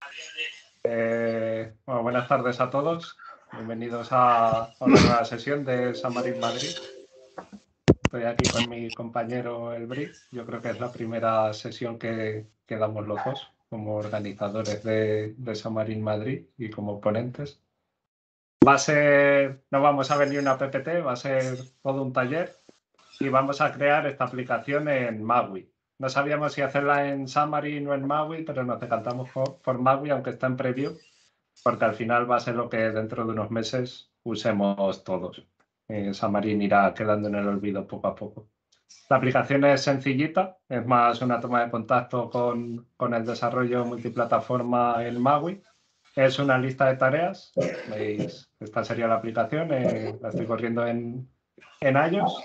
Bueno, buenas tardes a todos. Bienvenidos a una nueva sesión de Xamarin Madrid. Estoy aquí con mi compañero El Bri. Yo creo que es la primera sesión que damos los dos como organizadores de Xamarin Madrid y como ponentes. No vamos a ver ni una PPT, va a ser todo un taller y vamos a crear esta aplicación en Maui. No sabíamos si hacerla en Xamarin o en Maui, pero nos decantamos por Maui, aunque está en preview, porque al final va a ser lo que dentro de unos meses usemos todos. Xamarin irá quedando en el olvido poco a poco. La aplicación es sencillita, es más una toma de contacto con el desarrollo multiplataforma en Maui. Es una lista de tareas. ¿Veis? Esta sería la aplicación. La estoy corriendo en iOS.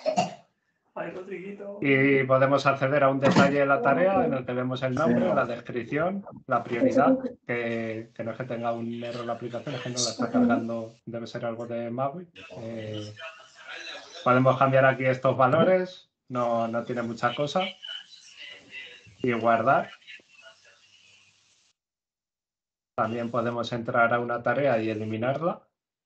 Y podemos acceder a un detalle de la tarea en el que vemos el nombre, la descripción, la prioridad, que no es que tenga un error la aplicación, es que no la está cargando, debe ser algo de Maui. Podemos cambiar aquí estos valores, no tiene mucha cosa. Y guardar. También podemos entrar a una tarea y eliminarla.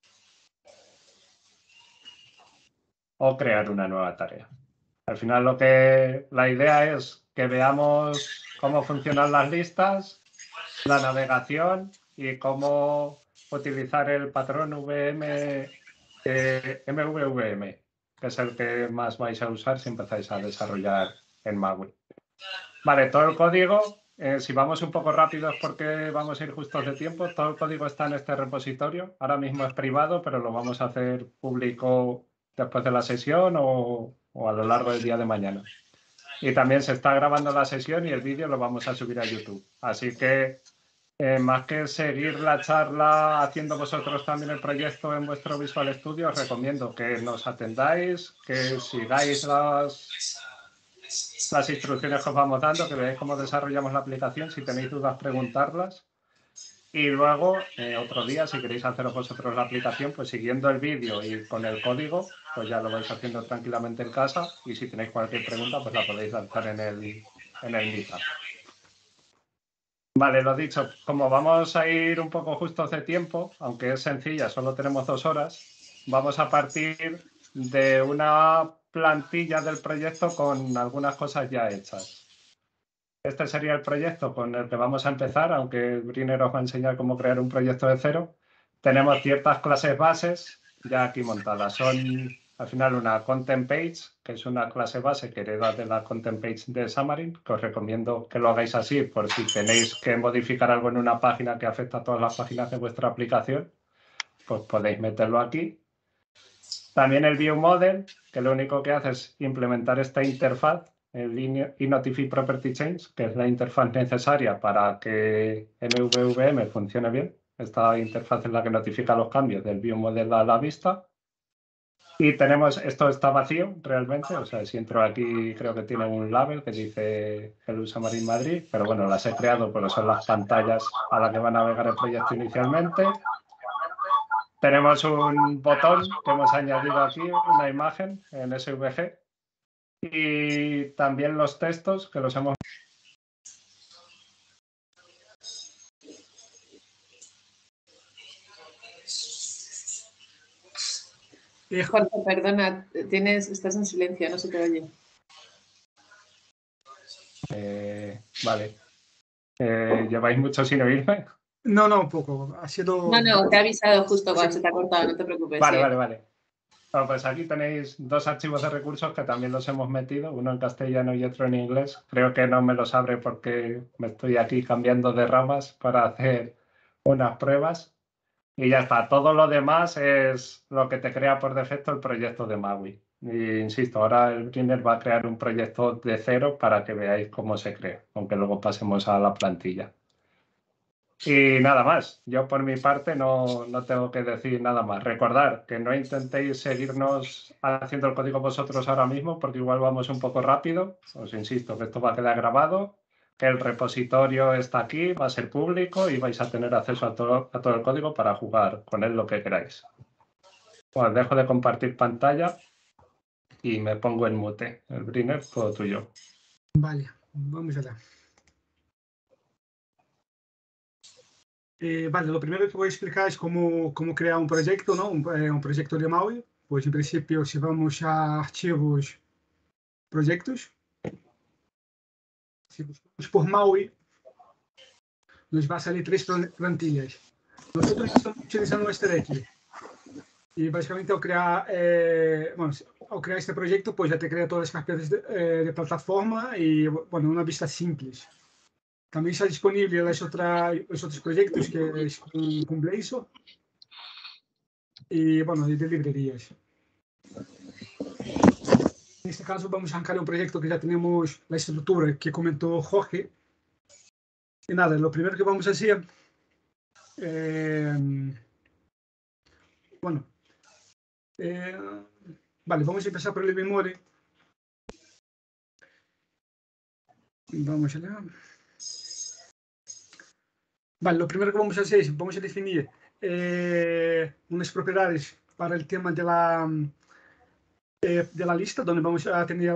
O crear una nueva tarea. Al final la idea es que veamos cómo funcionan las listas, la navegación y cómo utilizar el patrón MVVM, que es el que más vais a usar si empezáis a desarrollar en Maui. Vale, todo el código, si vamos un poco rápidos porque vamos a ir justos de tiempo, todo el código está en este repositorio. Ahora mismo es privado, pero lo vamos a hacer público después de la sesión o a lo largo del día de mañana. Y también se está grabando la sesión y el vídeo lo vamos a subir a YouTube. Así que más que seguir la charla haciendo vosotros también el proyecto en vuestro Visual Studio, os recomiendo que nos atendáis, que sigáis las instrucciones que os vamos dando, que veáis cómo desarrollamos la aplicación. Si tenéis dudas, preguntarlas. Y luego, otro día, si queréis haceros vosotros la aplicación, pues siguiendo el vídeo y con el código, pues ya lo vais haciendo tranquilamente en casa. Y si tenéis cualquier pregunta, pues la podéis lanzar en el Meetup. Vale, lo dicho, como vamos a ir un poco justos de tiempo, aunque es sencilla, solo tenemos 2 horas, vamos a partir de una plantilla del proyecto con algunas cosas ya hechas. Este sería el proyecto con el que vamos a empezar, aunque Briner os va a enseñar cómo crear un proyecto de cero. Tenemos ciertas clases bases ya aquí montadas. Son al final una content page, que es una clase base que hereda de la content page de Xamarin, que os recomiendo que lo hagáis así por si tenéis que modificar algo en una página que afecta a todas las páginas de vuestra aplicación, pues podéis meterlo aquí. También el view model, que lo único que hace es implementar esta interfaz, el iNotify Property Change, que es la interfaz necesaria para que MVVM funcione bien. Esta interfaz es la que notifica los cambios del view model a la vista. Y esto está vacío realmente, o sea, si entro aquí creo que tiene un label que dice Hello Xamarin Madrid, pero bueno, las he creado porque son las pantallas a las que va a navegar el proyecto inicialmente. Tenemos un botón que hemos añadido aquí, una imagen en SVG. Y también los textos que los hemos... Jorge, perdona, estás en silencio, no se te oye. Vale. ¿Lleváis mucho sin oírme? No, un poco. Ha sido... No, te he avisado justo cuando se te ha cortado, no te preocupes. Vale. Bueno, pues aquí tenéis 2 archivos de recursos que también los hemos metido, uno en castellano y otro en inglés. Creo que no me los abre porque me estoy aquí cambiando de ramas para hacer unas pruebas. Y ya está. Todo lo demás es lo que te crea por defecto el proyecto de Maui. Y insisto, ahora el Briner va a crear un proyecto de cero para que veáis cómo se crea, aunque luego pasemos a la plantilla. Y nada más, yo por mi parte no tengo que decir nada más. Recordad que no intentéis seguirnos haciendo el código vosotros ahora mismo porque igual vamos un poco rápido. Os insisto que esto va a quedar grabado, que el repositorio está aquí, va a ser público y vais a tener acceso a todo el código para jugar con él lo que queráis. Bueno, dejo de compartir pantalla y me pongo en mute. El Briner, todo tuyo. Vale, vamos allá. Vale, lo primero que voy a explicar es cómo crear un proyecto, ¿no? Un proyecto de Maui. Pues en principio, si vamos a archivos, proyectos, si buscamos por Maui, nos va a salir tres plantillas. Nosotros estamos utilizando esta de aquí. Y básicamente al crear este proyecto, pues ya te crea todas las carpetas de plataforma y, bueno, una vista simple. También está disponible los otros proyectos que es con Blazor y, bueno, y de librerías. En este caso vamos a arrancar un proyecto que ya tenemos la estructura que comentó Jorge. Y nada, lo primero que vamos a hacer, bueno, vale, vamos a empezar por el memory. Vamos allá. Vale, lo primero que vamos a hacer es, vamos a definir unas propiedades para el tema de la lista, donde vamos a tener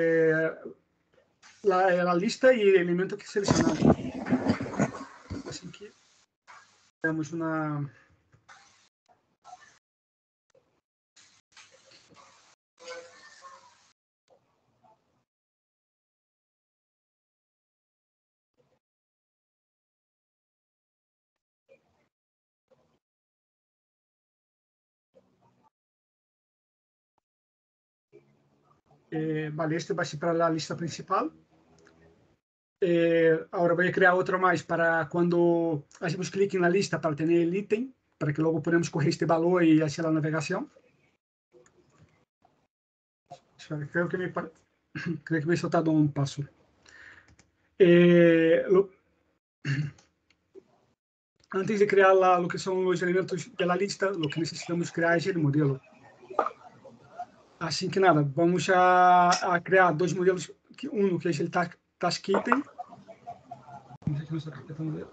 la lista y el elemento que seleccionamos. Así que tenemos una... vale, este va a ser para la lista principal. Ahora voy a crear otro más para cuando hacemos clic en la lista para tener el ítem, para que luego podamos coger este valor y hacer la navegación. Creo que me he saltado un paso. Antes de crear lo que son los elementos de la lista, lo que necesitamos crear es el modelo. Así que nada, vamos a crear dos modelos. Uno que es el task item. Vamos aquí nuestra carpeta modelo.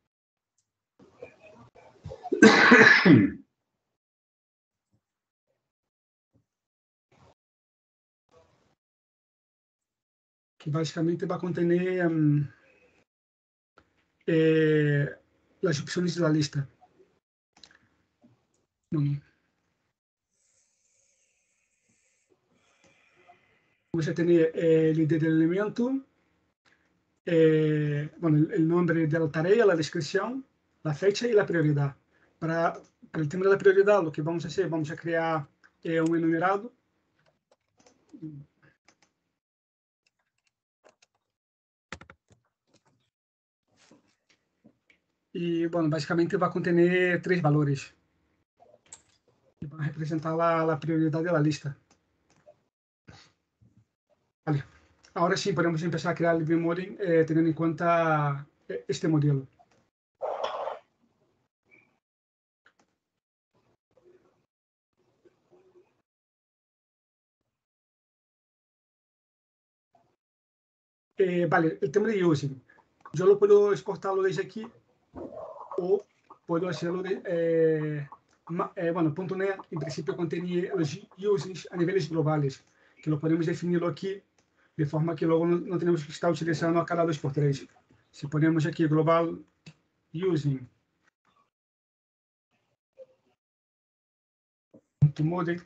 Que básicamente va a contener las opciones de la lista. Bueno, vamos a tener el ID del elemento, bueno, el nombre de la tarea, la descripción, la fecha y la prioridad. Para el tema de la prioridad, lo que vamos a hacer, vamos a crear un enumerado. Y bueno, básicamente va a contener tres valores. Que van a representar la prioridad de la lista. Vale. Ahora sí podemos empezar a crear el memory teniendo en cuenta este modelo. Vale, el tema de using. Yo lo puedo exportarlo desde aquí o puedo hacerlo bueno, .NET en principio contiene los usings a niveles globales, que lo podemos definirlo aquí de forma que luego no tenemos que estar utilizando a cada 2x3. Si ponemos aquí global using .mode,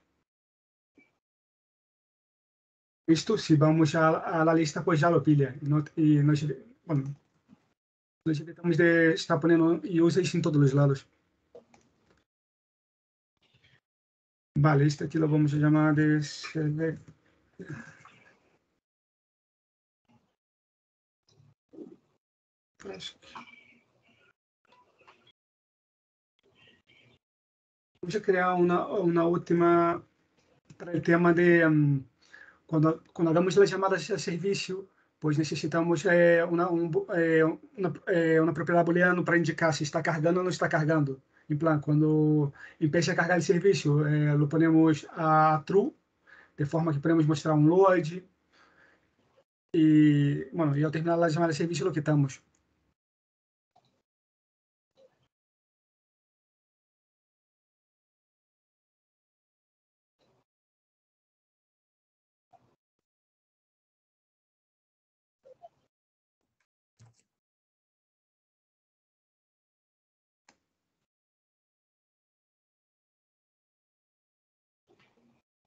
esto si vamos a la lista pues ya lo pilla y bueno, nos evitamos de estar poniendo users en todos los lados. Vale, este aquí lo vamos a llamar de select. Vamos a crear una última para el tema de cuando hagamos las llamadas al servicio, pues necesitamos una propiedad booleana para indicar si está cargando o no está cargando. En plan, cuando empiece a cargar el servicio, lo ponemos a true, de forma que podemos mostrar un load. Y bueno, y al terminar la llamada de servicio lo quitamos.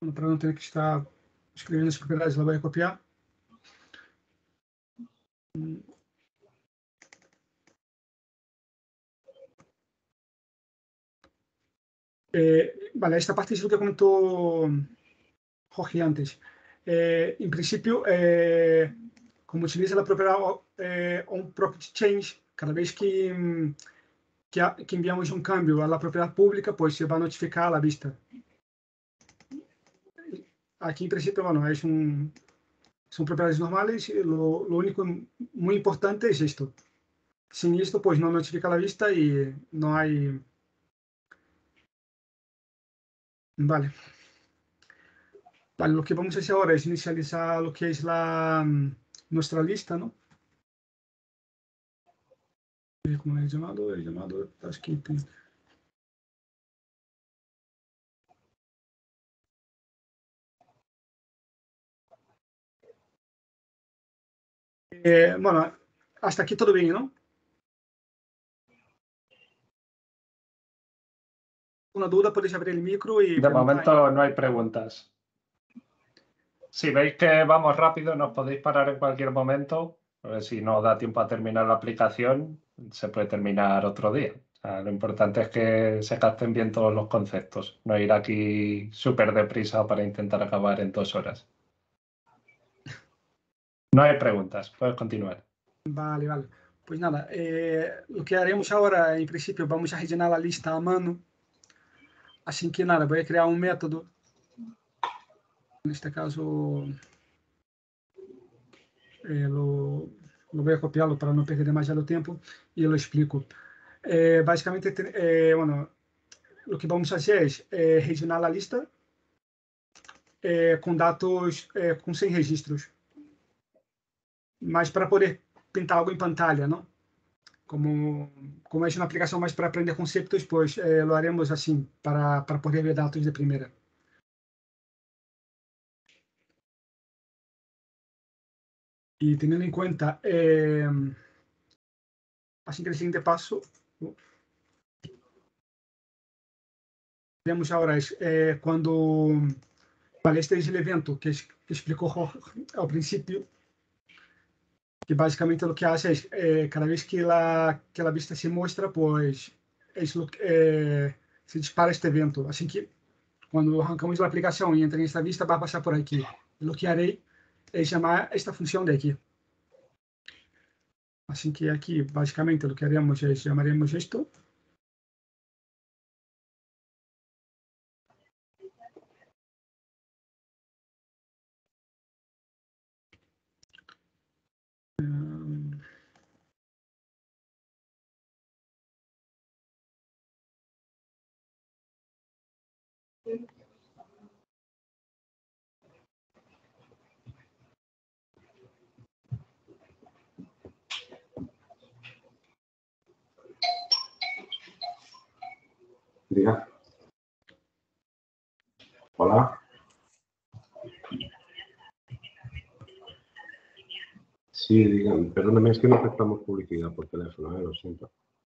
Bueno, para no tener que estar escribiendo las propiedades, la voy a copiar. Vale, esta parte es lo que comentó Jorge antes. En principio, como utiliza la propiedad onProperty change, cada vez que enviamos un cambio a la propiedad pública, pues se va a notificar a la vista. Aquí, en principio, bueno, son propiedades normales. Lo único muy importante es esto. Sin esto, pues no notifica a la vista y no hay... Vale. Vale, lo que vamos a hacer ahora es inicializar lo que es nuestra lista, ¿no? ¿Cómo es llamado? Es llamado Taskeeping. Bueno, hasta aquí todo bien, ¿no? Una duda, podéis abrir el micro y... De momento no hay preguntas. Si veis que vamos rápido, nos podéis parar en cualquier momento. Si no da tiempo a terminar la aplicación, se puede terminar otro día. O sea, lo importante es que se capten bien todos los conceptos, no ir aquí súper deprisa para intentar acabar en 2 horas. No hay preguntas, puedes continuar. Vale, vale. Pues nada, lo que haremos ahora, en principio, vamos a rellenar la lista a mano. Así que nada, voy a crear un método. En este caso, lo voy a copiarlo para no perder demasiado tiempo y lo explico. Básicamente, bueno, lo que vamos a hacer es rellenar la lista con datos, con 100 registros. Mas para poder pintar algo en pantalla, ¿no? Como es una aplicación más para aprender conceptos, pues lo haremos así, para poder ver datos de primera. Y teniendo en cuenta, así que el siguiente paso, vemos ahora es cuando, vale, este es el evento que explicó Jorge al principio, que básicamente lo que hace es, cada vez que la vista se muestra, pues es lo que se dispara este evento. Así que cuando arrancamos la aplicación y entra en esta vista, va a pasar por aquí. Lo que haré es llamar esta función de aquí. Así que aquí, básicamente, lo que haremos es llamaremos esto. Diga. Hola. Sí, digan, perdóneme, es que no aceptamos publicidad por teléfono, lo siento.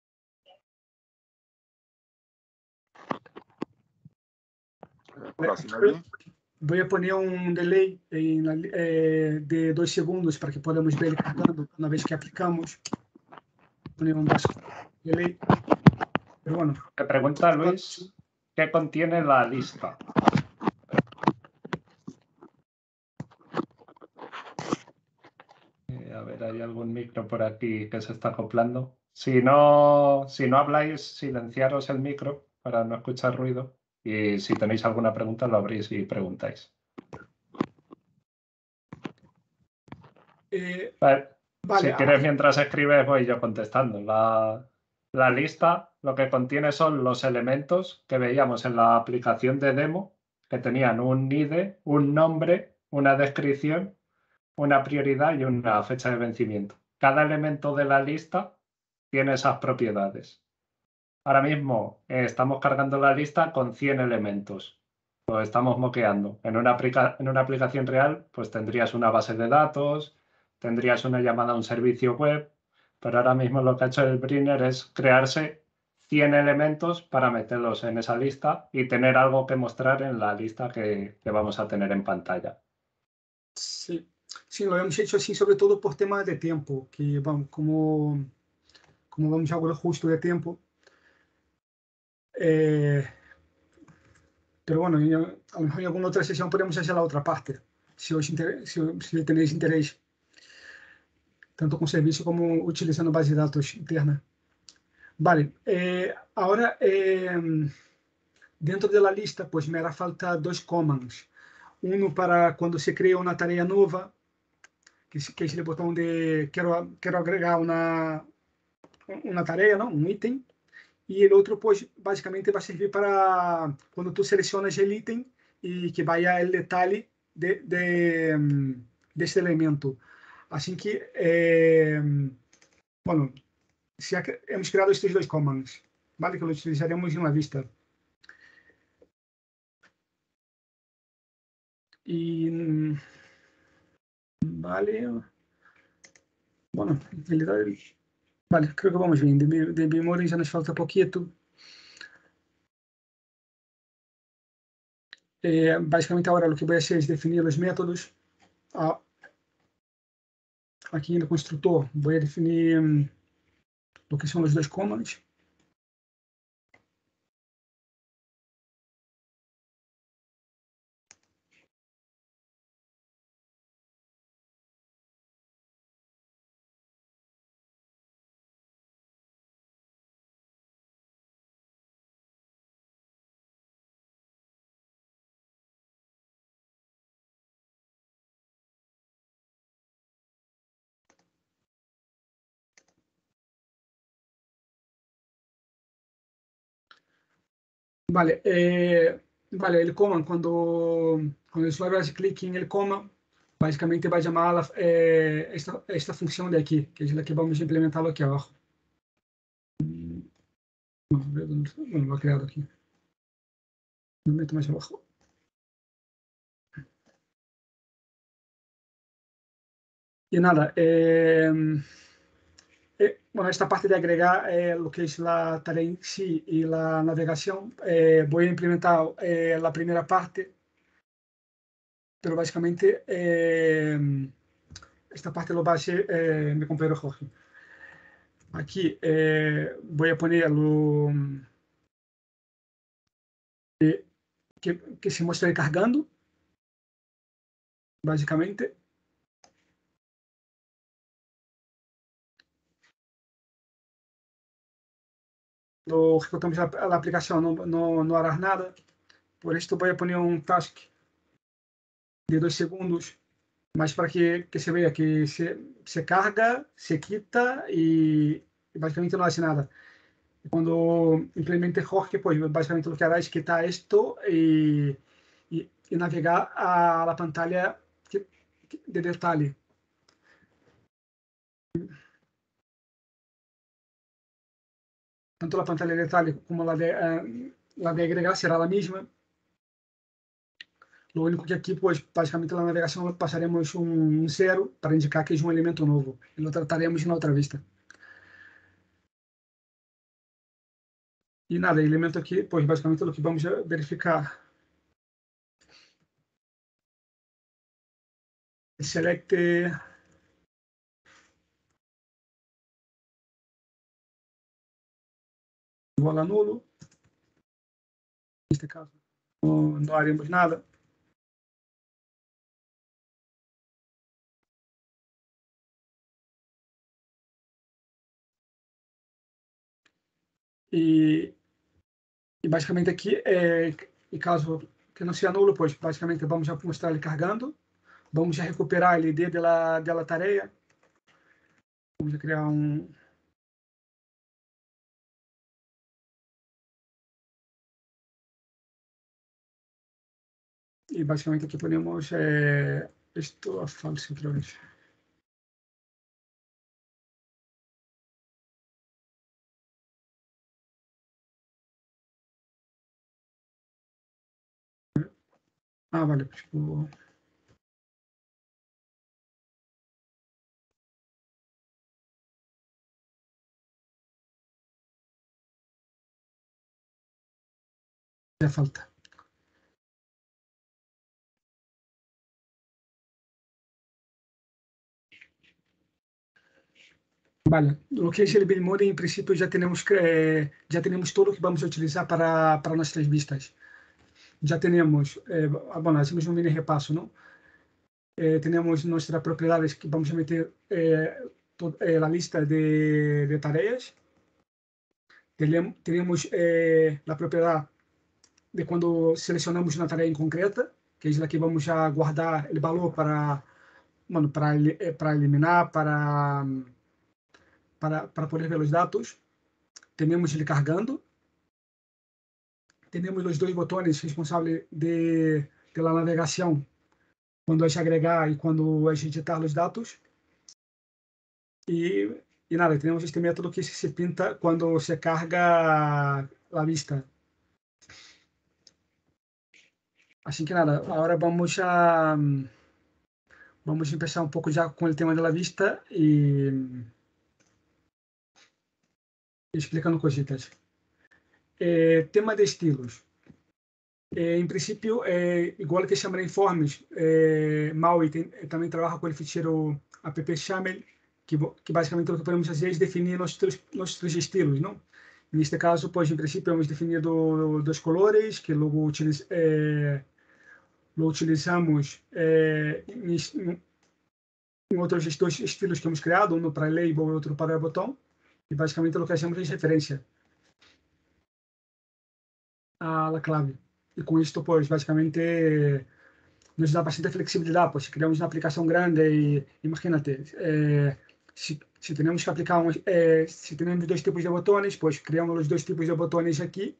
Voy a poner un delay de 2 segundos para que podamos ver cargando una vez que aplicamos. Poner un delay. Pero bueno. Me pregunta Luis, ¿qué contiene la lista? A ver, hay algún micro por aquí que se está acoplando. Si no habláis, silenciaros el micro para no escuchar ruido. Y si tenéis alguna pregunta, lo abrís y preguntáis. Vale. Si quieres, mientras escribes, voy yo contestando. La lista lo que contiene son los elementos que veíamos en la aplicación de demo, que tenían un ID, un nombre, una descripción, una prioridad y una fecha de vencimiento. Cada elemento de la lista tiene esas propiedades. Ahora mismo estamos cargando la lista con 100 elementos. Lo estamos moqueando. En una aplicación real, pues tendrías una base de datos, tendrías una llamada a un servicio web, pero ahora mismo lo que ha hecho el Brinner es crearse 100 elementos para meterlos en esa lista y tener algo que mostrar en la lista que vamos a tener en pantalla. Sí, sí, lo hemos hecho así sobre todo por temas de tiempo, que vamos, como vamos ahora justo de tiempo. Pero bueno, a lo mejor en alguna otra sesión podemos hacer la otra parte, si tenéis interés, tanto con servicio como utilizando base de datos interna. Vale, ahora dentro de la lista, pues me hará falta dos commands. Uno para cuando se crea una tarea nueva, que es el botón de quiero agregar una tarea, ¿no? Un ítem. Y el otro, pues básicamente va a servir para cuando tú seleccionas el ítem y que vaya el detalle de este elemento. Así que, bueno, hemos creado estos dos commands, ¿vale? Que los utilizaremos en la vista. Y, vale, bueno, en realidad, vale, creo que vamos bien. De memoria ya nos falta poquito. Básicamente ahora lo que voy a hacer es definir los métodos. Aquí en el constructor voy a definir lo que son los dos commands. Vale, vale, el command, cuando el usuario hace clic en el coma, básicamente va a llamar esta función de aquí, que es la que vamos a implementar aquí abajo. Vamos a ver dónde está. Bueno, lo he creado aquí. Lo meto más abajo. Y nada, bueno, esta parte de agregar lo que es la tarea en sí y la navegación, voy a implementar la primera parte, pero básicamente esta parte lo va a hacer mi compañero Jorge. Aquí voy a poner que se muestre cargando, básicamente. Lo ejecutamos la aplicación, no hará nada. Por esto voy a poner un task de 2 segundos, más para que se vea que se carga, se quita y básicamente no hace nada. Cuando implemente Jorge, pues básicamente lo que hará es quitar esto y navegar a la pantalla de detalle. Tanto la pantalla de detalle como la de agregar será la misma. Lo único que aquí, pues, básicamente la navegación pasaremos un 0 para indicar que es un elemento nuevo. Y lo trataremos en la otra vista. Y nada, el elemento aquí, pues básicamente lo que vamos a verificar. Select igual a nulo. En este caso, no haremos nada. E basicamente aqui, em caso que não seja nulo, pois basicamente vamos já mostrar ele carregando, vamos já recuperar a ID dela tarefa, vamos já criar e basicamente aqui podemos isto a false outra vez. Ah, vale, tipo, hace falta. Vale, lo que es el build mode, en principio ya tenemos todo lo que vamos a utilizar para nuestras vistas. Ya tenemos, bueno, hacemos un mini repaso, ¿no? Tenemos nuestras propiedades que vamos a meter la lista de tareas. Tenemos la propiedad de cuando seleccionamos una tarea en concreta, que es la que vamos a guardar el valor para eliminar, para poder ver los datos. Tenemos el cargando. Tenemos los dos botones responsables de la navegación, cuando es agregar y cuando es editar los datos. Y nada, tenemos este método que se pinta cuando se carga la vista. Así que nada, ahora vamos a empezar un poco ya con el tema de la vista y explicando cositas. Tema de estilos. En principio, igual que Xamarin Forms, Maui também trabalha com o ficheiro app-xaml, que basicamente o que podemos fazer é definir nossos estilos, não? Neste caso, pois, em princípio, hemos definido dos colores, que logo lo utilizamos em outros dois estilos que hemos criado, um para label e outro para botão, e basicamente o que hacemos é referência à clave. E com isto, pois, basicamente nos dá bastante flexibilidade, pois, se criamos uma aplicação grande e, imagínate, se temos que aplicar se temos dois tipos de botões, pois criamos os dois tipos de botões aqui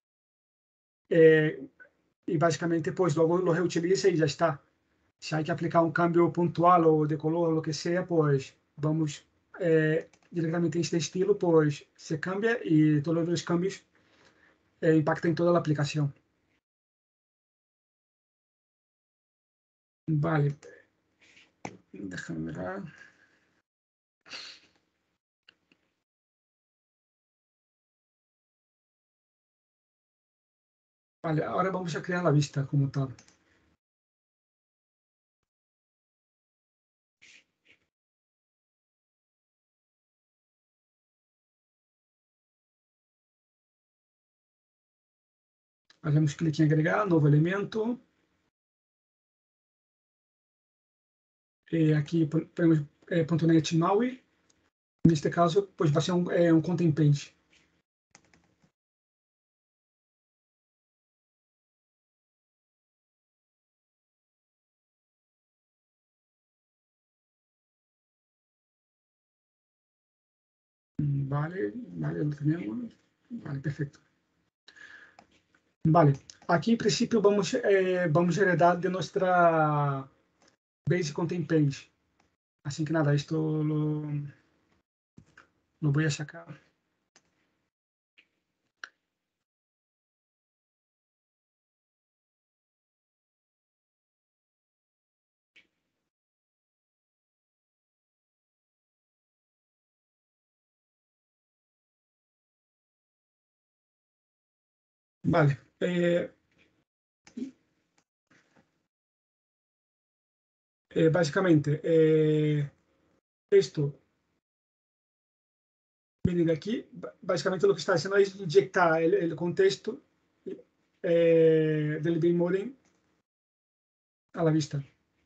e basicamente, pois, logo lo reutiliza e já está. Se há que aplicar um câmbio pontual ou de color, ou o que seja, pois, vamos diretamente em este estilo, pois, se cambia e todos os cambios impactam em toda a aplicação. Vale, déjame mirar. Vale, ahora vamos a crear la vista como tal. Hacemos clique em agregar, novo elemento. Aqui ponemos .NET Maui. Neste caso, pois vai ser um content page. Vale, lo tenemos. Vale, perfecto. Vale, aqui em princípio vamos heredar de nossa base content page. Assim que nada, isto lo voy a sacar. Vale. Basicamente, esto viene de aquí. Básicamente lo que está haciendo es inyectar el contexto del BeaModem a la vista.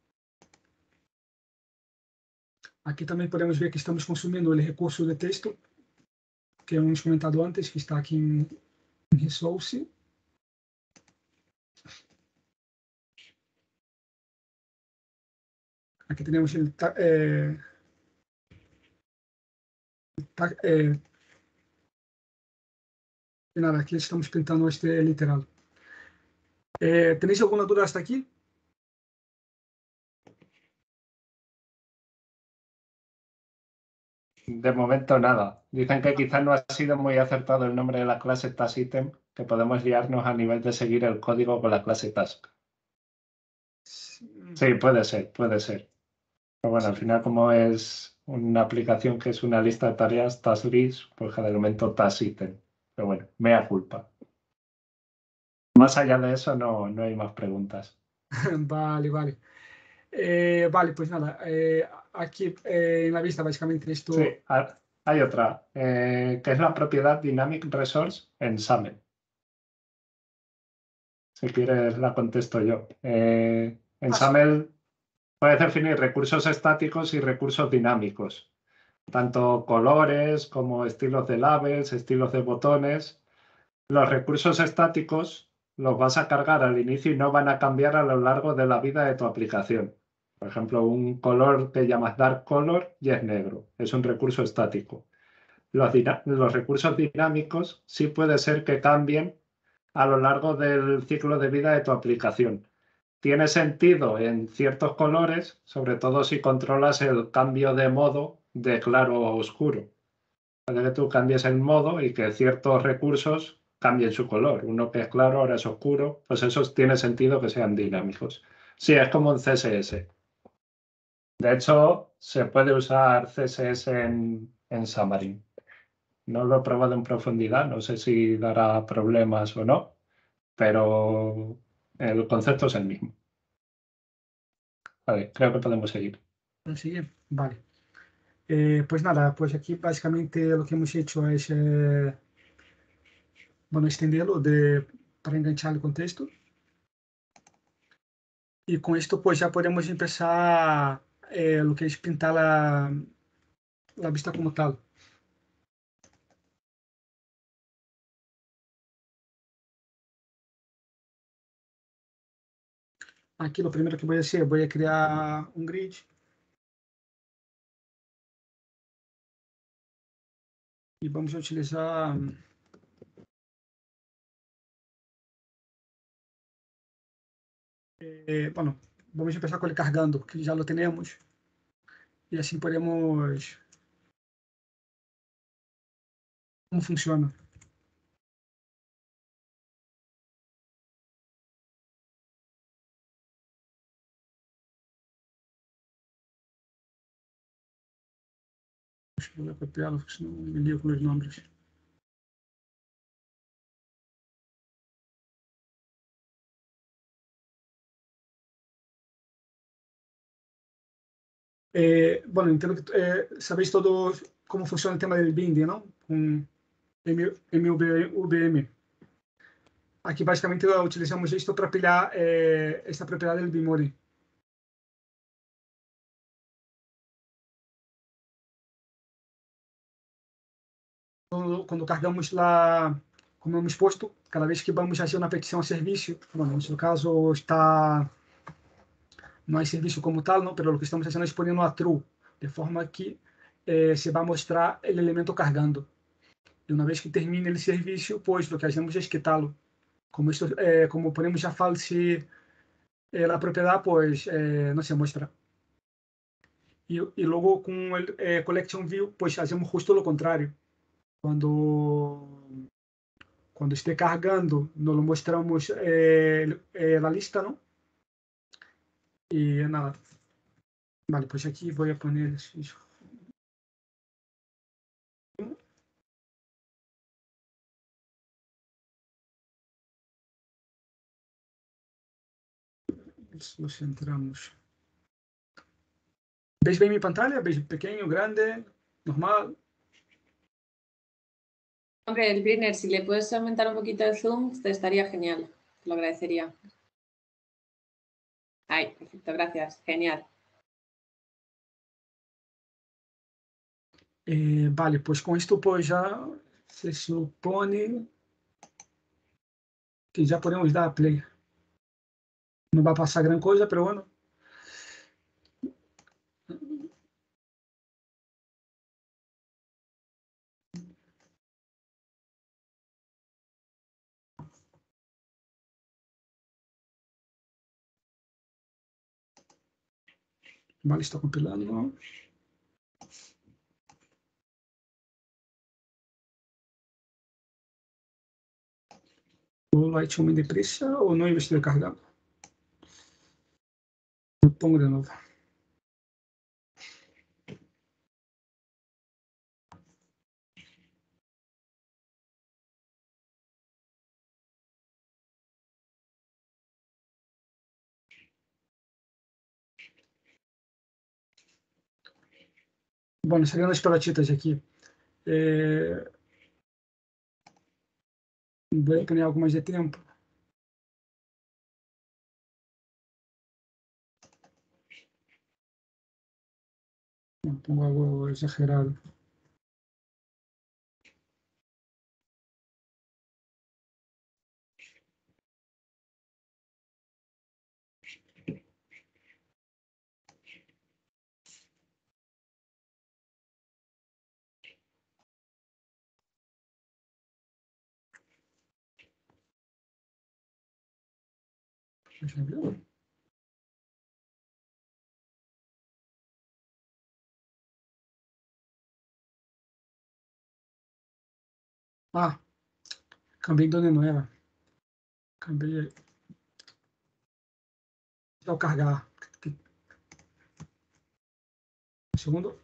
Aquí también podemos ver que estamos consumiendo el recurso de texto que hemos comentado antes, que está aquí en Resource. Aquí tenemos el y nada, aquí estamos pintando este literal. ¿Tenéis alguna duda hasta aquí? De momento nada. Dicen que quizás no ha sido muy acertado el nombre de la clase TaskItem, que podemos guiarnos a nivel de seguir el código con la clase Task. Sí, puede ser. Pero bueno, al final, como es una aplicación que es una lista de tareas, TaskList, pues generalmente TaskItem. Pero bueno, mea culpa. Más allá de eso, no hay más preguntas. Vale, vale. Vale, pues nada, aquí en la vista básicamente Sí, esto, hay otra, que es la propiedad Dynamic Resource en SAML. Si quieres, la contesto yo. En SAML puedes definir recursos estáticos y recursos dinámicos, tanto colores como estilos de labels, estilos de botones. Los recursos estáticos los vas a cargar al inicio y no van a cambiar a lo largo de la vida de tu aplicación. Por ejemplo, un color que llamas dark color y es negro. Es un recurso estático. Los recursos dinámicos sí puede ser que cambien a lo largo del ciclo de vida de tu aplicación. Tiene sentido en ciertos colores, sobre todo si controlas el cambio de modo de claro a oscuro. Puede que tú cambies el modo y que ciertos recursos cambien su color. Uno que es claro ahora es oscuro, pues esos tiene sentido que sean dinámicos. Sí, es como un CSS. De hecho, se puede usar CSS en Xamarin. No lo he probado en profundidad, no sé si dará problemas o no, pero el concepto es el mismo. Vale, creo que podemos seguir. sigue, vale. Pues nada, pues aquí básicamente lo que hemos hecho es, bueno, extenderlo para enganchar el contexto. Y con esto pues ya podemos empezar lo que es pintar la vista como tal. Aquí lo primero que voy a hacer, voy a crear un grid. Y vamos a utilizar bueno, vamos a empezar con el cargando, que ya lo tenemos. Y así podemos... ¿Cómo funciona? Voy a copiarlo, porque senão me lío com os nombres. Bueno, entendo que sabéis todos cómo funciona el tema del binding, ¿no? Con MVM. Aquí básicamente utilizamos esto para pillar esta propiedad del bimodi. Quando cargamos lá, como hemos posto, cada vez que vamos fazer uma petição a serviço, bueno, no caso está, não é serviço como tal, não, pero o que estamos fazendo é exponendo a true, de forma que se vai mostrar o elemento cargando. E uma vez que termine o serviço, pois o que fazemos é quitá-lo. Como ponemos já false a propriedade, pois não se mostra. E logo com o collection view, pois fazemos justo o contrário. Quando esté cargando, nos lo mostramos la lista, ¿no? Y nada. Vale, pues aquí voy a poner... Lo centramos. ¿Veis bien mi pantalla? ¿Veis pequeño, grande, normal? Hombre, el Briner, si le puedes aumentar un poquito el zoom, te estaría genial. Te lo agradecería. Ay, perfecto, gracias. Genial. Vale, pues con esto pues ya se supone que ya podemos dar a play. No va a pasar gran cosa, pero bueno. Vale, está compilando. O Lightroom deprisa o no estoy cargando. Lo pongo de nuevo. Bom, seguindo as pelotitas aqui, vou ganhar algo mais de tempo. Não pongo algo exagerado. Deixa eu ver. Ah, cambiei de onde não era. Cambiei. Vou carregar. Um segundo.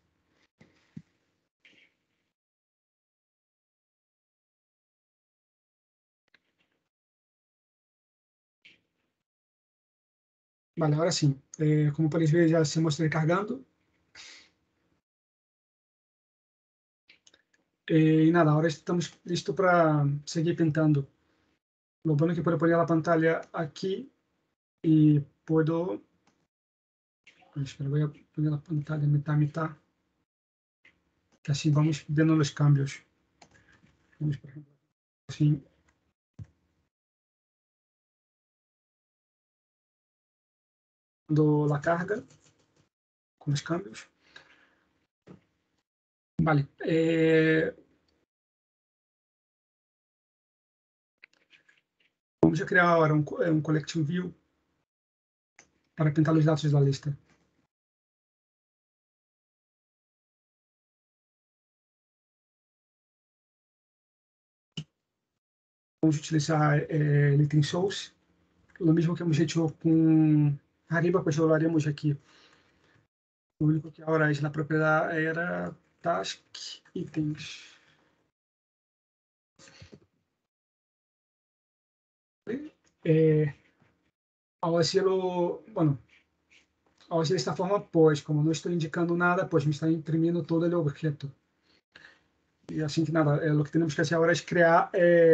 Vale, agora sim. Como podem ver, já se mostra carregando. E nada, agora estamos listos para seguir pintando. Lo bueno que puedo poner la pantalla aquí y puedo... Espera, voy a poner la pantalla mitad a mitad, que así vamos viendo los cambios. Vamos, por ejemplo, así. Dando la carga con los cambios. Vale. Vamos a crear ahora un collection view para pintar los datos de la lista. Vamos utilizar el item source, lo mismo que hemos hecho con arriba, pues lo haremos aquí. Lo único que ahora es la propiedad era task items. Ao hacerlo, bueno, ao hacer de esta forma, pues como no estoy indicando nada, pues me está imprimiendo todo el objeto. Y así que nada, lo que tenemos que hacer ahora es crear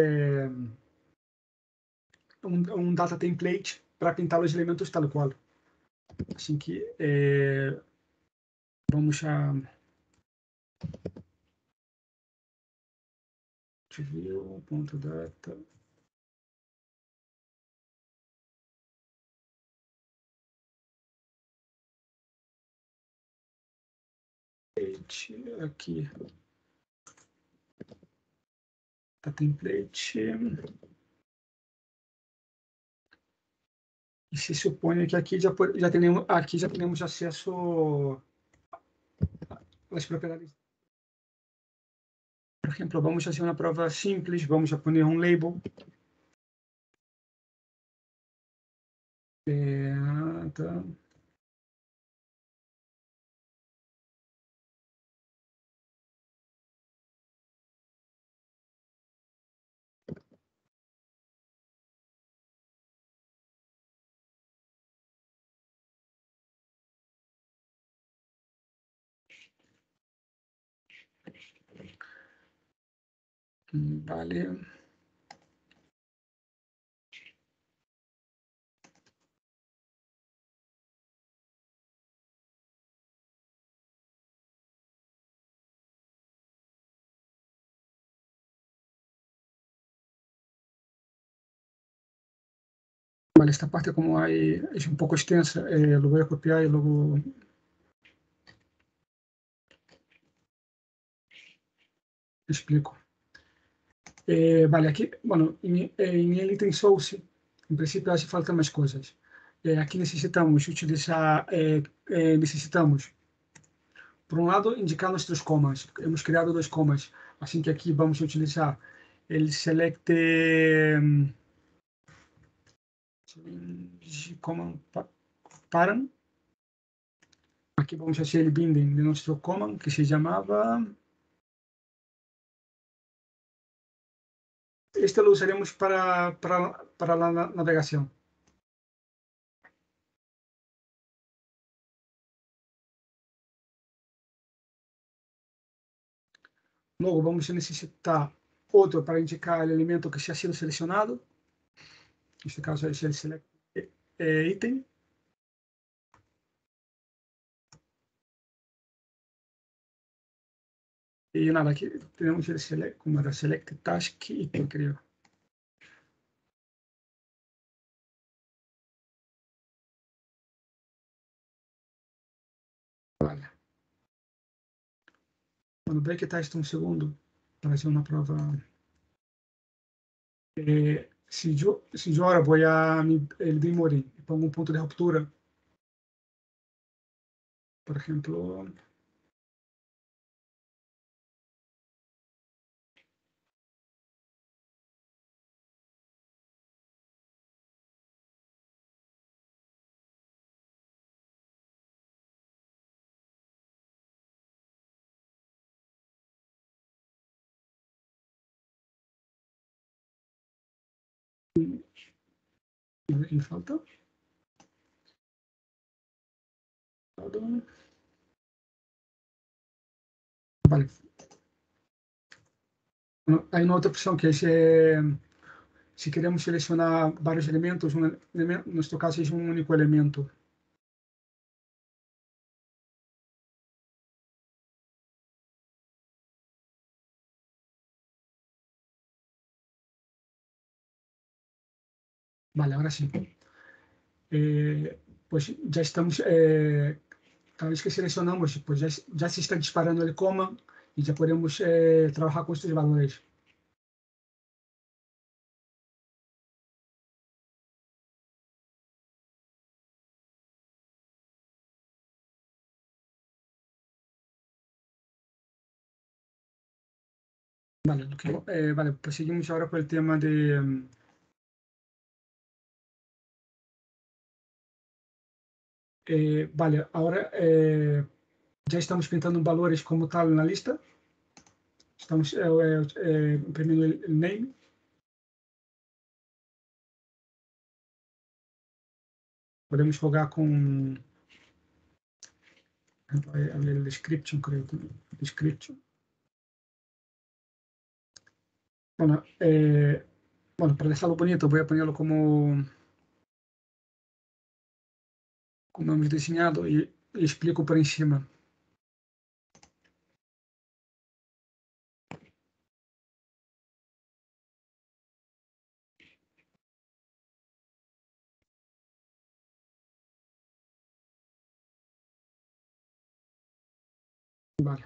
un data template para pintar los elementos tal cual. Así que vamos a view.data. Aqui, a template. E se supõe que aqui já temos acesso às propriedades. Por ejemplo, vamos a hacer una prueba simple, vamos a poner un label. Vale. Vale, esta parte como hay, es un poco extensa, lo voy a copiar y luego... explico. Vale, aquí, bueno, en el item source, en principio hace falta más cosas. Aquí necesitamos utilizar, necesitamos, por un lado, indicar nuestros comas. Hemos creado 2 comas, así que aquí vamos a utilizar el select command parent. Aquí vamos a hacer el binding de nuestro command que se llamaba... Este lo usaremos para la navegación. Luego vamos a necesitar otro para indicar el elemento que se ha sido seleccionado. En este caso es el select item. Y nada, aquí tenemos el select, como era select task item, creo. Vale. Bueno, break test un segundo para hacer una prueba. Si yo ahora voy a el memory y pongo un punto de ruptura, por ejemplo, me falta. Vale. Bueno, hay una otra opción que es si queremos seleccionar varios elementos, en nuestro caso es un único elemento. Vale, ahora sí. Pues ya estamos, cada vez que seleccionamos, pues ya se está disparando el coma y ya podemos trabajar con estos valores. Vale, vale, pues seguimos ahora con el tema de... vale, ahora ya estamos pintando valores como tal en la lista. Estamos imprimiendo el name. Podemos jugar con el description, creo también. Description. Bueno, para dejarlo bonito voy a ponerlo como hemos diseñado y explico por encima. Vale.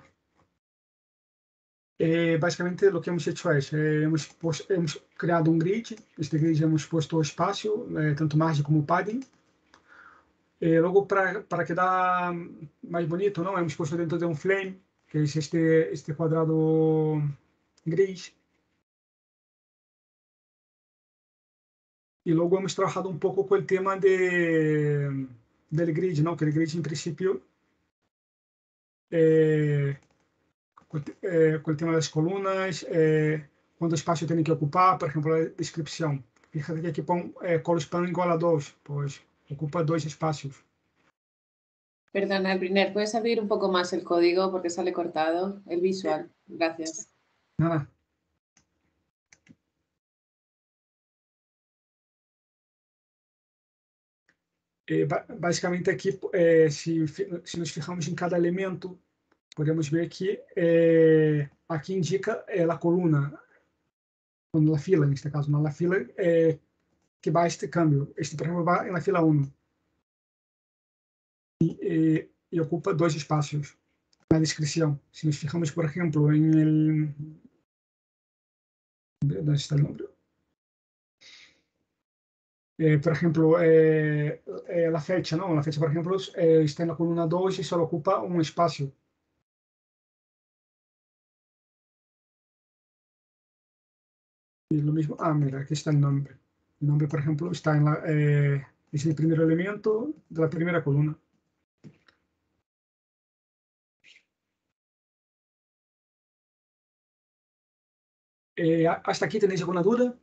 Básicamente lo que hemos hecho es, hemos creado un grid, este grid hemos puesto espacio, tanto margem como padding. Luego para quedar más bonito, ¿no? Hemos puesto dentro de un flame, que es este cuadrado gris. Y luego hemos trabajado un poco con el tema del grid, ¿no? Que el grid en principio, con el tema de las columnas, cuánto espacio tiene que ocupar, por ejemplo, la descripción. Fíjate que aquí pon colospan igual a 2, pues ocupa 2 espacios. Perdona, Briner, ¿puedes abrir un poco más el código porque sale cortado? El visual. Gracias. Nada. Básicamente aquí, si nos fijamos en cada elemento, podemos ver que aquí indica la columna, la fila, en este caso, ¿no? La fila que va a este cambio. Este, por ejemplo, va en la fila 1 y ocupa 2 espacios. La descripción. Si nos fijamos, por ejemplo, en el... ¿Dónde está el nombre? Por ejemplo, la fecha, ¿no? La fecha, por ejemplo, está en la columna 2 y solo ocupa un espacio. Y lo mismo, mira, aquí está el nombre. El nombre, por ejemplo, está es el primer elemento de la primera columna. ¿Hasta aquí tenéis alguna duda?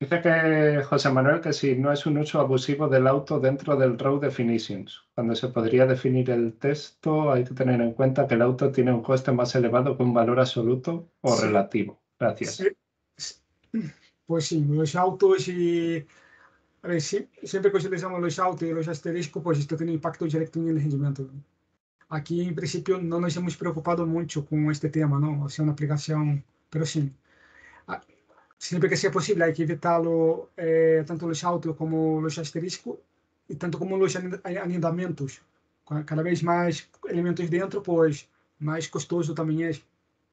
Dice que José Manuel que si no es un uso abusivo del auto dentro del Row Definitions. Cuando se podría definir el texto, hay que tener en cuenta que el auto tiene un coste más elevado que un valor absoluto o Sí, relativo. Gracias. sí, sí. Pues sí, los autos y... A ver, siempre que utilizamos los autos y los asteriscos, pues esto tiene impacto directo en el rendimiento. Aquí, en principio, no nos hemos preocupado mucho con este tema, ¿no? O sea, una aplicación, pero sí. Ah, siempre que sea posible hay que evitarlo, tanto los autos como los asteriscos y tanto como los anidamientos. Cada vez más elementos dentro, pues más costoso también es.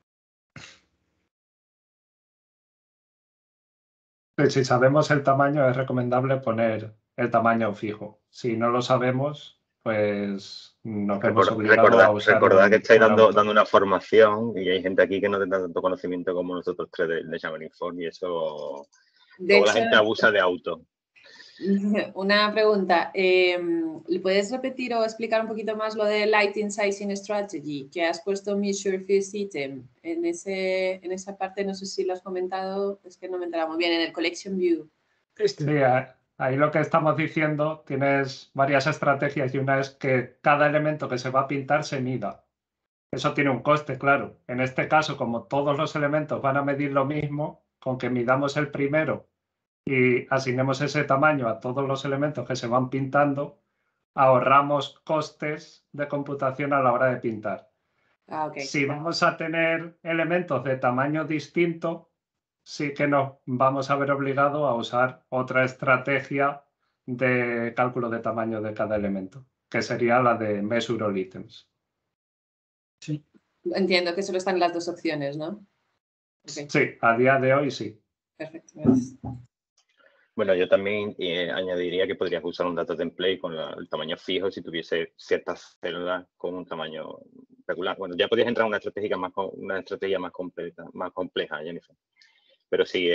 Si sabemos el tamaño, es recomendable poner el tamaño fijo. Si no lo sabemos, pues nos vemos obligados a usar Recordad que estáis un dando auto. una formación y hay gente aquí que no tiene tanto conocimiento como nosotros tres de Xamarin Phone y eso... De Luego la hecho, gente abusa de auto. una pregunta. ¿Le puedes repetir o explicar un poquito más lo de Lighting Sizing Strategy? Que has puesto Measure First Item. En esa parte, no sé si lo has comentado, es que no me enteraba muy bien, en el Collection View. Sí, ahí lo que estamos diciendo, tienes varias estrategias y una es que cada elemento que se va a pintar se mida. Eso tiene un coste, claro. En este caso, como todos los elementos van a medir lo mismo, con que midamos el primero y asignemos ese tamaño a todos los elementos que se van pintando, ahorramos costes de computación a la hora de pintar. Ah, ok. Si vamos a tener elementos de tamaño distinto, sí que nos vamos a ver obligados a usar otra estrategia de cálculo de tamaño de cada elemento, que sería la de Measure All Items. Sí. Entiendo que solo están las dos opciones, ¿no? Ok, Sí, a día de hoy sí. perfecto. Gracias. Bueno, yo también añadiría que podrías usar un data template con el tamaño fijo si tuviese ciertas celdas con un tamaño regular. Bueno, ya podrías entrar a una estrategia más completa, más compleja, Jennifer. Pero sí,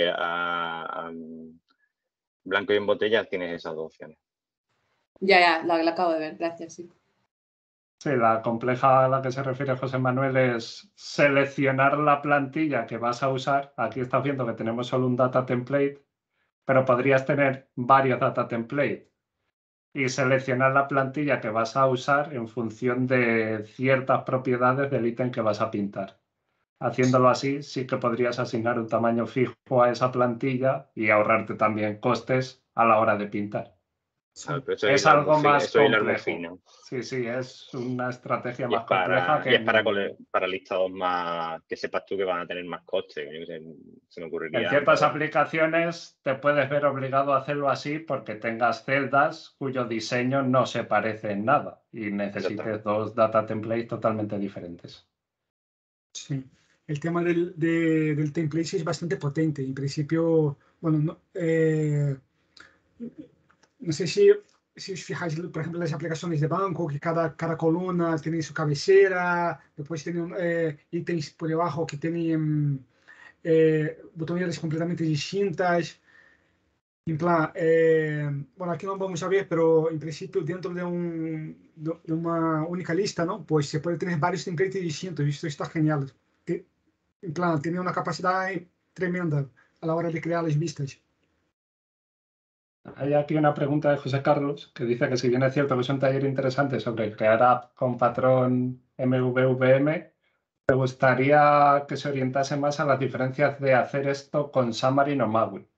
blanco y en botella tienes esas dos opciones. Ya, la acabo de ver. Gracias, sí. Sí, la compleja a la que se refiere José Manuel es seleccionar la plantilla que vas a usar. Aquí estás viendo que tenemos solo un data template, pero podrías tener varios data templates y seleccionar la plantilla que vas a usar en función de ciertas propiedades del ítem que vas a pintar. Haciéndolo así, sí que podrías asignar un tamaño fijo a esa plantilla y ahorrarte también costes a la hora de pintar. Claro, pero eso Es algo más eso es hilar muy complejo. fino. Sí, es una estrategia Y más compleja que para listados más que sepas tú que van a tener más costes. Yo qué sé, se me en ocurriría. ciertas aplicaciones te puedes ver obligado a hacerlo así porque tengas celdas cuyo diseño no se parece en nada y necesites dos data templates totalmente diferentes. Sí. El tema del template es bastante potente. En principio, bueno, no sé si os fijáis, por ejemplo, las aplicaciones de banco, que cada columna tiene su cabecera, después tienen ítems por debajo que tienen botones completamente distintas. En plan, bueno, aquí no vamos a ver, pero en principio dentro de una única lista, ¿no? Pues se puede tener varios templates distintos y esto está genial. En plan, tiene una capacidad tremenda a la hora de crear las vistas. Hay aquí una pregunta de José Carlos que dice que si bien es cierto que es un taller interesante sobre crear app con patrón MVVM, me gustaría que se orientase más a las diferencias de hacer esto con Xamarin o Maui.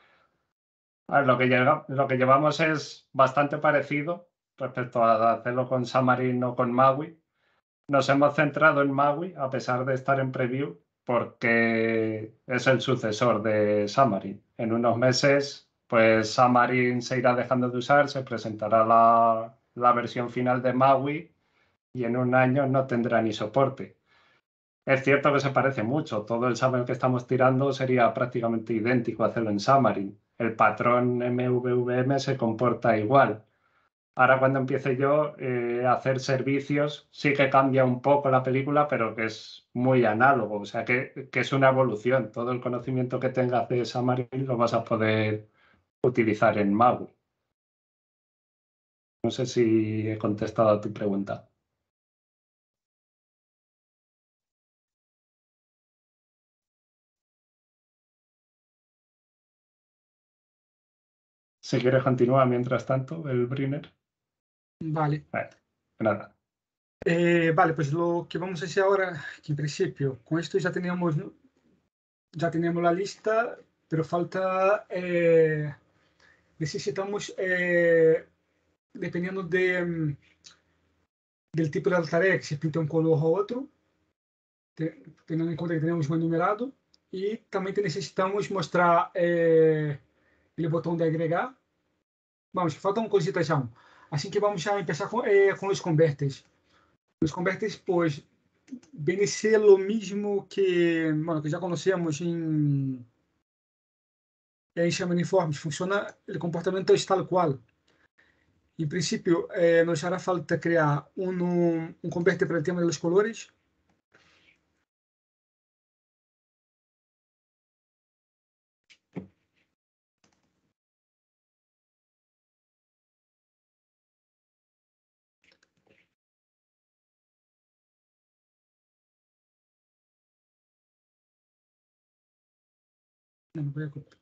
Lo que llevamos es bastante parecido respecto a hacerlo con Xamarin o con Maui. Nos hemos centrado en Maui a pesar de estar en preview porque es el sucesor de Xamarin. En unos meses, pues Xamarin se irá dejando de usar, se presentará la versión final de Maui y en un año no tendrá ni soporte. Es cierto que se parece mucho. Todo el Xamarin que estamos tirando sería prácticamente idéntico a hacerlo en Xamarin. El patrón MVVM se comporta igual. Ahora cuando empiece yo a hacer servicios, sí que cambia un poco la película, pero que es muy análogo. O sea, que es una evolución. Todo el conocimiento que tengas de Xamarin lo vas a poder utilizar en Maui. No sé si he contestado a tu pregunta. Si quieres continúa mientras tanto, el Briner. Vale. Nada. Vale, pues lo que vamos a hacer ahora, que en principio, con esto ya teníamos la lista, pero falta, necesitamos, dependiendo del tipo de tarea, que se pinta un color o otro, teniendo en cuenta que tenemos un enumerado, y también necesitamos mostrar el botón de agregar. Vamos, falta uma cositação. Assim que vamos já começar com os converters. Os converters, pois, vêm ser o mesmo que, bueno, que já conhecemos em chama uniformes. Funciona, o comportamento é tal qual. Em princípio, nos hará falta criar um converter para o tema dos colores. Não vai acontecer.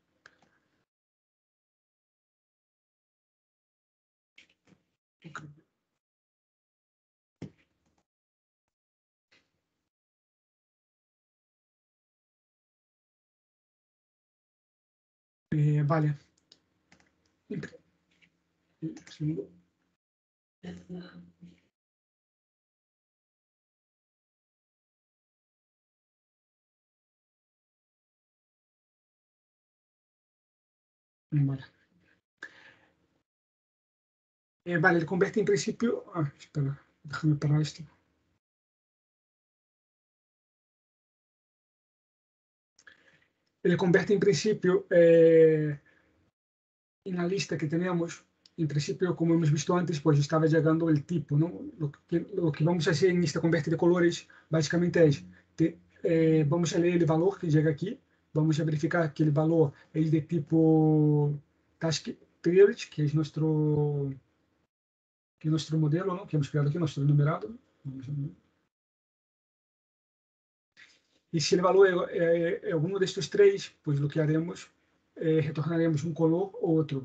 Vale. Segundo. Vale. Vale, ele converte em princípio. Espera, déjame parar esto. Ele converte em princípio na lista que temos, em princípio, como hemos visto antes, pues estava chegando o tipo, ¿no? Lo que vamos a hacer en esta converte de colores basicamente es, vamos a leer el valor que llega aquí, vamos a verificar que el valor es de tipo task priority, que es nuestro modelo, ¿no? Que hemos creado aquí, nuestro enumerado. Y si el valor es uno de estos tres, pues lo que haremos, retornaremos un color o otro.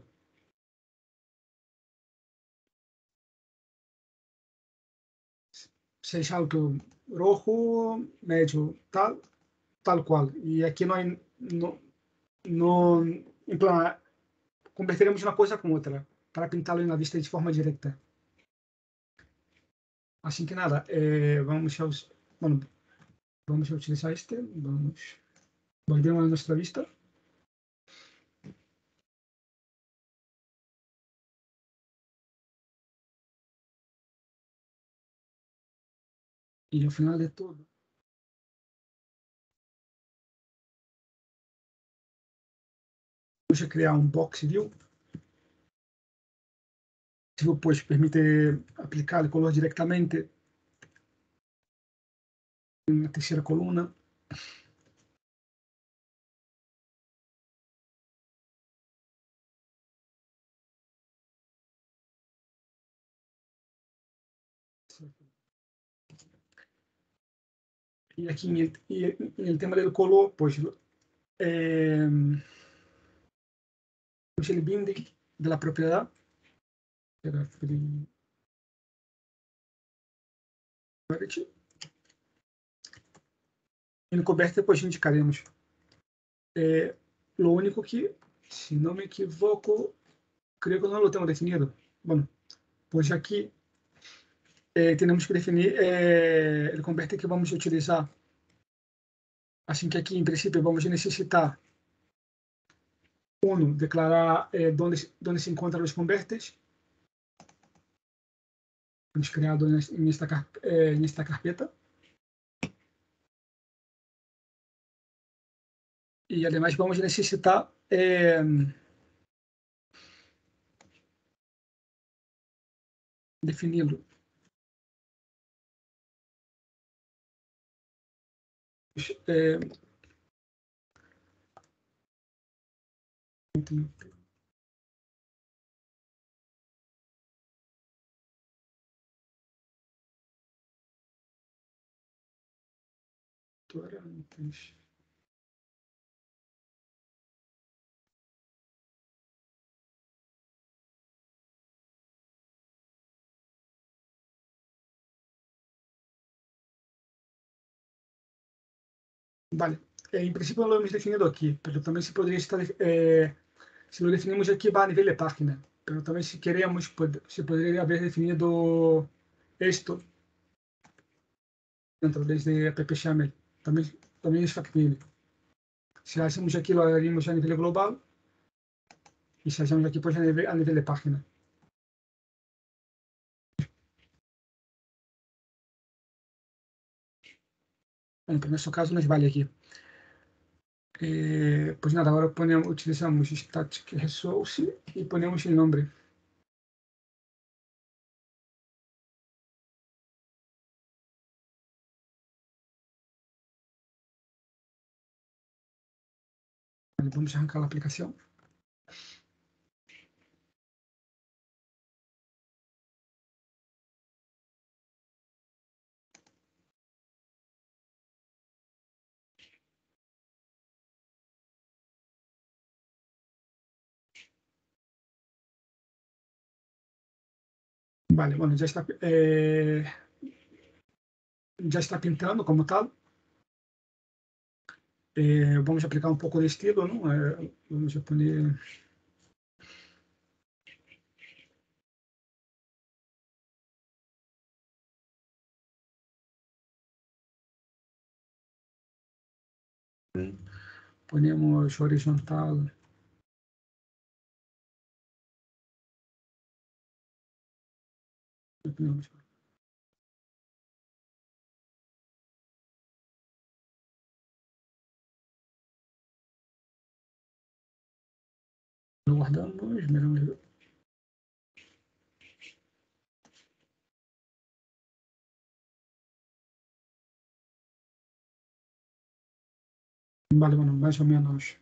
Seja alto rojo, médio, tal qual. E aqui nós não em plan, converteremos uma coisa com outra para pintá-lo na vista de forma direta. Assim que nada, vamos a utilizar este, volvemos a nossa vista. E ao final de tudo, vamos a criar um box view. Isso depois permite aplicar o color diretamente na terceira coluna. Y aquí en el tema del color, pues el binding de la propiedad. En coberta, pues indicaremos. Lo único que, si no me equivoco, creo que no lo tengo definido. Bueno, pues aquí tenemos que definir el converter que vamos a utilizar. Así que aquí, en principio, vamos a necesitar, uno, declarar dónde se encuentran los converters. Hemos creado en esta carpeta. Y además vamos a necesitar definirlo. Tolerantes. Vale. En principio no lo hemos definido aquí, pero también se podría estar... si lo definimos aquí va a nivel de página, pero también si queremos se podría haber definido esto dentro desde app.xaml. También es factible. Si hacemos aquí lo haríamos a nivel global y si hacemos aquí pues a nivel de página. Bueno, en nuestro caso nos vale aquí. Pues nada, ahora utilizamos static resource y ponemos el nombre. Vale, vamos a arrancar la aplicación. Vale, bueno, ya está pintando como tal. Vamos a aplicar un poco de estilo, ¿no? Vamos a poner... Ponemos horizontal. Lo guardamos, miramos. Vale, bueno, más o menos.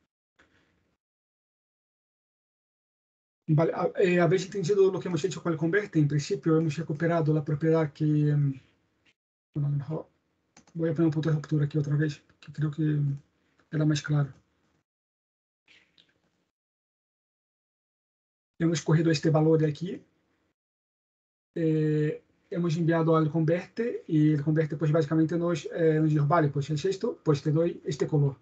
Vale, habéis entendido lo que hemos hecho con el converte. En principio hemos recuperado la propiedad que... bueno, a lo mejor voy a poner un punto de ruptura aquí otra vez, que creo que era más claro. Hemos cogido este valor de aquí, hemos enviado al converte y el converte pues básicamente nos dijo, vale, pues es esto, pues te doy este color.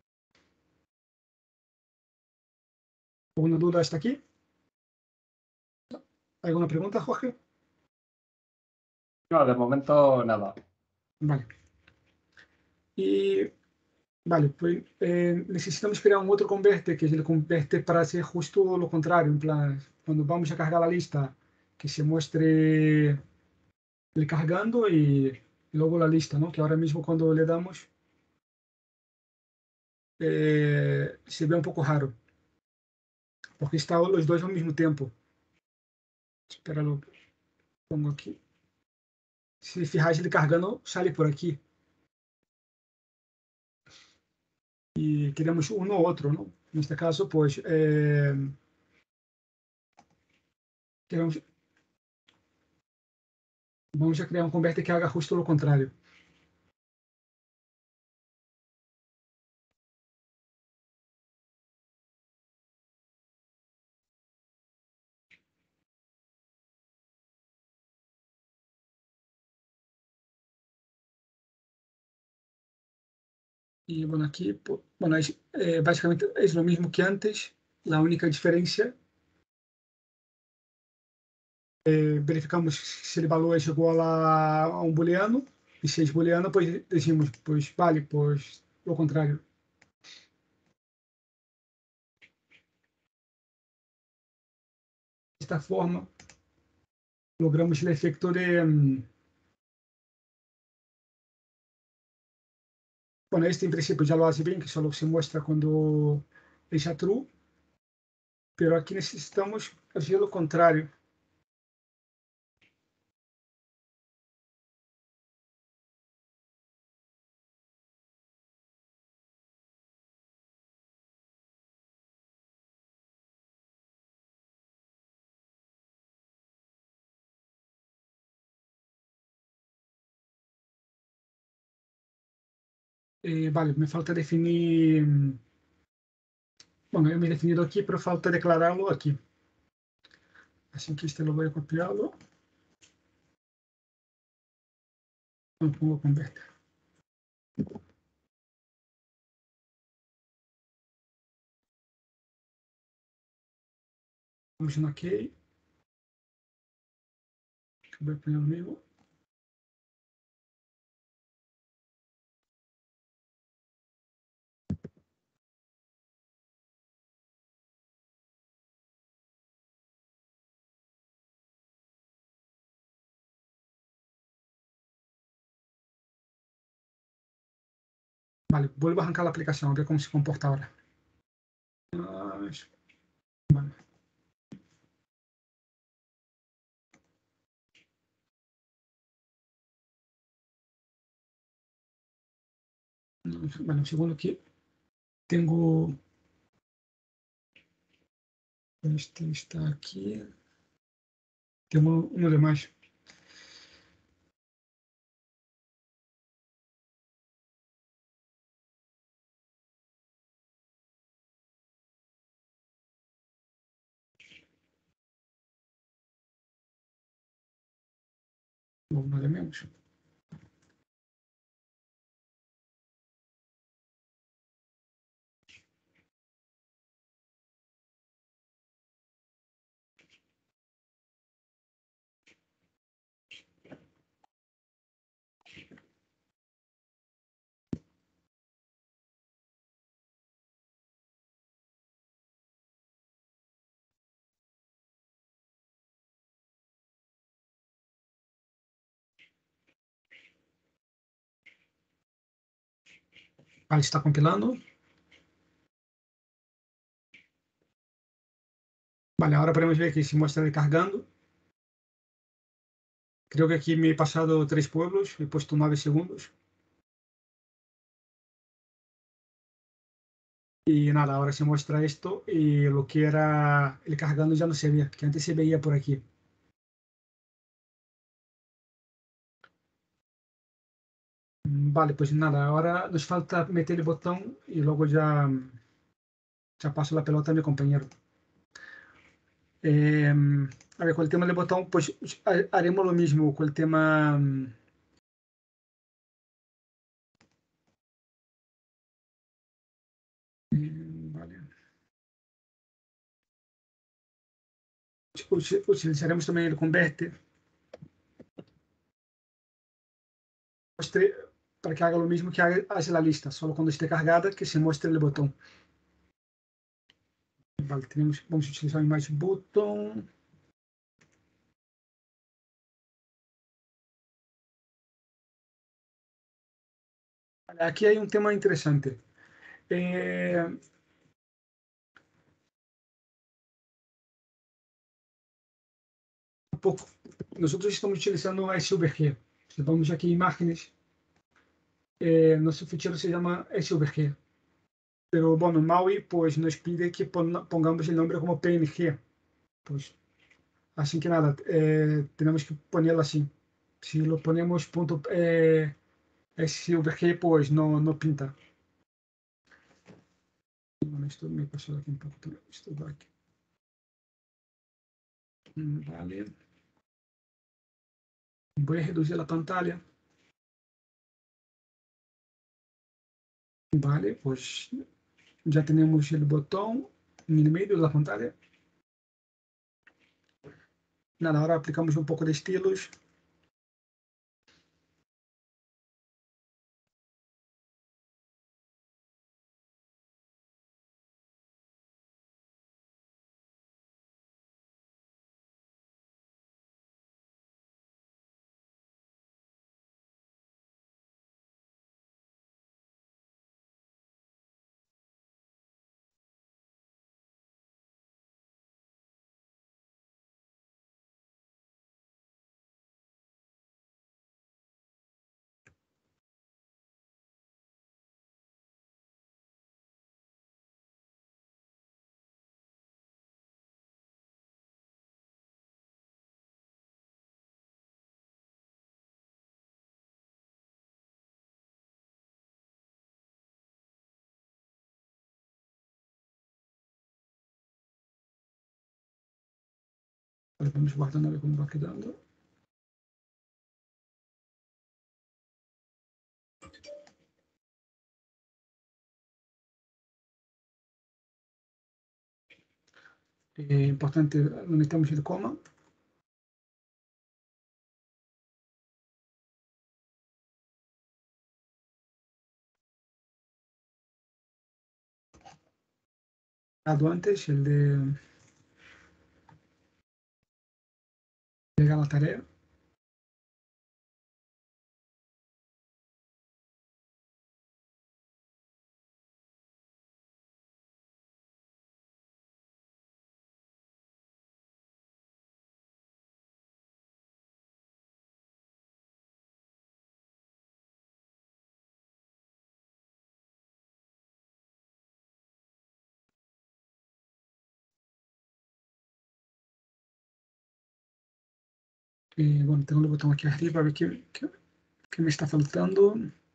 ¿Alguna duda hasta aquí? ¿Alguna pregunta, Jorge? No, de momento nada. Vale. Y vale, pues necesitamos crear un otro converte, que es el converte para hacer justo lo contrario, en plan, cuando vamos a cargar la lista, que se muestre el cargando y luego la lista, ¿no? Que ahora mismo cuando le damos se ve un poco raro, porque están los dos al mismo tiempo. Espera, lo pongo aquí. Se fijáis, ele cargando sale por aquí. Y queremos uno u otro, ¿no? En este caso, pues, vamos a crear un converte que haga justo lo contrario. Y bueno, aquí, bueno, básicamente es lo mismo que antes. La única diferencia, verificamos si el valor es igual a un booleano. Y si es booleano, pues decimos, pues vale, pues lo contrario. De esta forma, logramos el efecto de... bueno, este en principio ya lo hace bien, que solo se muestra cuando es a true. Pero aquí necesitamos hacer lo contrario. Vale, me falta definir... bueno, yo me he definido aquí, pero falta declararlo aquí. Así que este lo voy a copiarlo. Lo pongo converte. Vamos no OK. Acabei de poner o meu. Vale, vuelvo a arrancar la aplicación, a ver cómo se comporta ahora. Vale. Vale, un segundo aquí. Tengo... Este está aquí. Tengo uno de más. Uno de menos. Vale, está compilando. Vale, ahora podemos ver que se muestra recargando. Creo que aquí me he pasado 3 pueblos, he puesto 9 segundos. Y nada, ahora se muestra esto y lo que era el cargando ya no se ve, que antes se veía por aquí. Vale, pues nada, ahora nos falta meter el botón y luego ya paso la pelota a mi compañero. A ver, con el tema del botón, pues haremos lo mismo con el tema... Vale. Utilizaremos también el converter para que haga lo mismo que hace la lista, solo cuando esté cargada que se muestre el botón. Vale, vamos a utilizar el Image Button. Vale, aquí hay un tema interesante. Nosotros estamos utilizando SVG. Si vamos aquí a imágenes, nuestro fichero se llama SVG. Pero bueno, Maui pues nos pide que pongamos el nombre como PNG. Pues así que nada, tenemos que ponerlo así. Si lo ponemos punto SVG, pues no pinta. Bueno, esto me pasó aquí un poco. Esto va aquí. Vale. Voy a reducir la pantalla. Vale, pues ya tenemos el botón en el medio de la pantalla. Nada, ahora aplicamos un poco de estilos. Vamos guardando a ver cómo va quedando. Importante, no necesitamos el coma. Antes, el de pegar la tarea. Bueno, tengo el botón aquí arriba, a ver qué me está faltando.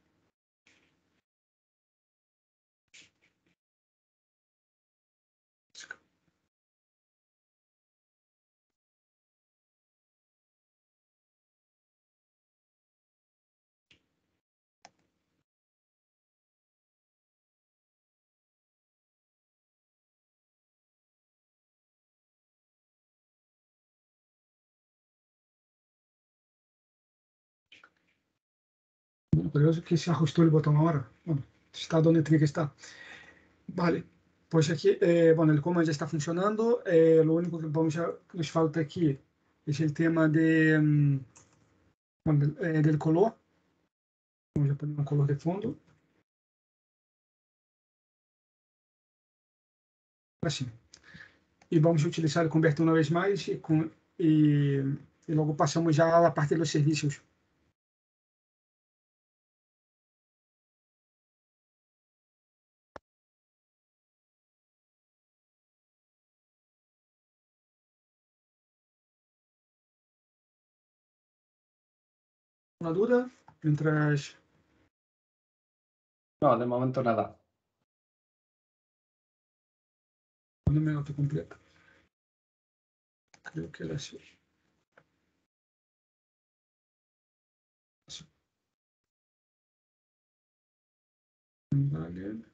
Bueno, curioso que se ajustó el botón ahora. Bueno, está donde tiene que estar. Vale, pues aquí, bueno, el coma ya está funcionando. Lo único que nos falta aquí es el tema bueno, del color. Vamos a poner un color de fondo. Así. Y vamos a utilizar el converter una vez más y luego pasamos ya a la parte de los servicios. ¿Una duda? Mientras... No, de momento nada. No me noto completa. Creo que era así. Vale.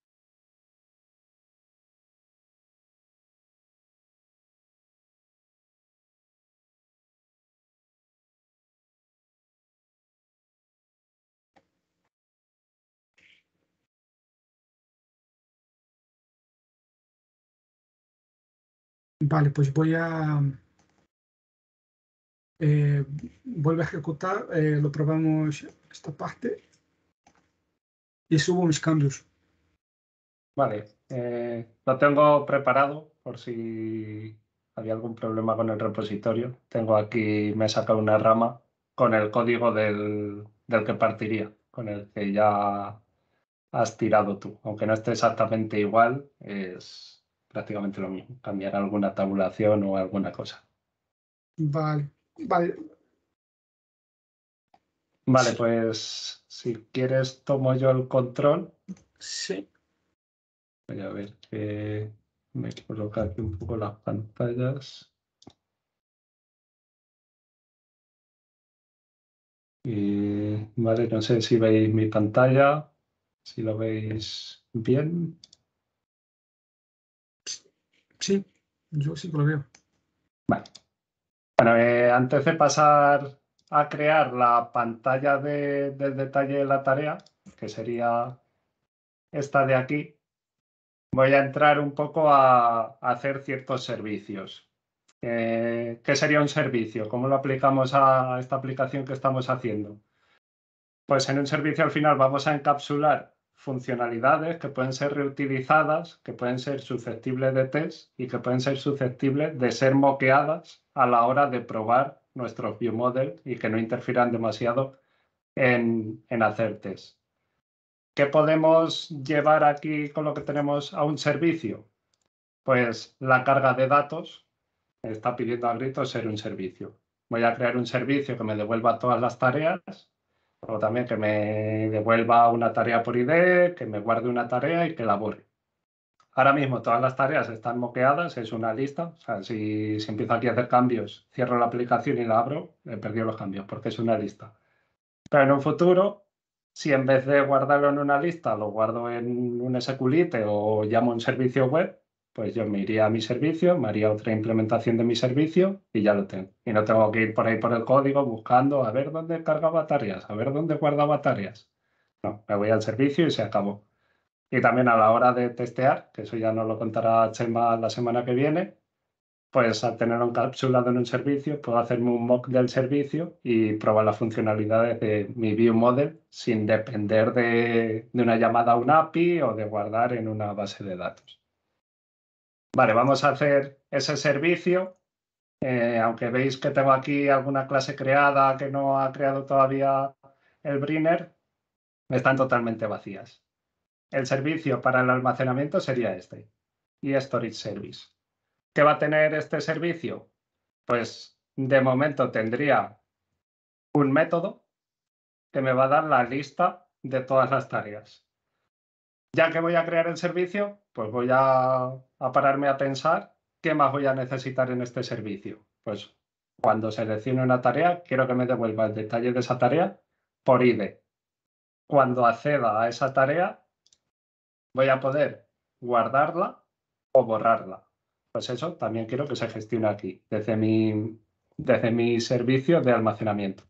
Vale, pues voy a vuelvo a ejecutar, lo probamos esta parte y subo mis cambios. Vale, lo tengo preparado por si había algún problema con el repositorio. Tengo aquí, me he sacado una rama con el código del que partiría, con el que ya has tirado tú. Aunque no esté exactamente igual, es prácticamente lo mismo. Cambiar alguna tabulación o alguna cosa. Vale, vale. Vale, Sí. pues si quieres tomo yo el control. Sí. Voy a ver que me coloca aquí un poco las pantallas. Y, vale, no sé si veis mi pantalla, si lo veis bien. Sí, yo sí que lo veo. Vale. Bueno, antes de pasar a crear la pantalla del detalle de la tarea, que sería esta de aquí, voy a entrar un poco a hacer ciertos servicios. ¿Qué sería un servicio? ¿Cómo lo aplicamos a esta aplicación que estamos haciendo? Pues en un servicio al final vamos a encapsular funcionalidades que pueden ser reutilizadas, que pueden ser susceptibles de test y que pueden ser susceptibles de ser moqueadas a la hora de probar nuestros viewmodel y que no interfieran demasiado en hacer test. ¿Qué podemos llevar aquí con lo que tenemos a un servicio? Pues la carga de datos está pidiendo a gritos ser un servicio. Voy a crear un servicio que me devuelva todas las tareas, o también que me devuelva una tarea por ID, que me guarde una tarea y que la borre. Ahora mismo todas las tareas están moqueadas, es una lista. O sea, si empiezo aquí a hacer cambios, cierro la aplicación y la abro, he perdido los cambios porque es una lista. Pero en un futuro, si en vez de guardarlo en una lista, lo guardo en un SQLite o llamo un servicio web, pues yo me iría a mi servicio, me haría otra implementación de mi servicio y ya lo tengo. Y no tengo que ir por ahí por el código buscando a ver dónde carga baterías, a ver dónde guarda baterías. No, me voy al servicio y se acabó. Y también a la hora de testear, que eso ya nos lo contará Chema la semana que viene, pues al tenerlo encapsulado en un servicio, puedo hacerme un mock del servicio y probar las funcionalidades de mi view model sin depender de una llamada a un API o de guardar en una base de datos. Vale, vamos a hacer ese servicio. Aunque veis que tengo aquí alguna clase creada que no ha creado todavía el Brinner, están totalmente vacías. El servicio para el almacenamiento sería este, y Storage Service. ¿Qué va a tener este servicio? Pues de momento tendría un método que me va a dar la lista de todas las tareas. Ya que voy a crear el servicio, pues voy a pararme a pensar qué más voy a necesitar en este servicio. Pues cuando seleccione una tarea, quiero que me devuelva el detalle de esa tarea por ID. Cuando acceda a esa tarea, voy a poder guardarla o borrarla. Pues eso también quiero que se gestione aquí, desde mi servicio de almacenamiento.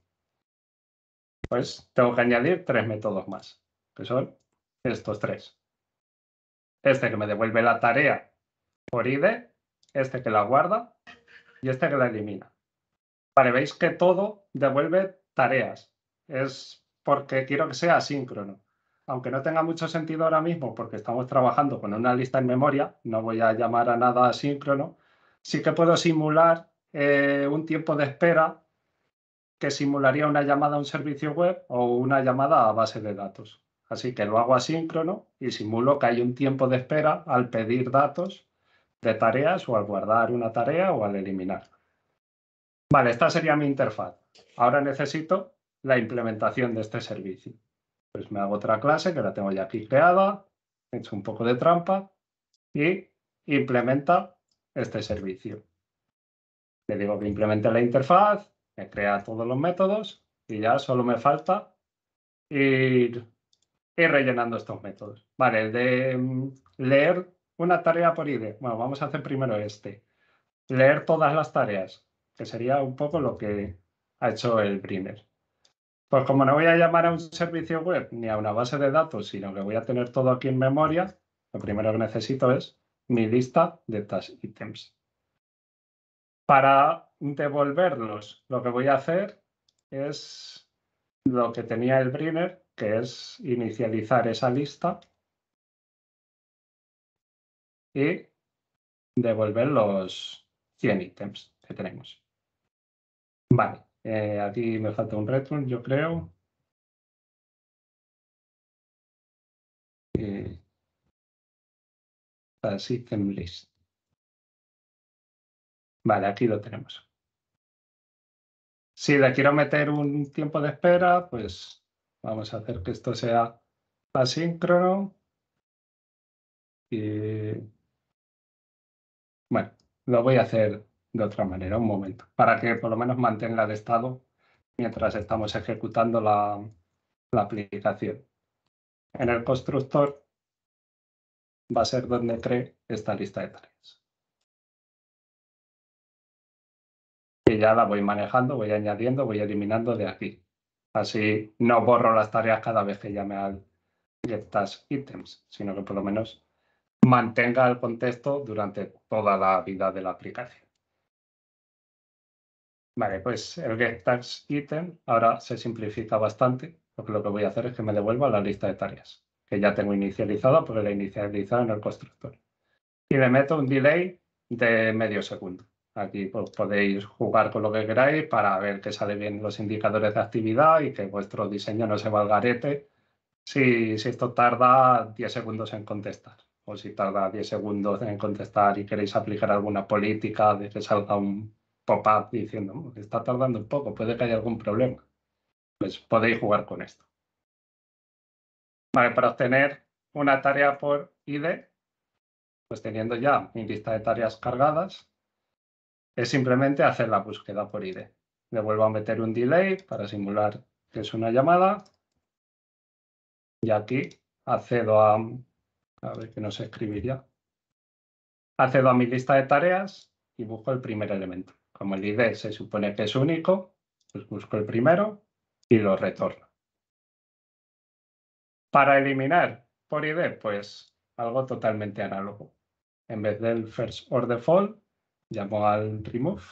Pues tengo que añadir 3 métodos más, que son estos 3. Este que me devuelve la tarea por ID, este que la guarda y este que la elimina. Vale, veis que todo devuelve tareas. Es porque quiero que sea asíncrono. Aunque no tenga mucho sentido ahora mismo porque estamos trabajando con una lista en memoria, no voy a llamar a nada asíncrono, sí que puedo simular un tiempo de espera que simularía una llamada a un servicio web o una llamada a base de datos. Así que lo hago asíncrono y simulo que hay un tiempo de espera al pedir datos de tareas o al guardar una tarea o al eliminar. Vale, esta sería mi interfaz. Ahora necesito la implementación de este servicio. Pues me hago otra clase que la tengo ya aquí creada, he hecho un poco de trampa y implementa este servicio. Le digo que implemente la interfaz, me crea todos los métodos y ya solo me falta ir rellenando estos métodos. Vale, el de leer una tarea por ID. Bueno, vamos a hacer primero este. Leer todas las tareas, que sería un poco lo que ha hecho el Brinner. Pues como no voy a llamar a un servicio web ni a una base de datos, sino que voy a tener todo aquí en memoria, lo primero que necesito es mi lista de task items. Para devolverlos, lo que voy a hacer es lo que tenía el Brinner, que es inicializar esa lista y devolver los 100 ítems que tenemos. Vale, aquí me falta un return, yo creo. Item list. Vale, aquí lo tenemos. Si le quiero meter un tiempo de espera, pues vamos a hacer que esto sea asíncrono. Y bueno, lo voy a hacer de otra manera, un momento, para que por lo menos mantenga el estado mientras estamos ejecutando la aplicación. En el constructor va a ser donde cree esta lista de tareas. Y ya la voy manejando, voy añadiendo, voy eliminando de aquí. Así no borro las tareas cada vez que llame al get task items, sino que por lo menos mantenga el contexto durante toda la vida de la aplicación. Vale, pues el get task item ahora se simplifica bastante, porque lo que voy a hacer es que me devuelva la lista de tareas, que ya tengo inicializada porque la he inicializado en el constructor. Y le meto un delay de medio segundo. Aquí pues, podéis jugar con lo que queráis para ver que salen bien los indicadores de actividad y que vuestro diseño no se va al garete si esto tarda 10 segundos en contestar. O si tarda 10 segundos en contestar y queréis aplicar alguna política de que salga un pop-up diciendo está tardando un poco, puede que haya algún problema. Pues podéis jugar con esto. Vale, para obtener una tarea por ID, pues teniendo ya mi lista de tareas cargadas, es simplemente hacer la búsqueda por ID. Le vuelvo a meter un delay para simular que es una llamada. Y aquí accedo a ver que no se escribiría. Accedo a mi lista de tareas y busco el primer elemento. Como el ID se supone que es único, pues busco el primero y lo retorno. Para eliminar por ID, pues algo totalmente análogo. En vez del first or default, llamo al remove.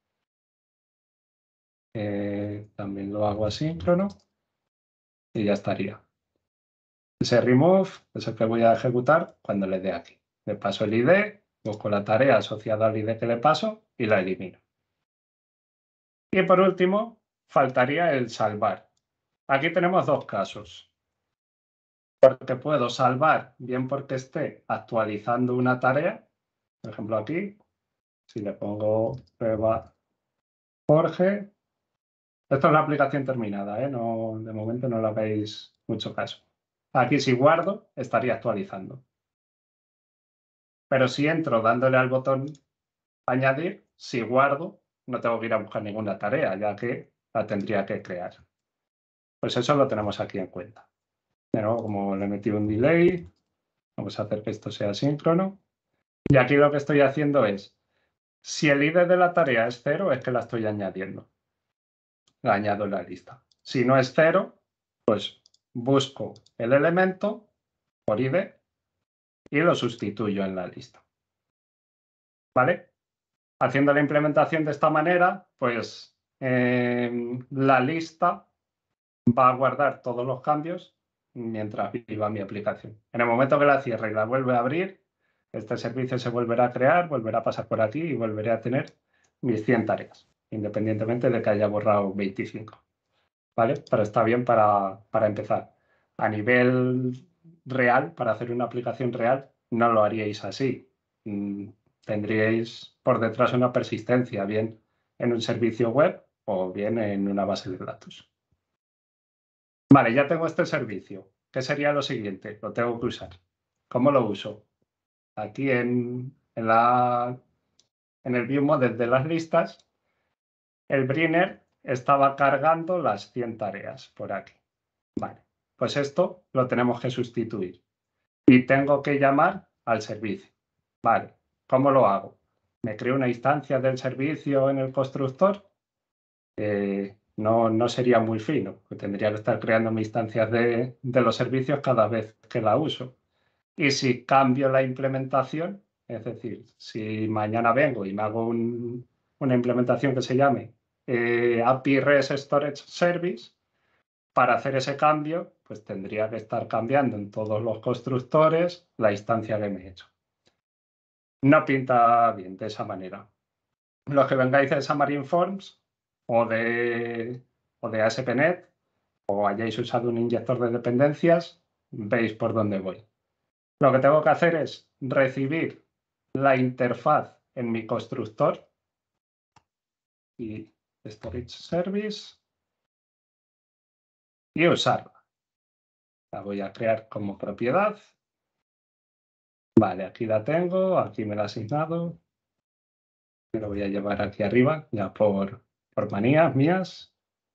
También lo hago asíncrono y ya estaría. Ese remove es el que voy a ejecutar cuando le dé aquí. Le paso el ID, busco la tarea asociada al ID que le paso y la elimino. Y por último, faltaría el salvar. Aquí tenemos dos casos. Porque puedo salvar, bien porque esté actualizando una tarea. Por ejemplo, aquí, si le pongo prueba Jorge. Esto es la aplicación terminada, ¿eh? No, de momento no le veis mucho caso. Aquí si guardo, estaría actualizando. Pero si entro dándole al botón añadir, si guardo, no tengo que ir a buscar ninguna tarea, ya que la tendría que crear. Pues eso lo tenemos aquí en cuenta. De nuevo, como le he metido un delay, vamos a hacer que esto sea síncrono. Y aquí lo que estoy haciendo es, si el ID de la tarea es 0, es que la estoy añadiendo. La añado en la lista. Si no es 0, pues busco el elemento por ID y lo sustituyo en la lista. ¿Vale? Haciendo la implementación de esta manera, pues la lista va a guardar todos los cambios mientras viva mi aplicación. En el momento que la cierre y la vuelve a abrir, este servicio se volverá a crear, volverá a pasar por aquí y volveré a tener mis 100 tareas, independientemente de que haya borrado 25. ¿Vale? Pero está bien para empezar. A nivel real, para hacer una aplicación real, no lo haríais así. Tendríais por detrás una persistencia, bien en un servicio web o bien en una base de datos. Vale, ya tengo este servicio. ¿Qué sería lo siguiente? Lo tengo que usar. ¿Cómo lo uso? Aquí en el view model de las listas, el Brinner estaba cargando las 100 tareas por aquí. Vale, pues esto lo tenemos que sustituir. Y tengo que llamar al servicio. Vale, ¿cómo lo hago? ¿Me creo una instancia del servicio en el constructor? No sería muy fino, porque tendría que estar creando mis instancias de los servicios cada vez que la uso. Y si cambio la implementación, es decir, si mañana vengo y me hago una implementación que se llame API REST Storage Service, para hacer ese cambio, pues tendría que estar cambiando en todos los constructores la instancia que me he hecho. No pinta bien de esa manera. Los que vengáis de Xamarin Forms o de ASP.NET o hayáis usado un inyector de dependencias, veis por dónde voy. Lo que tengo que hacer es recibir la interfaz en mi constructor y Storage Service y usarla. La voy a crear como propiedad. Vale, aquí la tengo, aquí me la he asignado. Me lo voy a llevar aquí arriba, ya por manías mías.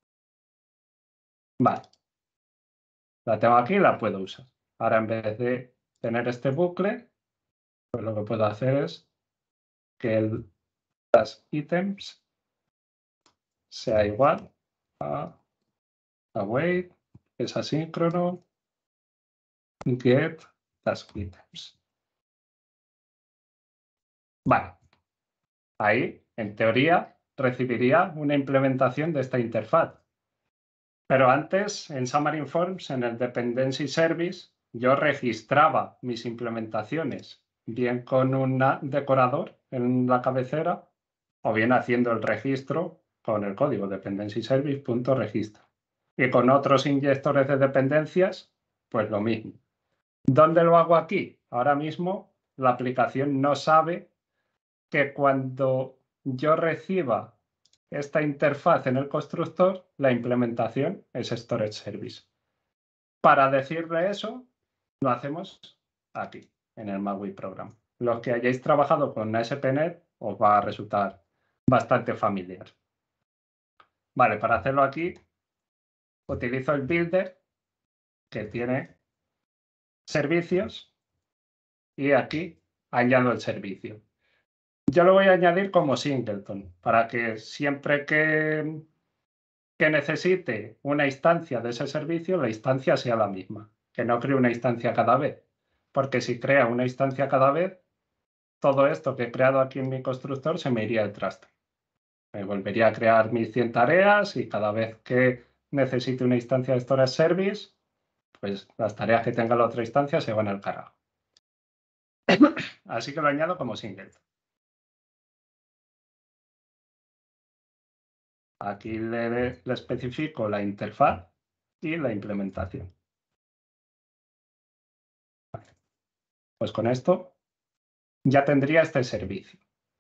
Vale. La tengo aquí y la puedo usar. Ahora, en vez de tener este bucle, pues lo que puedo hacer es que el task items sea igual a await, que es asíncrono, get task items. Vale. Ahí, en teoría, recibiría una implementación de esta interfaz. Pero antes, en Xamarin Forms, en el Dependency Service, yo registraba mis implementaciones, bien con un decorador en la cabecera, o bien haciendo el registro con el código dependencyservice.registro. Y con otros inyectores de dependencias, pues lo mismo. ¿Dónde lo hago aquí? Ahora mismo la aplicación no sabe que cuando yo reciba esta interfaz en el constructor, la implementación es Storage Service. Para decirle eso, lo hacemos aquí, en el MAUI Program. Los que hayáis trabajado con ASP.NET os va a resultar bastante familiar. Vale, para hacerlo aquí, utilizo el Builder, que tiene servicios, y aquí añado el servicio. Yo lo voy a añadir como singleton, para que siempre que necesite una instancia de ese servicio, la instancia sea la misma, que no cree una instancia cada vez. Porque si crea una instancia cada vez, todo esto que he creado aquí en mi constructor se me iría al traste. Me volvería a crear mis 100 tareas y cada vez que necesite una instancia de storage service, pues las tareas que tenga la otra instancia se van al carajo. Así que lo añado como singleton. Aquí le especifico la interfaz y la implementación. Pues con esto ya tendría este servicio.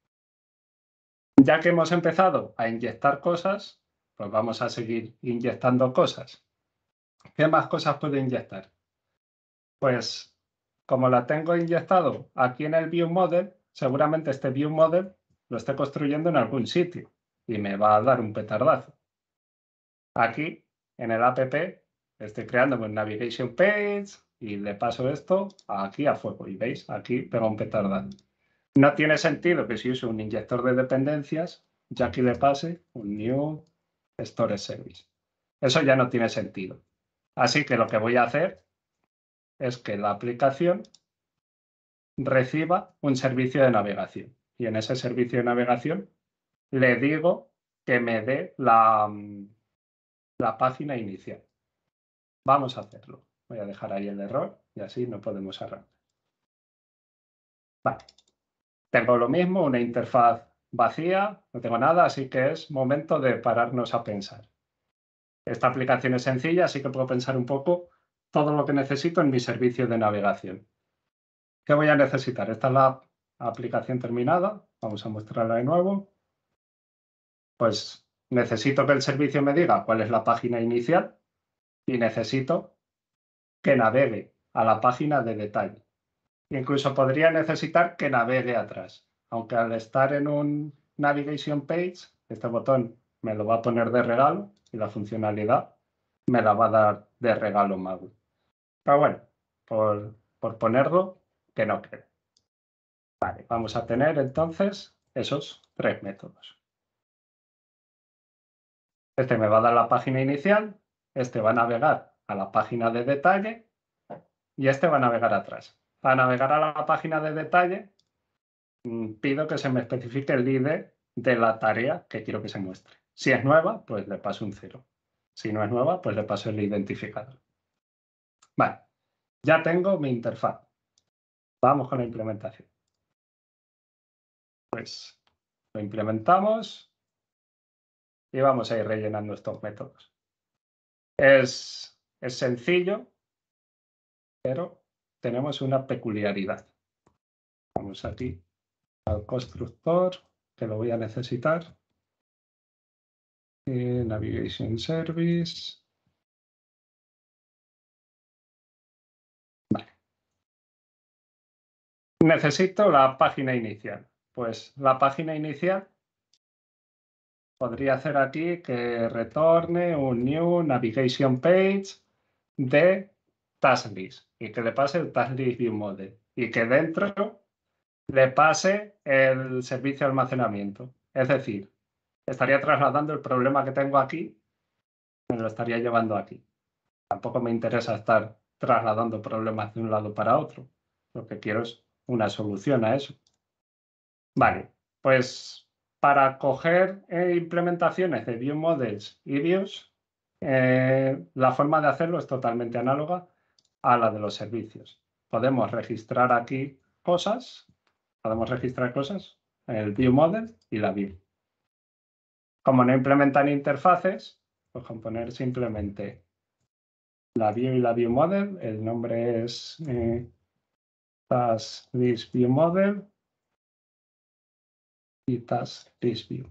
Ya que hemos empezado a inyectar cosas, pues vamos a seguir inyectando cosas. ¿Qué más cosas puedo inyectar? Pues como la tengo inyectado aquí en el View Model, seguramente este View Model lo esté construyendo en algún sitio y me va a dar un petardazo. Aquí, en el app, estoy creando un navigation page y le paso esto aquí a fuego. Y veis, aquí pega un petardazo. No tiene sentido que si uso un inyector de dependencias, ya aquí le pase un new storage service. Eso ya no tiene sentido. Así que lo que voy a hacer es que la aplicación reciba un servicio de navegación. Y en ese servicio de navegación le digo que me dé la página inicial. Vamos a hacerlo. Voy a dejar ahí el error y así no podemos arrancar. Vale. Tengo lo mismo, una interfaz vacía, no tengo nada, así que es momento de pararnos a pensar. Esta aplicación es sencilla, así que puedo pensar un poco todo lo que necesito en mi servicio de navegación. ¿Qué voy a necesitar? Esta es la aplicación terminada. Vamos a mostrarla de nuevo. Pues necesito que el servicio me diga cuál es la página inicial y necesito que navegue a la página de detalle. Incluso podría necesitar que navegue atrás, aunque al estar en un navigation page, este botón me lo va a poner de regalo y la funcionalidad me la va a dar de regalo Magul. Pero bueno, por ponerlo, que no quede. Vale, vamos a tener entonces esos tres métodos. Este me va a dar la página inicial, este va a navegar a la página de detalle y este va a navegar atrás. Para navegar a la página de detalle, pido que se me especifique el ID de la tarea que quiero que se muestre. Si es nueva, pues le paso un 0. Si no es nueva, pues le paso el identificador. Vale, ya tengo mi interfaz. Vamos con la implementación. Pues lo implementamos y vamos a ir rellenando estos métodos. Es sencillo, pero tenemos una peculiaridad. Vamos aquí al constructor, que lo voy a necesitar. Navigation Service. Vale. Necesito la página inicial. Pues la página inicial podría hacer aquí que retorne un new navigation page de task list y que le pase el task list view model y que dentro le pase el servicio de almacenamiento. Es decir, estaría trasladando el problema que tengo aquí, me lo estaría llevando aquí. Tampoco me interesa estar trasladando problemas de un lado para otro. Lo que quiero es una solución a eso. Vale, pues para coger implementaciones de view models y views, la forma de hacerlo es totalmente análoga a la de los servicios. Podemos registrar aquí cosas, en el view model y la view. Como no implementan interfaces, pues con poner simplemente la view y la view model, el nombre es task list view model y task list view.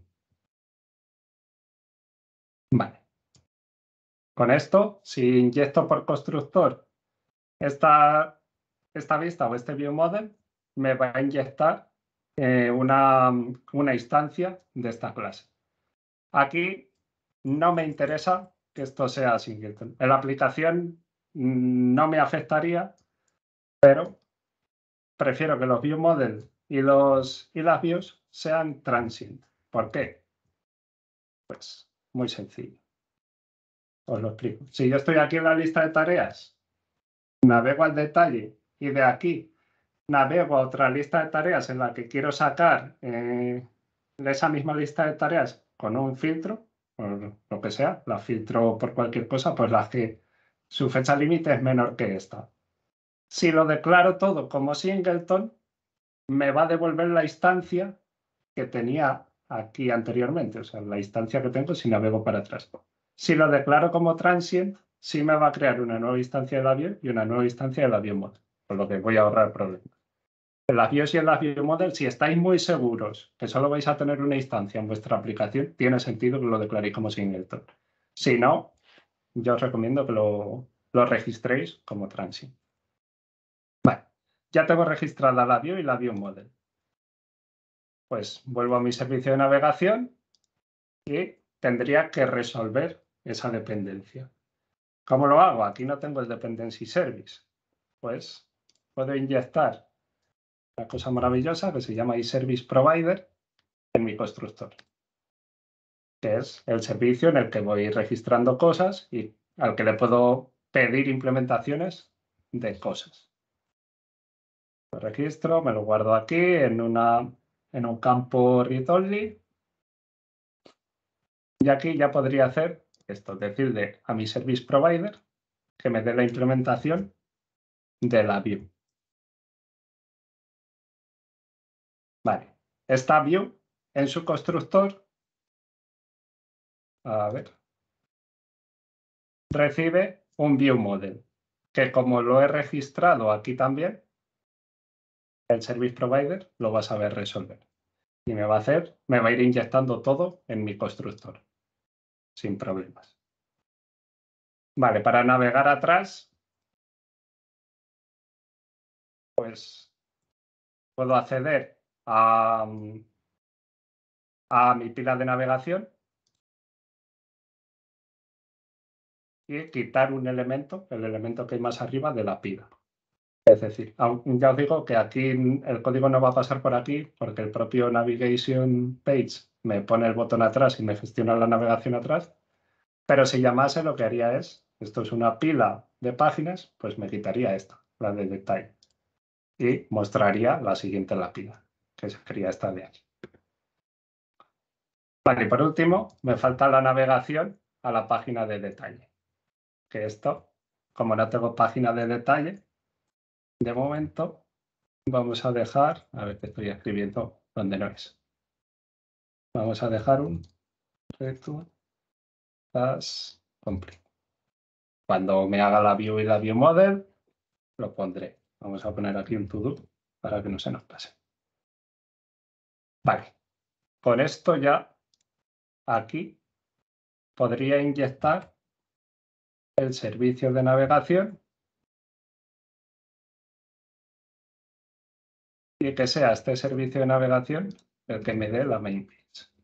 Vale. Con esto, si inyecto por constructor esta vista o este view model, me va a inyectar una instancia de esta clase. Aquí no me interesa que esto sea singleton. En la aplicación no me afectaría, pero prefiero que los ViewModel y las views sean transient. ¿Por qué? Pues muy sencillo. Os lo explico. Si yo estoy aquí en la lista de tareas, navego al detalle y de aquí navego a otra lista de tareas en la que quiero sacar de esa misma lista de tareas con un filtro, o lo que sea, la filtro por cualquier cosa, pues la que su fecha límite es menor que esta. Si lo declaro todo como singleton, me va a devolver la instancia que tenía aquí anteriormente, o sea, la instancia que tengo si navego para atrás. Si lo declaro como transient, sí me va a crear una nueva instancia de la view y una nueva instancia de la ViewModel, por lo que voy a ahorrar problemas. En las views y en las ViewModel, si estáis muy seguros que solo vais a tener una instancia en vuestra aplicación, tiene sentido que lo declaréis como singleton. Si no, yo os recomiendo que lo registréis como transient. Vale, ya tengo registrada la view y la ViewModel. Pues vuelvo a mi servicio de navegación y tendría que resolver esa dependencia. ¿Cómo lo hago? Aquí no tengo el dependency service. Pues puedo inyectar una cosa maravillosa que se llama iService Provider en mi constructor, que es el servicio en el que voy registrando cosas y al que le puedo pedir implementaciones de cosas. Lo registro, me lo guardo aquí en un campo read-only. Y aquí ya podría hacer esto, decirle a mi service provider que me dé la implementación de la view. Vale, esta view en su constructor, a ver, recibe un ViewModel, que como lo he registrado aquí también, el service provider lo va a saber resolver. Y me va a ir inyectando todo en mi constructor, sin problemas. Vale, para navegar atrás, pues puedo acceder a mi pila de navegación y quitar un elemento, el elemento que hay más arriba de la pila. Es decir, ya os digo que aquí el código no va a pasar por aquí porque el propio Navigation Page me pone el botón atrás y me gestiona la navegación atrás, pero si llamase lo que haría es, esto es una pila de páginas, pues me quitaría esta, la de detalle, y mostraría la siguiente en la pila, que sería esta de aquí. Vale, y por último, me falta la navegación a la página de detalle, que esto, como no tengo página de detalle, de momento vamos a dejar, a ver que estoy escribiendo donde no es. Vamos a dejar un return as complete. Cuando me haga la view y la ViewModel, lo pondré. Vamos a poner aquí un to-do para que no se nos pase. Vale, con esto ya aquí podría inyectar el servicio de navegación y que sea este servicio de navegación el que me dé la main page.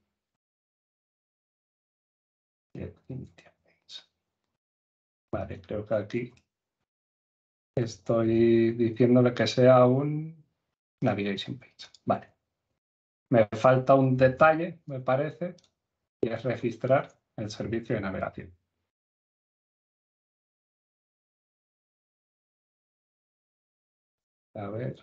Vale, creo que aquí estoy diciéndole que sea un navigation page. Vale. Me falta un detalle, me parece, y es registrar el servicio de navegación. A ver.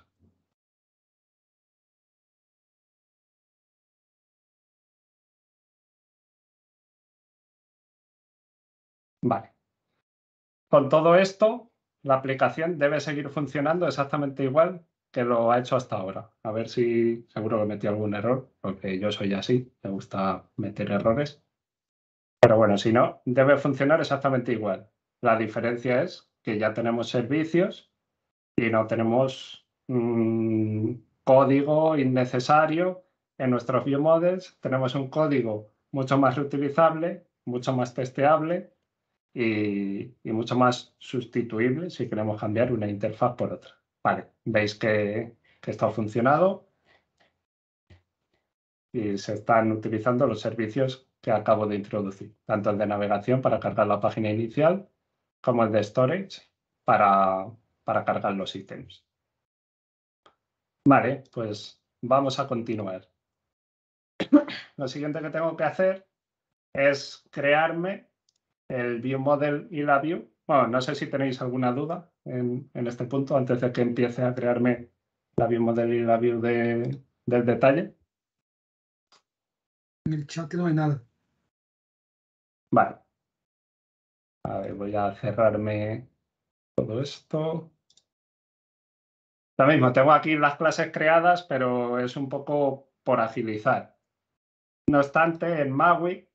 Vale. Con todo esto, la aplicación debe seguir funcionando exactamente igual que lo ha hecho hasta ahora. A ver si seguro que metí algún error, porque yo soy así, me gusta meter errores. Pero bueno, si no, debe funcionar exactamente igual. La diferencia es que ya tenemos servicios y no tenemos código innecesario en nuestros ViewModels. Tenemos un código mucho más reutilizable, mucho más testeable y mucho más sustituible si queremos cambiar una interfaz por otra. Vale, veis que esto ha funcionado y se están utilizando los servicios que acabo de introducir, tanto el de navegación para cargar la página inicial como el de storage para cargar los ítems. Vale, pues vamos a continuar. Lo siguiente que tengo que hacer es crearme el view model y la view. Bueno, no sé si tenéis alguna duda en este punto antes de que empiece a crearme la view model y la view del detalle. En el chat no hay nada. Vale. A ver, voy a cerrarme todo esto. Lo mismo, tengo aquí las clases creadas, pero es un poco por agilizar. No obstante, en Maui,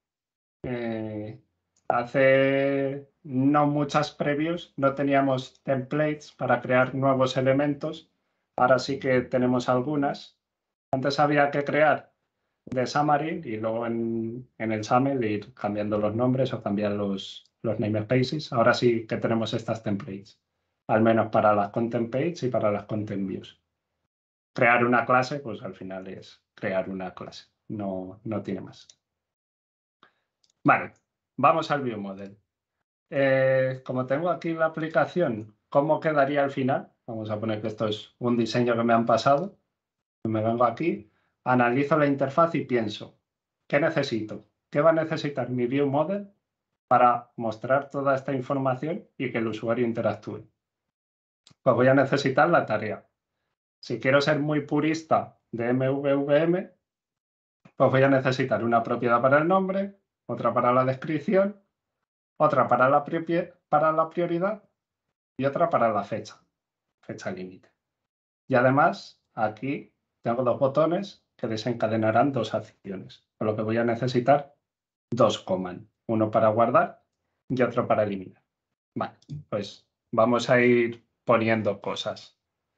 hace no muchas previews, no teníamos templates para crear nuevos elementos. Ahora sí que tenemos algunas. Antes había que crear de Xamarin y luego en el XAML ir cambiando los nombres o cambiar los namespaces. Ahora sí que tenemos estas templates, al menos para las content pages y para las content views. Crear una clase, pues al final es crear una clase, no tiene más. Vale, vamos al view model. Como tengo aquí la aplicación, ¿cómo quedaría al final? Vamos a poner que esto es un diseño que me han pasado. Me vengo aquí, analizo la interfaz y pienso, ¿qué necesito? ¿Qué va a necesitar mi view model para mostrar toda esta información y que el usuario interactúe? Pues voy a necesitar la tarea. Si quiero ser muy purista de MVVM, pues voy a necesitar una propiedad para el nombre, otra para la descripción, otra para la prioridad y otra para la fecha límite. Y además, aquí tengo dos botones que desencadenarán dos acciones, por lo que voy a necesitar dos command, uno para guardar y otro para eliminar. Vale, pues vamos a ir poniendo cosas.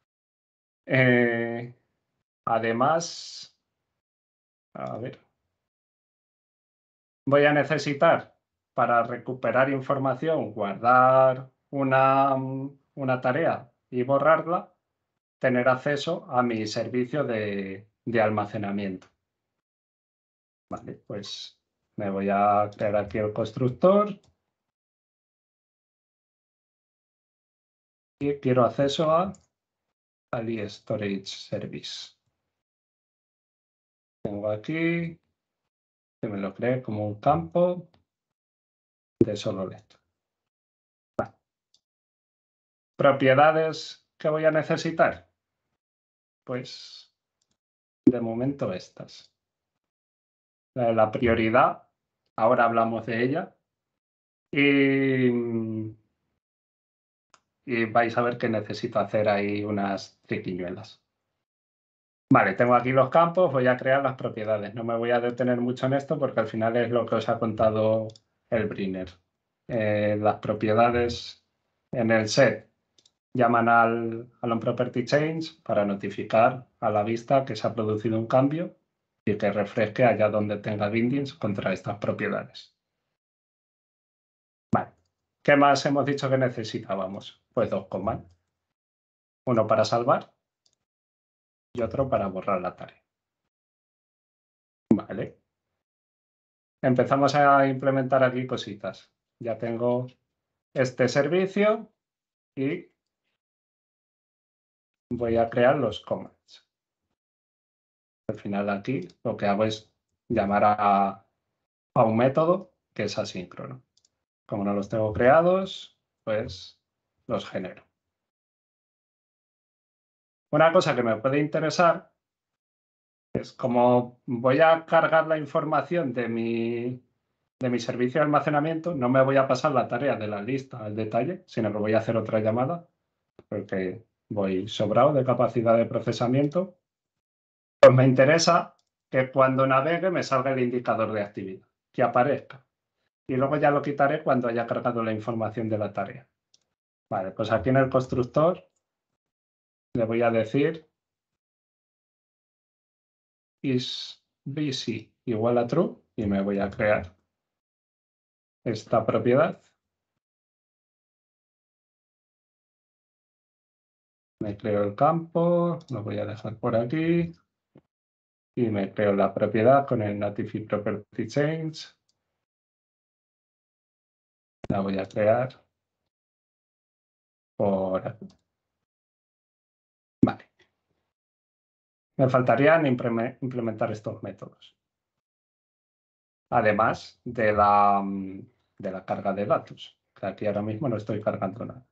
Además, a ver, voy a necesitar para recuperar información, guardar una tarea y borrarla, tener acceso a mi servicio de almacenamiento. Vale, pues me voy a crear aquí el constructor y quiero acceso a Ali Storage Service. Tengo aquí que me lo cree como un campo de solo letra. Vale. ¿Propiedades que voy a necesitar? Pues de momento estas. La prioridad, ahora hablamos de ella. Y vais a ver que necesito hacer ahí unas triquiñuelas. Vale, tengo aquí los campos, voy a crear las propiedades. No me voy a detener mucho en esto porque al final es lo que os ha contado el Briner. Las propiedades en el set llaman al onPropertyChange para notificar a la vista que se ha producido un cambio y que refresque allá donde tenga bindings contra estas propiedades. Vale, ¿qué más hemos dicho que necesitábamos? Pues dos command. Uno para salvar y otro para borrar la tarea. Vale. Empezamos a implementar aquí cositas. Ya tengo este servicio y voy a crear los commands. Al final aquí lo que hago es llamar a un método que es asíncrono. Como no los tengo creados, pues los genero. Una cosa que me puede interesar es como voy a cargar la información de mi servicio de almacenamiento, no me voy a pasar la tarea de la lista al detalle, sino que voy a hacer otra llamada porque voy sobrado de capacidad de procesamiento. Pues me interesa que cuando navegue me salga el indicador de actividad, que aparezca. Y luego ya lo quitaré cuando haya cargado la información de la tarea. Vale, pues aquí en el constructor le voy a decir isBusy igual a true y me voy a crear esta propiedad. Me creo el campo, lo voy a dejar por aquí y me creo la propiedad con el Notify Property Change. La voy a crear por aquí. Vale. Me faltarían implementar estos métodos. Además de la carga de datos, que aquí ahora mismo no estoy cargando nada.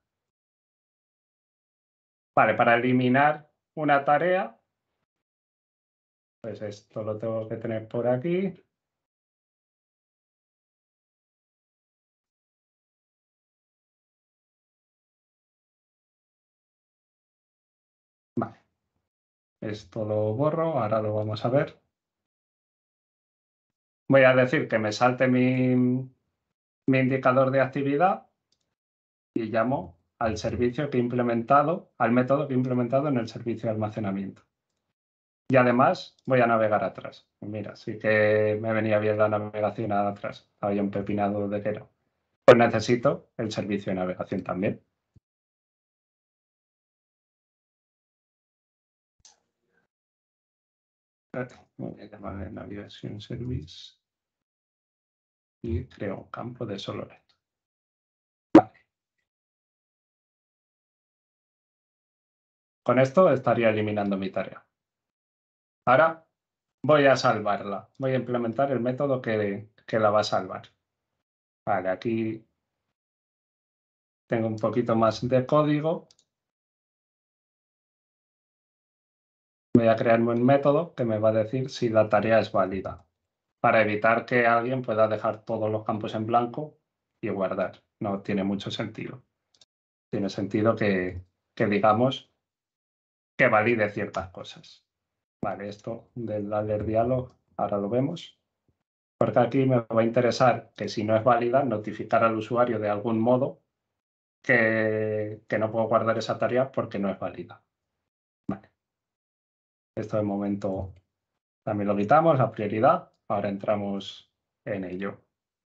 Vale, para eliminar una tarea, pues esto lo tengo que tener por aquí. Vale. Esto lo borro, ahora lo vamos a ver. Voy a decir que me salte mi indicador de actividad y llamo al servicio que he implementado, al método que he implementado en el servicio de almacenamiento. Y además voy a navegar atrás. Mira, sí que me venía bien la navegación atrás. Había un pepinado de que no. Pues necesito el servicio de navegación también. Voy a llamarle Navigation Service y creo un campo de solo esto. Vale. Con esto estaría eliminando mi tarea. Ahora voy a salvarla. Voy a implementar el método que la va a salvar. Vale, aquí tengo un poquito más de código. Voy a crearme un método que me va a decir si la tarea es válida, para evitar que alguien pueda dejar todos los campos en blanco y guardar. No tiene mucho sentido. Tiene sentido que digamos que valide ciertas cosas. Vale, esto del alert dialog ahora lo vemos. Porque aquí me va a interesar que si no es válida, notificar al usuario de algún modo que no puedo guardar esa tarea porque no es válida. Vale. Esto de momento también lo quitamos, la prioridad. Ahora entramos en ello.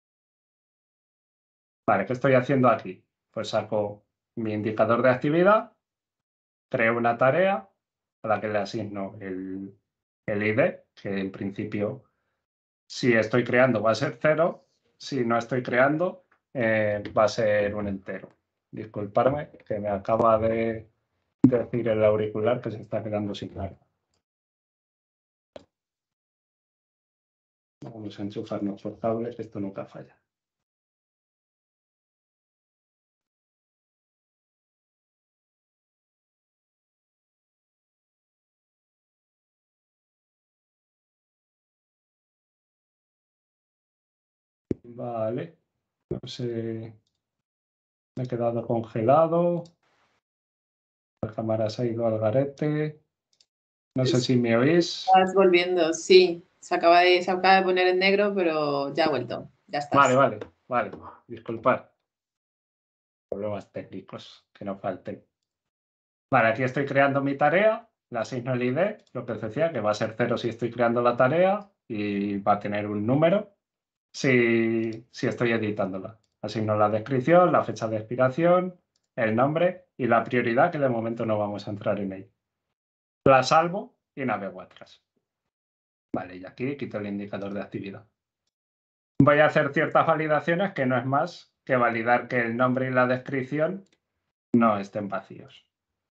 Vale, ¿qué estoy haciendo aquí? Pues saco mi indicador de actividad, creo una tarea a la que le asigno el ID, que en principio, si estoy creando va a ser 0, si no estoy creando va a ser un entero. Disculparme, que me acaba de decir el auricular que se está quedando sin carga. Vamos a enchufarnos por cable, que esto nunca falla. Vale, no sé, me he quedado congelado. La cámara se ha ido al garete. No sé si me oís. Estás volviendo, sí. Se acaba de poner en negro, pero ya ha vuelto. Ya estás. Vale. Disculpad. Problemas técnicos, que no falten. Vale, aquí estoy creando mi tarea. Le asigno el ID, lo que os decía, que va a ser 0 si estoy creando la tarea y va a tener un número si estoy editándola. Asigno la descripción, la fecha de expiración, el nombre y la prioridad, que de momento no vamos a entrar en ella. La salvo y navego atrás. Vale, y aquí quito el indicador de actividad. Voy a hacer ciertas validaciones que no es más que validar que el nombre y la descripción no estén vacíos.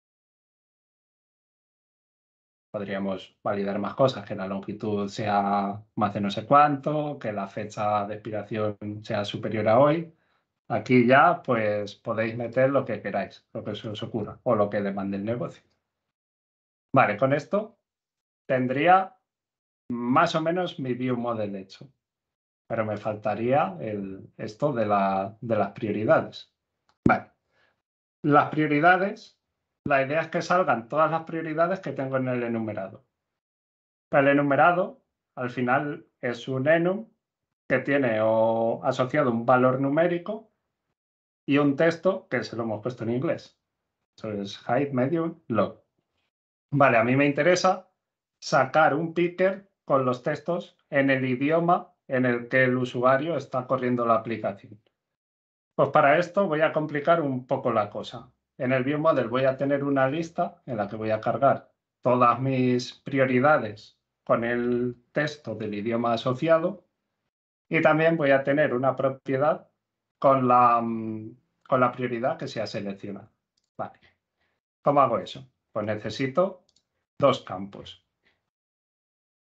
Podríamos validar más cosas, que la longitud sea más de no sé cuánto, que la fecha de expiración sea superior a hoy. Aquí ya pues podéis meter lo que queráis, lo que se os ocurra o lo que demande el negocio. Vale, con esto tendría más o menos mi view model hecho. Pero me faltaría esto de las prioridades. Vale. Las prioridades, la idea es que salgan todas las prioridades que tengo en el enumerado. El enumerado, al final, es un enum que tiene asociado un valor numérico y un texto que se lo hemos puesto en inglés. Eso es height, medium, log. Vale, a mí me interesa sacar un picker con los textos en el idioma en el que el usuario está corriendo la aplicación. Pues para esto voy a complicar un poco la cosa. En el ViewModel voy a tener una lista en la que voy a cargar todas mis prioridades con el texto del idioma asociado y también voy a tener una propiedad con la prioridad que se ha seleccionado. Vale. ¿Cómo hago eso? Pues necesito dos campos.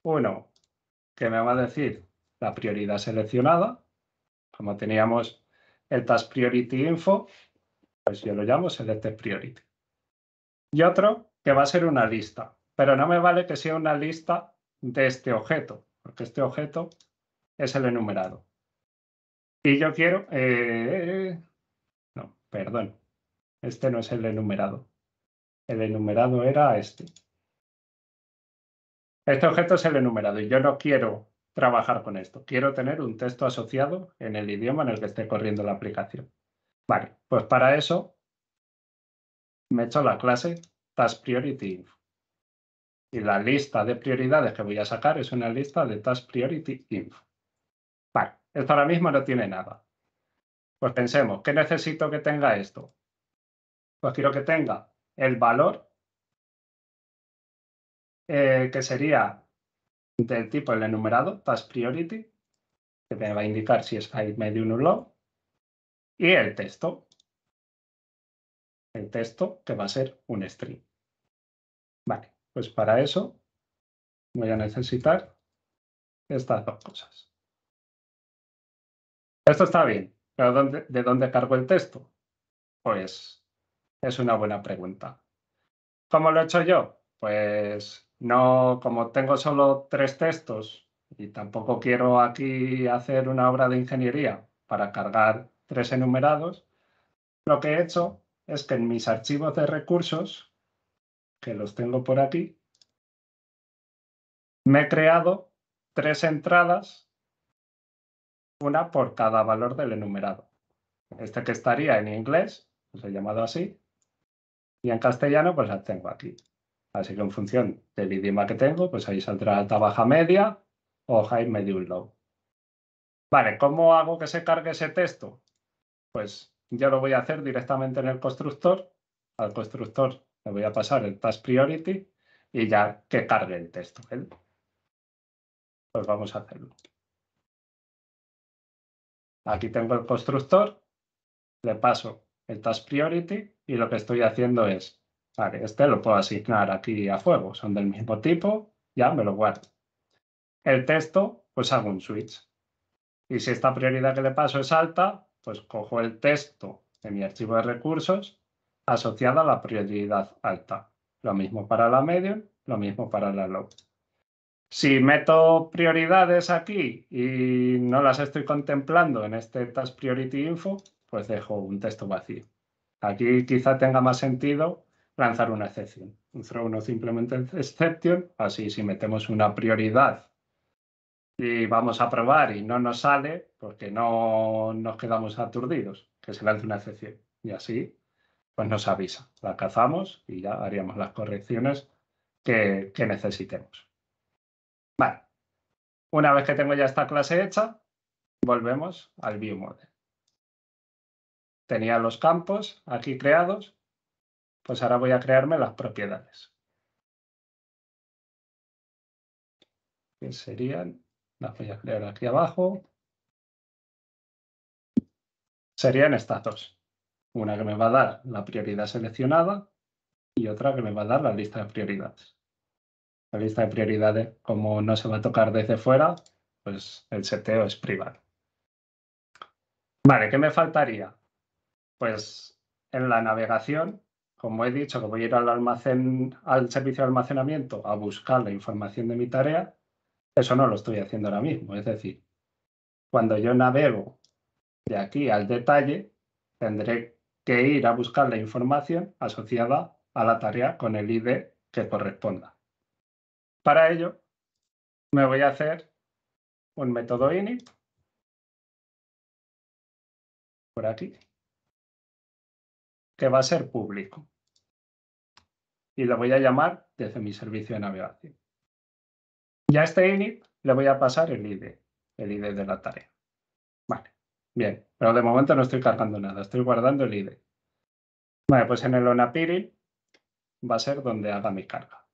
Uno que me va a decir la prioridad seleccionada. Como teníamos el Task Priority Info, pues yo lo llamo Selected Priority. Y otro que va a ser una lista, pero no me vale que sea una lista de este objeto, porque este objeto es el enumerado. Y yo quiero... no, perdón. Este no es el enumerado. El enumerado era este. Este objeto es el enumerado y yo no quiero trabajar con esto. Quiero tener un texto asociado en el idioma en el que esté corriendo la aplicación. Vale, pues para eso me he hecho la clase Task Priority Info. Y la lista de prioridades que voy a sacar es una lista de Task Priority Info. Vale, esto ahora mismo no tiene nada. Pues pensemos, ¿qué necesito que tenga esto? Pues quiero que tenga el valor que sería del tipo el enumerado, Task Priority, que me va a indicar si es high, medium o low, y el texto que va a ser un string. Vale, pues para eso voy a necesitar estas dos cosas. Esto está bien, pero ¿de dónde cargo el texto? Pues es una buena pregunta. ¿Cómo lo he hecho yo? Pues no, como tengo solo 3 textos y tampoco quiero aquí hacer una obra de ingeniería para cargar 3 enumerados, lo que he hecho es que en mis archivos de recursos, que los tengo por aquí, me he creado 3 entradas, una por cada valor del enumerado. Este que estaría en inglés, pues he llamado así, y en castellano pues las tengo aquí. Así que en función del idioma que tengo, pues ahí saldrá alta, baja, media o high, medium, low. Vale, ¿cómo hago que se cargue ese texto? Pues yo lo voy a hacer directamente en el constructor. Al constructor le voy a pasar el task priority y ya que cargue el texto. Pues vamos a hacerlo. Aquí tengo el constructor, le paso el task priority y lo que estoy haciendo es, vale, este lo puedo asignar aquí a fuego, son del mismo tipo, ya me lo guardo. El texto, pues hago un switch. Y si esta prioridad que le paso es alta, pues cojo el texto de mi archivo de recursos asociado a la prioridad alta. Lo mismo para la medium, lo mismo para la low. Si meto prioridades aquí y no las estoy contemplando en este Task Priority Info, pues dejo un texto vacío. Aquí quizá tenga más sentido lanzar una excepción. Un throw no simplemente exception, así si metemos una prioridad y vamos a probar y no nos sale, porque no nos quedamos aturdidos, que se lance una excepción. Y así, pues nos avisa. La cazamos y ya haríamos las correcciones que necesitemos. Vale. Una vez que tengo ya esta clase hecha, volvemos al ViewModel. Tenía los campos aquí creados, pues ahora voy a crearme las propiedades. Que serían, las voy a crear aquí abajo. Serían estas dos. Una que me va a dar la prioridad seleccionada y otra que me va a dar la lista de prioridades. La lista de prioridades, como no se va a tocar desde fuera, pues el seteo es privado. Vale, ¿qué me faltaría? Pues en la navegación, como he dicho que voy a ir al almacén, al servicio de almacenamiento a buscar la información de mi tarea, eso no lo estoy haciendo ahora mismo. Es decir, cuando yo navego de aquí al detalle, tendré que ir a buscar la información asociada a la tarea con el ID que corresponda. Para ello, me voy a hacer un método init por aquí, que va a ser público. Y lo voy a llamar desde mi servicio de navegación. Y a este init le voy a pasar el ID de la tarea. Vale, bien, pero de momento no estoy cargando nada, estoy guardando el ID. Vale, pues en el onApiri va a ser donde haga mi carga.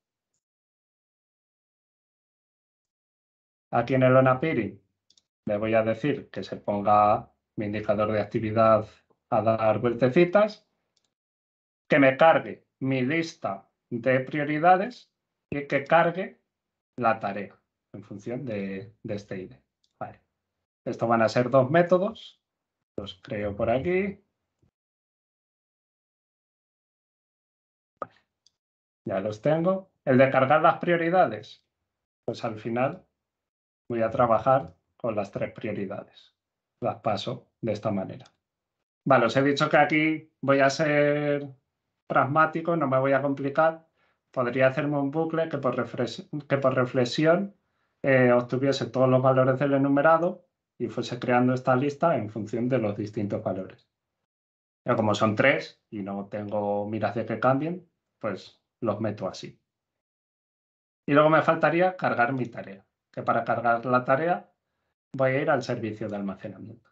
Aquí en el onApiri le voy a decir que se ponga mi indicador de actividad a dar vueltecitas, que me cargue mi lista de prioridades y que cargue la tarea. en función de este ID. Vale. Esto van a ser dos métodos. Los creo por aquí. Ya los tengo. El de cargar las prioridades. Pues al final voy a trabajar con las 3 prioridades. Las paso de esta manera. Vale, os he dicho que aquí voy a ser pragmático, no me voy a complicar. Podría hacerme un bucle que por reflexión obtuviese todos los valores del enumerado y fuese creando esta lista en función de los distintos valores. Pero como son 3 y no tengo miras de que cambien, pues los meto así. Y luego me faltaría cargar mi tarea, que para cargar la tarea voy a ir al servicio de almacenamiento.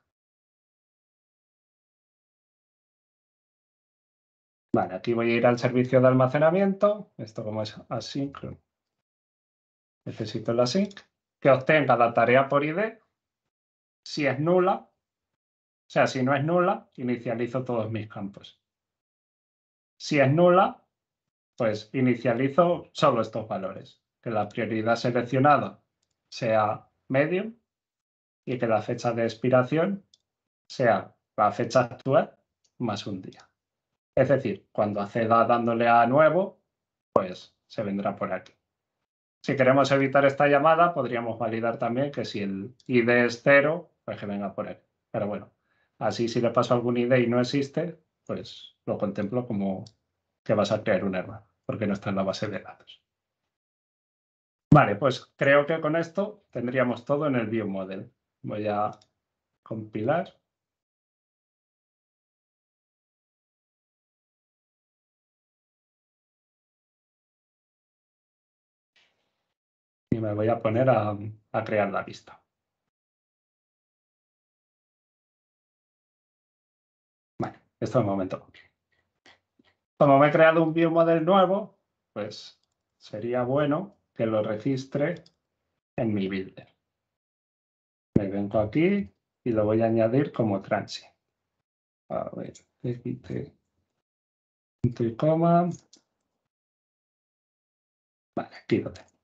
Vale, aquí voy a ir al servicio de almacenamiento. Esto como es asíncrono. Necesito el async. Que obtenga la tarea por ID. Si es nula, o sea, si no es nula, inicializo todos mis campos. Si es nula, pues inicializo solo estos valores. Que la prioridad seleccionada sea medium y que la fecha de expiración sea la fecha actual más un día. Es decir, cuando acceda dándole a nuevo, pues se vendrá por aquí. Si queremos evitar esta llamada, podríamos validar también que si el ID es 0, pues que venga por aquí. Pero bueno, así si le paso algún ID y no existe, pues lo contemplo como que vas a crear un error, porque no está en la base de datos. Vale, pues creo que con esto tendríamos todo en el ViewModel. Voy a compilar. Y me voy a poner a crear la lista. Vale, esto es el momento. Como me he creado un ViewModel nuevo, pues sería bueno que lo registre en mi builder. Me vengo aquí y lo voy a añadir como transient. A ver, punto y coma. Vale, aquí lo tengo.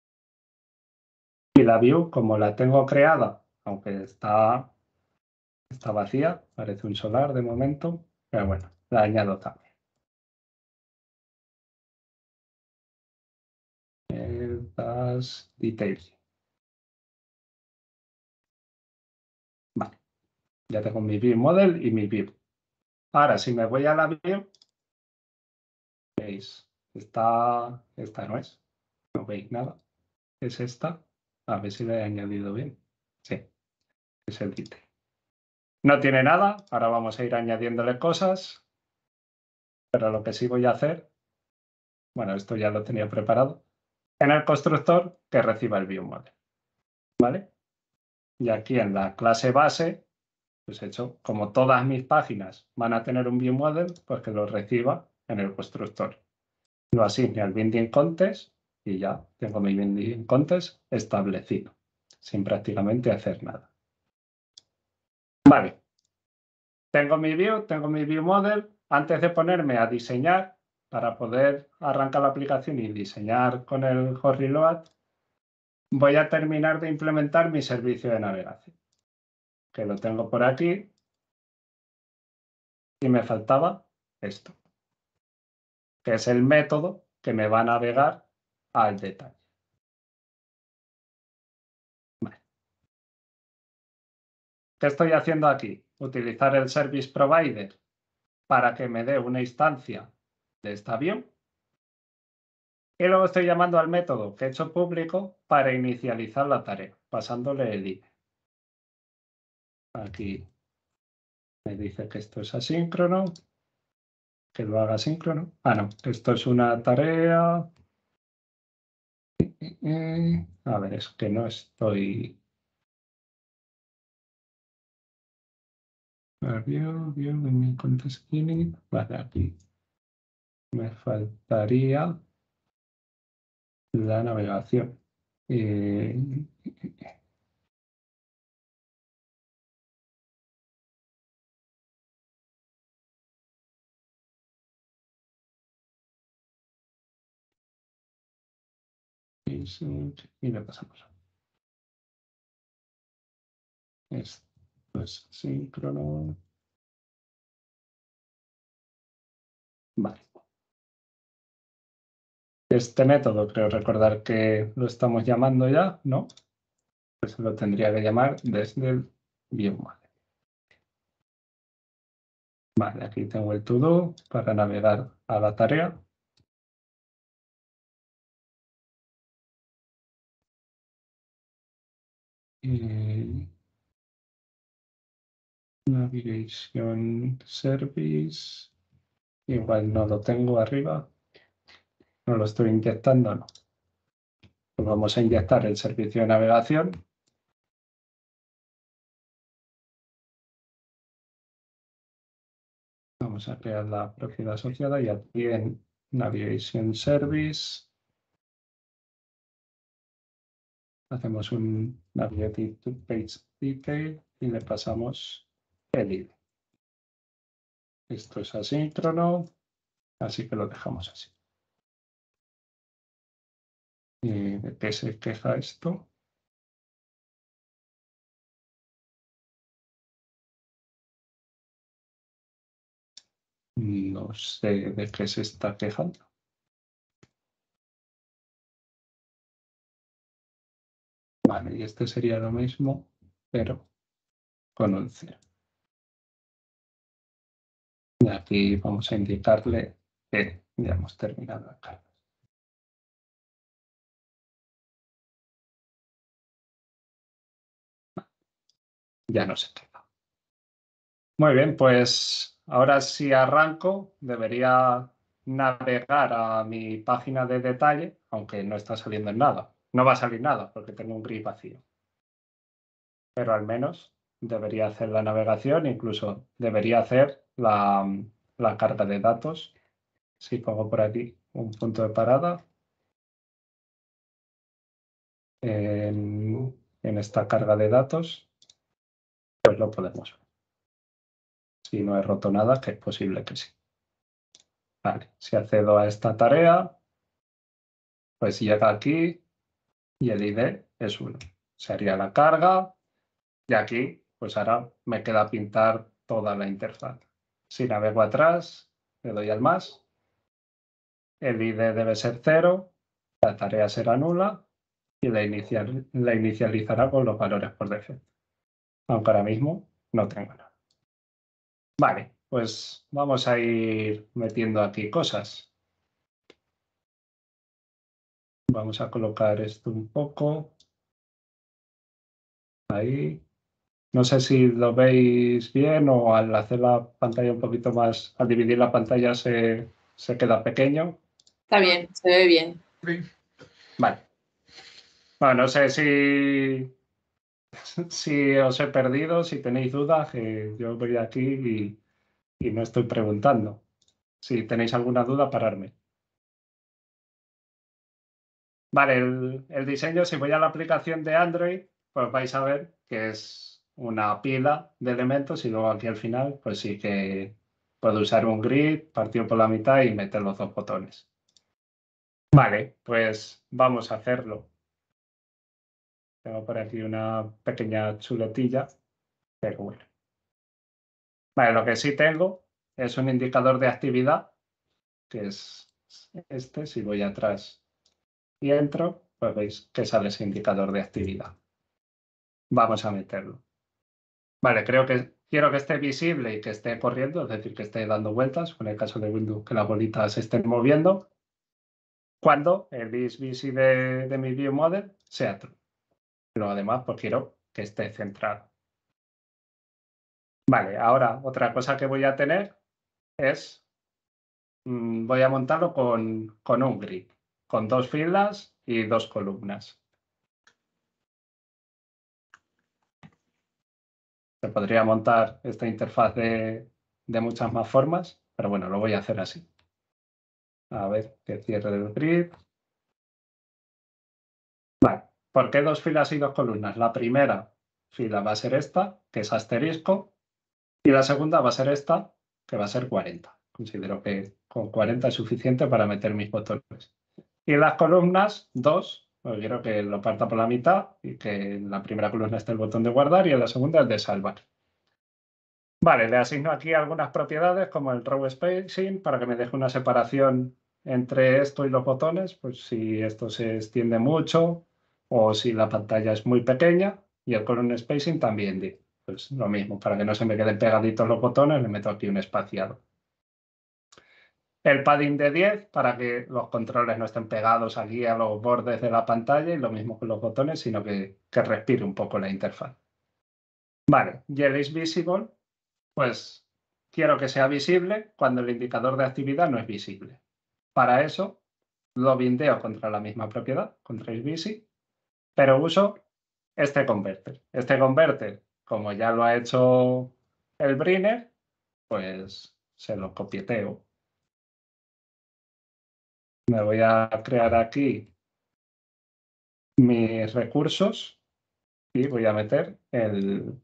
Y la view, como la tengo creada, aunque está vacía, parece un solar de momento, pero bueno, la añado también. Das details. Vale, ya tengo mi view model y mi view. Ahora, si me voy a la view, veis, esta no es, no veis nada. Es esta, a ver si la he añadido bien. Sí, es el detail. No tiene nada, ahora vamos a ir añadiéndole cosas, pero lo que sí voy a hacer, bueno, esto ya lo tenía preparado, en el constructor que reciba el ViewModel, ¿vale? Y aquí en la clase base, pues he hecho, como todas mis páginas van a tener un ViewModel, pues que lo reciba en el constructor. Lo asigne al binding context y ya tengo mi binding context establecido, sin prácticamente hacer nada. Vale. Tengo mi view model. Antes de ponerme a diseñar, para poder arrancar la aplicación y diseñar con el hot reload, voy a terminar de implementar mi servicio de navegación, que lo tengo por aquí. Y me faltaba esto, que es el método que me va a navegar al detalle. Vale. ¿Qué estoy haciendo aquí? Utilizar el service provider para que me dé una instancia de esta view. Y luego estoy llamando al método que he hecho público para inicializar la tarea, pasándole el ID. Aquí me dice que esto es asíncrono, que lo haga asíncrono. Ah, no, esto es una tarea. A ver, es que no estoy... Vale, aquí me faltaría la navegación. Y le pasamos. Esto es síncrono. Vale. Este método creo recordar que lo estamos llamando ya, ¿no? Pues lo tendría que llamar desde el ViewModel. Vale, aquí tengo el to-do para navegar a la tarea. Navigation Service. Igual no lo tengo arriba. No lo estoy inyectando, no. Pues vamos a inyectar el servicio de navegación. Vamos a crear la propiedad asociada y aquí en Navigation Service hacemos un Navigate to Page Detail y le pasamos el ID. Esto es asíncrono, así que lo dejamos así. ¿Y de qué se queja esto? No sé de qué se está quejando. Vale, y este sería lo mismo, pero con un 0. Y aquí vamos a indicarle que ya hemos terminado la carga. Ya no se queda. Muy bien, pues ahora si arranco, debería navegar a mi página de detalle, aunque no está saliendo en nada. No va a salir nada porque tengo un grid vacío. Pero al menos debería hacer la navegación, incluso debería hacer la carga de datos. Si pongo por aquí un punto de parada en esta carga de datos, pues lo podemos ver. Si no he roto nada, que es posible que sí. Vale, si accedo a esta tarea, pues llega aquí y el ID es 1. Se haría la carga y aquí, pues ahora me queda pintar toda la interfaz. Si navego atrás, le doy al más. El ID debe ser 0, la tarea será nula y la inicializará con los valores por defecto. Aunque ahora mismo no tengo nada. Vale, pues vamos a ir metiendo aquí cosas. Vamos a colocar esto un poco. Ahí. No sé si lo veis bien o al hacer la pantalla un poquito más, al dividir la pantalla se queda pequeño. Está bien, se ve bien. Vale. Bueno, no sé si os he perdido, si tenéis dudas, que yo voy aquí y no estoy preguntando. Si tenéis alguna duda, pararme. Vale, el diseño, si voy a la aplicación de Android, pues vais a ver que es una pila de elementos y luego aquí al final, pues sí que puedo usar un grid partido por la mitad y meter los 2 botones. Vale, pues vamos a hacerlo. Tengo por aquí una pequeña chuletilla, pero bueno. Vale, lo que sí tengo es un indicador de actividad, que es este. Si voy atrás y entro, pues veis que sale ese indicador de actividad. Vamos a meterlo. Vale, quiero que esté visible y que esté corriendo, es decir, que esté dando vueltas, en el caso de Windows, que las bolitas se estén moviendo, cuando el is-busy de mi ViewModel sea true. Pero además, pues quiero que esté centrado. Vale, ahora otra cosa que voy a tener es, voy a montarlo con un grid, con 2 filas y 2 columnas. Se podría montar esta interfaz de muchas más formas, pero bueno, lo voy a hacer así. A ver, que cierre el grid. Vale, ¿por qué 2 filas y 2 columnas? La primera fila va a ser esta, que es asterisco, y la segunda va a ser esta, que va a ser 40. Considero que con 40 es suficiente para meter mis botones. Y las columnas, 2, Porque quiero que lo parta por la mitad y que en la primera columna esté el botón de guardar y en la segunda el de salvar. Vale, le asigno aquí algunas propiedades como el row spacing para que me deje una separación entre esto y los botones, pues si esto se extiende mucho o si la pantalla es muy pequeña, y el column spacing también, pues lo mismo, para que no se me queden pegaditos los botones, le meto aquí un espaciado. El padding de 10 para que los controles no estén pegados aquí a los bordes de la pantalla y lo mismo con los botones, sino que respire un poco la interfaz. Vale, y el is visible, pues quiero que sea visible cuando el indicador de actividad no es visible. Para eso lo bindeo contra la misma propiedad, contra isVisi, pero uso este converter. Este converter, como ya lo ha hecho el Briner, pues se lo copieteo. Me voy a crear aquí mis recursos y voy a meter el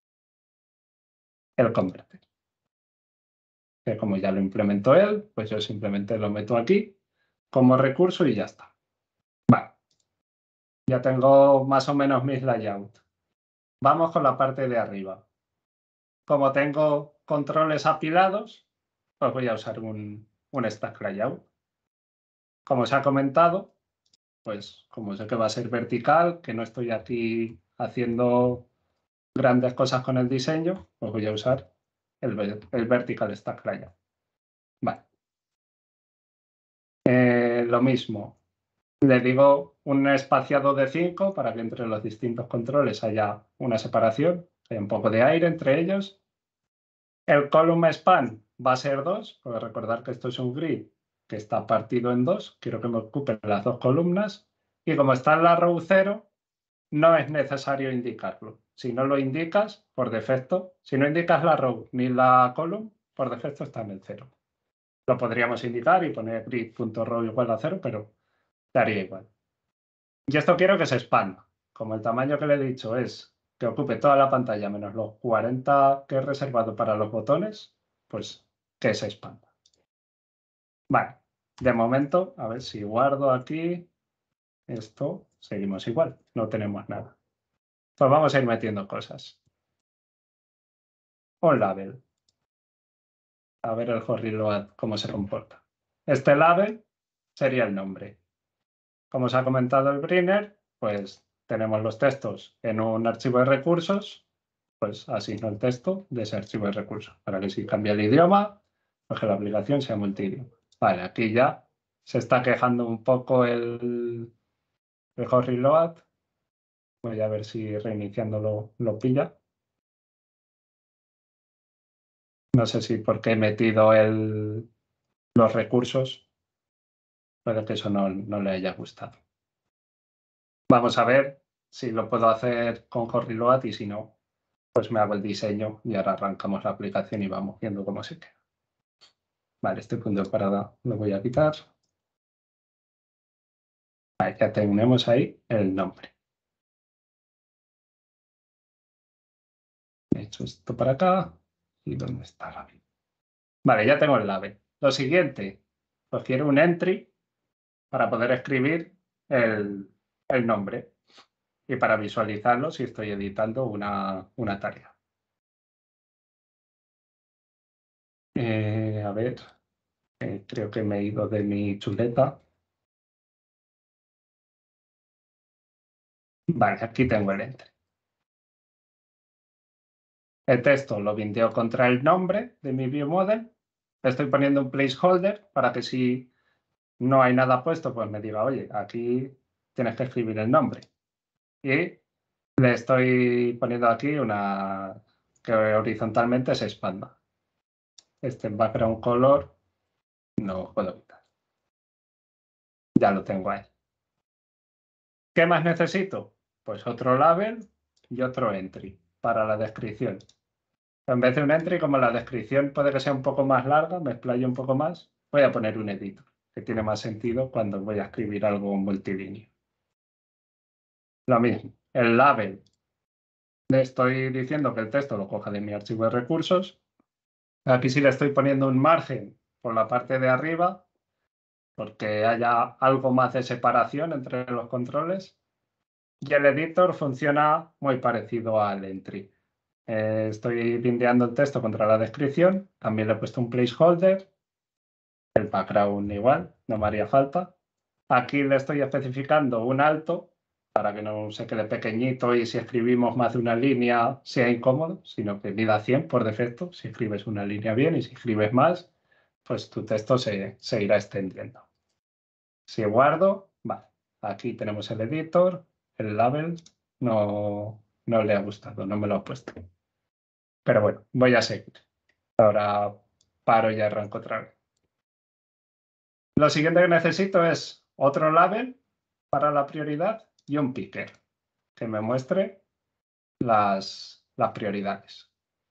converter. Que como ya lo implementó él, pues yo simplemente lo meto aquí como recurso y ya está. Vale. Ya tengo más o menos mis layouts. Vamos con la parte de arriba. Como tengo controles apilados, pues voy a usar un stack layout. Como se ha comentado, pues como sé que va a ser vertical, que no estoy aquí haciendo grandes cosas con el diseño, pues voy a usar el vertical stack layout. Vale. Lo mismo. Le digo un espaciado de 5 para que entre los distintos controles haya una separación, haya un poco de aire entre ellos. El column span va a ser 2, porque recordar que esto es un grid que está partido en 2. Quiero que me ocupen las dos columnas. Y como está en la row 0, no es necesario indicarlo. Si no lo indicas, por defecto, si no indicas la row ni la column, por defecto está en el 0. Lo podríamos indicar y poner grid.row igual a 0, pero daría igual. Y esto quiero que se expanda. Como el tamaño que le he dicho es que ocupe toda la pantalla menos los 40 que he reservado para los botones, pues que se expanda. Vale, de momento, a ver si guardo aquí esto, seguimos igual, no tenemos nada. Pues vamos a ir metiendo cosas. Un label. A ver el HotReload cómo se comporta. Este label sería el nombre. Como os ha comentado el Briner, pues tenemos los textos en un archivo de recursos, pues asigno el texto de ese archivo de recursos, para que si cambia el idioma, pues que la aplicación sea multidioma. Vale, aquí ya se está quejando un poco el HotReload. Voy a ver si reiniciándolo lo pilla. No sé si porque he metido los recursos, puede que eso no le haya gustado. Vamos a ver si lo puedo hacer con HotReload y si no, pues me hago el diseño y ahora arrancamos la aplicación y vamos viendo cómo se queda. Vale, este punto de parada lo voy a quitar. Vale, ya tenemos ahí el nombre. He hecho esto para acá. ¿Y dónde está el label? Vale, ya tengo el label. Lo siguiente, pues quiero un entry para poder escribir el nombre y para visualizarlo si estoy editando una tarea. A ver, creo que me he ido de mi chuleta. Vale, aquí tengo el entry. El texto lo bindeo contra el nombre de mi viewModel. Le estoy poniendo un placeholder para que si no hay nada puesto, pues me diga, oye, aquí tienes que escribir el nombre. Y le estoy poniendo aquí una que horizontalmente se expanda. Este background color no puedo quitar. Ya lo tengo ahí. ¿Qué más necesito? Pues otro label y otro entry para la descripción. En vez de un entry, como la descripción puede que sea un poco más larga, me explayo un poco más, voy a poner un editor, que tiene más sentido cuando voy a escribir algo multilínea. Lo mismo, el label. Le estoy diciendo que el texto lo coja de mi archivo de recursos. Aquí sí le estoy poniendo un margen por la parte de arriba, porque haya algo más de separación entre los controles. Y el editor funciona muy parecido al entry. Estoy bindeando el texto contra la descripción. También le he puesto un placeholder. El background igual, no me haría falta. Aquí le estoy especificando un alto para que no se quede pequeñito y si escribimos más de una línea sea incómodo, sino que mida 100 por defecto. Si escribes una línea bien y si escribes más, pues tu texto se irá extendiendo. Si guardo, vale. Aquí tenemos el editor, el label no le ha gustado, no me lo ha puesto. Pero bueno, voy a seguir. Ahora paro y arranco otra vez. Lo siguiente que necesito es otro label para la prioridad y un picker que me muestre las prioridades.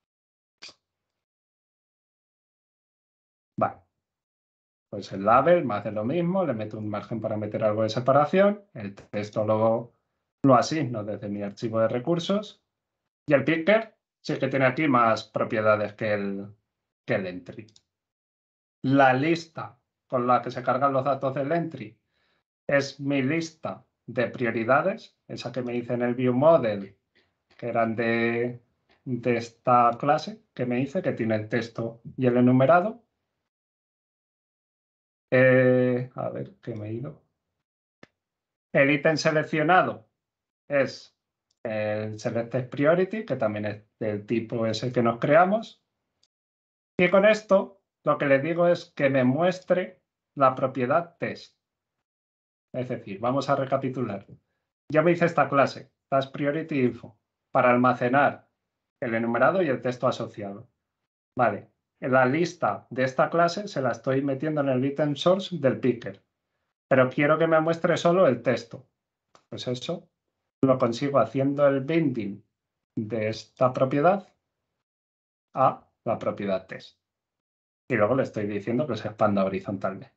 Vale. Pues el label me hace lo mismo, le meto un margen para meter algo de separación, el texto lo asigno desde mi archivo de recursos y el picker sí que tiene aquí más propiedades que el entry. La lista con la que se cargan los datos del entry es mi lista de prioridades, esa que me hice en el viewModel, que eran de esta clase que me hice, que tiene el texto y el enumerado. A ver, ¿qué me he ido? El ítem seleccionado es el Selected Priority, que también es del tipo ese que nos creamos. Y con esto lo que le digo es que me muestre la propiedad test. Es decir, vamos a recapitular. Yo me hice esta clase, Task Priority Info, para almacenar el enumerado y el texto asociado. Vale, en la lista de esta clase se la estoy metiendo en el item source del picker, pero quiero que me muestre solo el texto. Pues eso lo consigo haciendo el binding de esta propiedad a la propiedad test. Y luego le estoy diciendo que se expanda horizontalmente.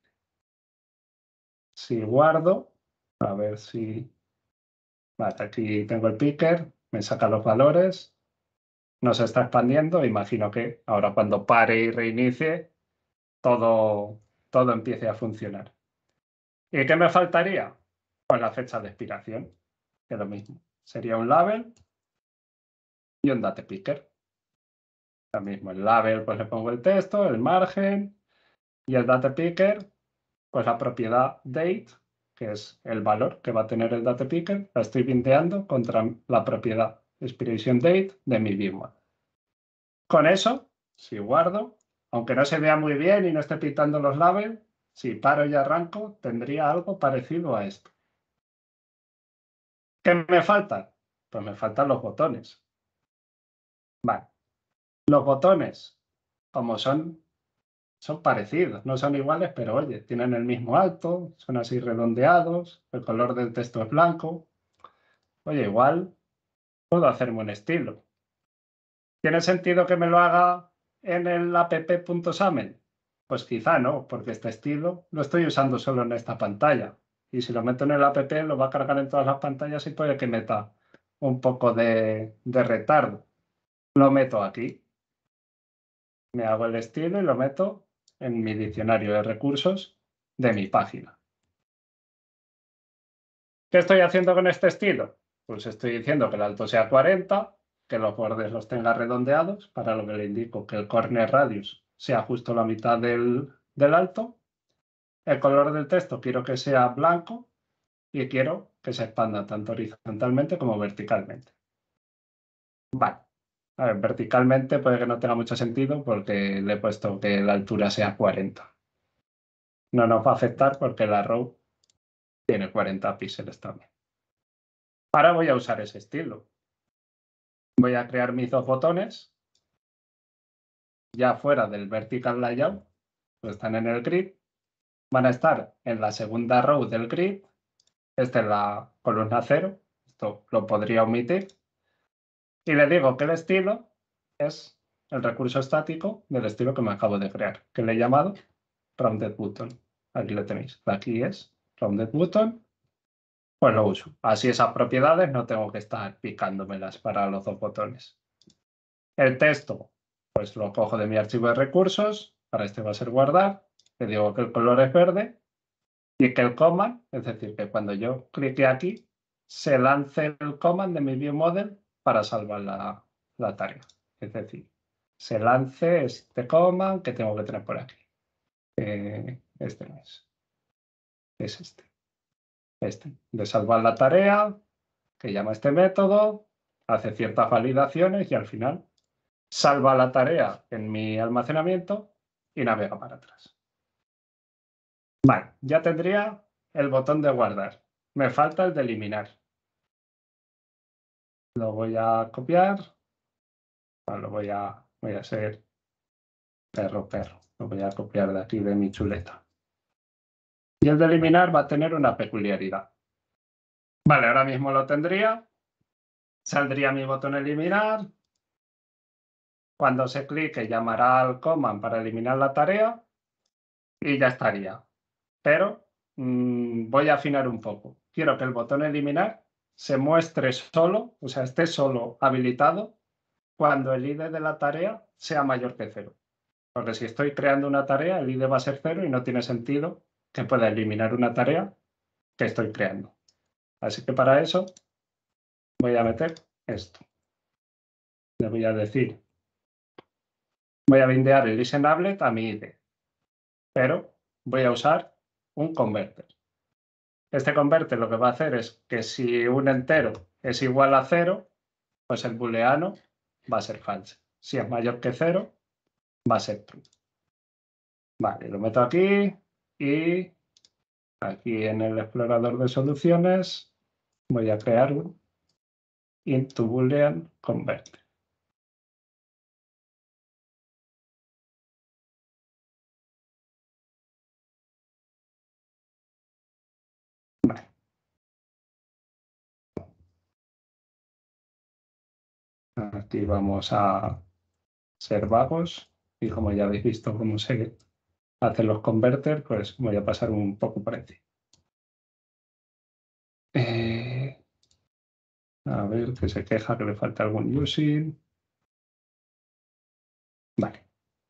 Si guardo, a ver si... Vale, aquí tengo el picker, me saca los valores, no se está expandiendo. Imagino que ahora cuando pare y reinicie, todo empiece a funcionar. ¿Y qué me faltaría? Pues la fecha de expiración, que es lo mismo. Sería un label y un date picker. Lo mismo, el label pues le pongo el texto, el margen, y el date picker, pues la propiedad date, que es el valor que va a tener el date picker, la estoy bindeando contra la propiedad expiration date de mi viewModel. Con eso, si guardo, aunque no se vea muy bien y no esté pintando los labels, si paro y arranco, tendría algo parecido a esto. ¿Qué me falta? Pues me faltan los botones. Vale. Los botones, como son parecidos, no son iguales, pero oye, tienen el mismo alto, son así redondeados, el color del texto es blanco. Oye, igual puedo hacerme un estilo. ¿Tiene sentido que me lo haga en el app.xaml? Pues quizá no, porque este estilo lo estoy usando solo en esta pantalla. Y si lo meto en el app, lo va a cargar en todas las pantallas y puede que meta un poco de retardo. Lo meto aquí. Me hago el estilo y lo meto en mi diccionario de recursos de mi página. ¿Qué estoy haciendo con este estilo? Pues estoy diciendo que el alto sea 40, que los bordes los tenga redondeados, para lo que le indico que el corner radius sea justo la mitad del alto. El color del texto quiero que sea blanco y quiero que se expanda tanto horizontalmente como verticalmente. Vale. A ver, verticalmente puede que no tenga mucho sentido porque le he puesto que la altura sea 40. No nos va a afectar porque la row tiene 40 píxeles también. Ahora voy a usar ese estilo. Voy a crear mis dos botones ya fuera del vertical layout. Están en el grid. Van a estar en la segunda row del grid. Esta es la columna 0. Esto lo podría omitir. Y le digo que el estilo es el recurso estático del estilo que me acabo de crear, que le he llamado Rounded Button. Aquí lo tenéis. Aquí es Rounded Button. Pues lo uso. Así esas propiedades no tengo que estar picándomelas para los dos botones. El texto, pues lo cojo de mi archivo de recursos. Para este va a ser guardar. Le digo que el color es verde. y que el command, es decir, que cuando yo clique aquí, se lance el command de mi viewModel para salvar la tarea. Es decir, se lance este command que tengo que tener por aquí. Este no es. Es este. Este. De salvar la tarea, que llama este método, hace ciertas validaciones y al final salva la tarea en mi almacenamiento y navega para atrás. Vale, ya tendría el botón de guardar. Me falta el de eliminar. Lo voy a copiar. Lo voy a hacer perro. Lo voy a copiar de aquí de mi chuleta. Y el de eliminar va a tener una peculiaridad. Vale, ahora mismo lo tendría. Saldría mi botón eliminar. Cuando se clique llamará al command para eliminar la tarea y ya estaría. Pero voy a afinar un poco. Quiero que el botón eliminar se muestre solo, o sea, esté solo habilitado cuando el ID de la tarea sea mayor que 0. Porque si estoy creando una tarea, el ID va a ser 0 y no tiene sentido que pueda eliminar una tarea que estoy creando. Así que para eso voy a meter esto. Le voy a decir, voy a bindear el isEnablet a mi ID, pero voy a usar un converter. Este converter lo que va a hacer es que si un entero es igual a 0, pues el booleano va a ser false. Si es mayor que 0, va a ser true. Vale, lo meto aquí y aquí en el explorador de soluciones voy a crear un into boolean converter. Vale. Aquí vamos a ser vagos y como ya habéis visto cómo se hacen los converters, pues voy a pasar un poco por encima. A ver, que se queja que le falta algún using. Vale.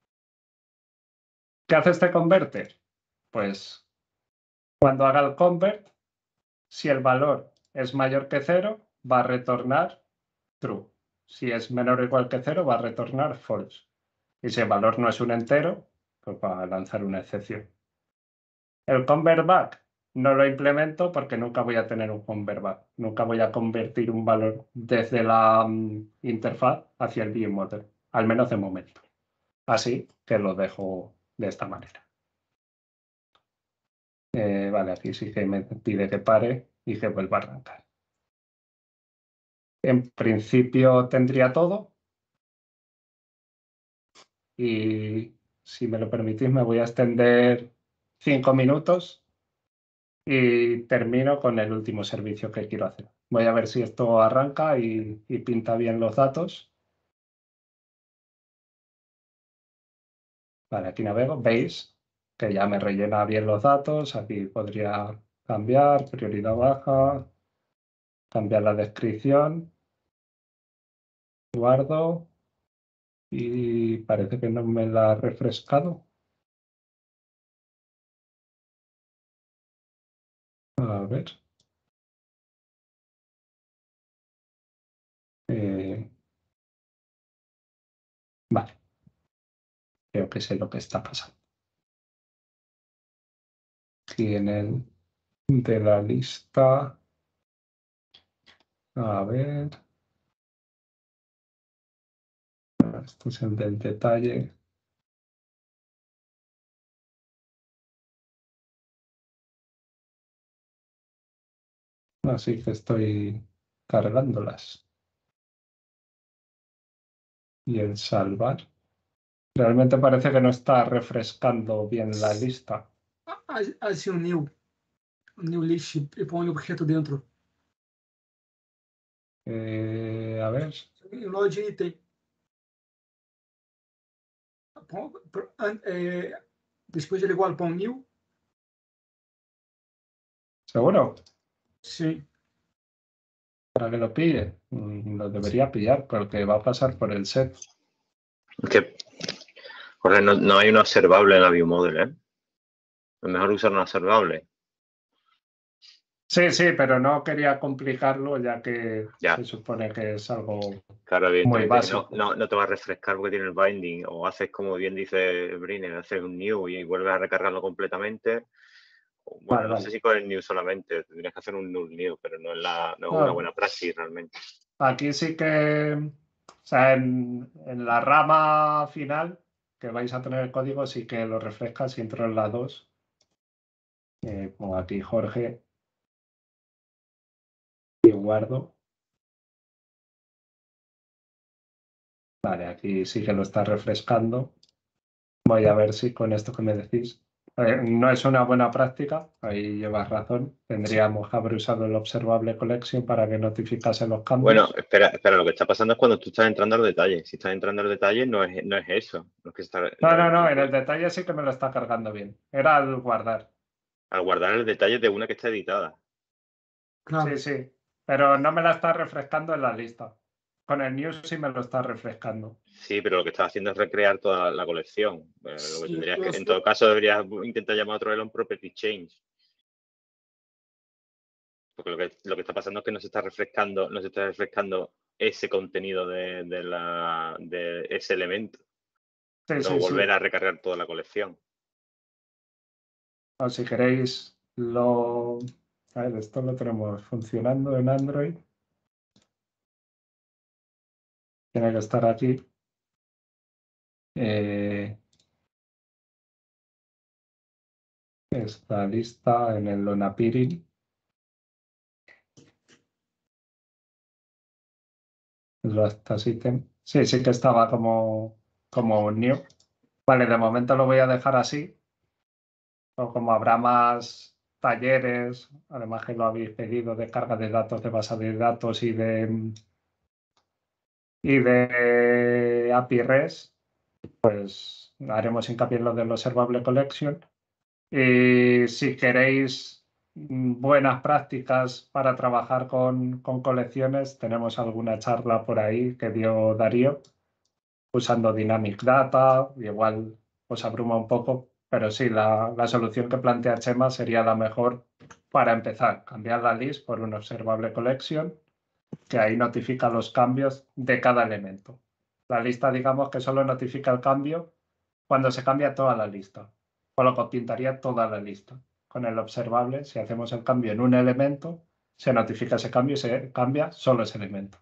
¿Qué hace este converter? Pues cuando haga el convert, si el valor es mayor que 0, va a retornar true. Si es menor o igual que 0, va a retornar false. Y si el valor no es un entero, pues va a lanzar una excepción. El convert back no lo implemento porque nunca voy a tener un convert back. Nunca voy a convertir un valor desde la interfaz hacia el viewModel, al menos de momento. Así que lo dejo de esta manera. Vale, aquí sí que me pide que pare y que vuelva a arrancar. En principio tendría todo. Y si me lo permitís, me voy a extender 5 minutos y termino con el último servicio que quiero hacer. Voy a ver si esto arranca y pinta bien los datos. Vale, aquí navego. Veis que ya me rellena bien los datos. Aquí podría cambiar, prioridad baja, cambiar la descripción. Guardo y parece que no me la ha refrescado. A ver. Vale. Creo que sé lo que está pasando. Aquí en el de la lista. A ver. Este es el del detalle. Así que estoy cargándolas. Y el salvar. Realmente parece que no está refrescando bien la lista. Hace um new list e põe o objeto dentro. A ver. O load item. Después ele igual põe new. ¿Seguro? Sí. Para que lo pille. Lo debería pillar porque va a pasar por el set. Es que, Jorge, no hay un observable en la viewModel, ¿eh? Es mejor usar un observable. Sí, sí, pero no quería complicarlo ya que Ya. se supone que es algo Claro, muy evidentemente básico. no te va a refrescar porque tiene el binding, o haces como bien dice Briner, haces un new y vuelves a recargarlo completamente. Bueno, no sé si con el new solamente, tendrías que hacer un null new, pero no es una buena praxis realmente. Aquí sí que, o sea, en la rama final que vais a tener el código sí que lo refresca si entro en la 2. Pongo aquí Jorge y guardo. Vale, aquí sí que lo está refrescando. Voy a ver si con esto que me decís. No es una buena práctica, ahí llevas razón. Tendríamos que haber usado el observable collection para que notificase los cambios. Bueno, espera, lo que está pasando es cuando tú estás entrando a los detalles. Si estás entrando a los detalles, no es eso. No, en el detalle sí que me lo está cargando bien. Era al guardar. Al guardar el detalle de una que está editada. Claro. Sí, pero no me la está refrescando en la lista. Con el news sí me lo está refrescando. Sí, pero lo que estás haciendo es recrear toda la colección. Lo que tendrías que, en Eso, todo caso, deberías intentar llamar a otro on property change. Porque lo que está pasando es que no se está refrescando ese contenido de ese elemento. No volver a recargar toda la colección. O si queréis, a ver, esto lo tenemos funcionando en Android. Tiene que estar aquí. Esta lista en el Lonapirin. Sí, sí que estaba como un new. Vale, de momento lo voy a dejar así. O como habrá más talleres, además que lo habéis pedido de carga de datos, de base de datos y de API REST, pues haremos hincapié en lo del Observable Collection. Y si queréis buenas prácticas para trabajar con colecciones, tenemos alguna charla por ahí que dio Darío usando Dynamic Data, igual os abruma un poco, pero sí, la solución que plantea Chema sería la mejor para empezar, cambiar la list por un Observable Collection, que ahí notifica los cambios de cada elemento. La lista, digamos que solo notifica el cambio cuando se cambia toda la lista, con lo que pintaría toda la lista. Con el observable, si hacemos el cambio en un elemento, se notifica ese cambio y se cambia solo ese elemento.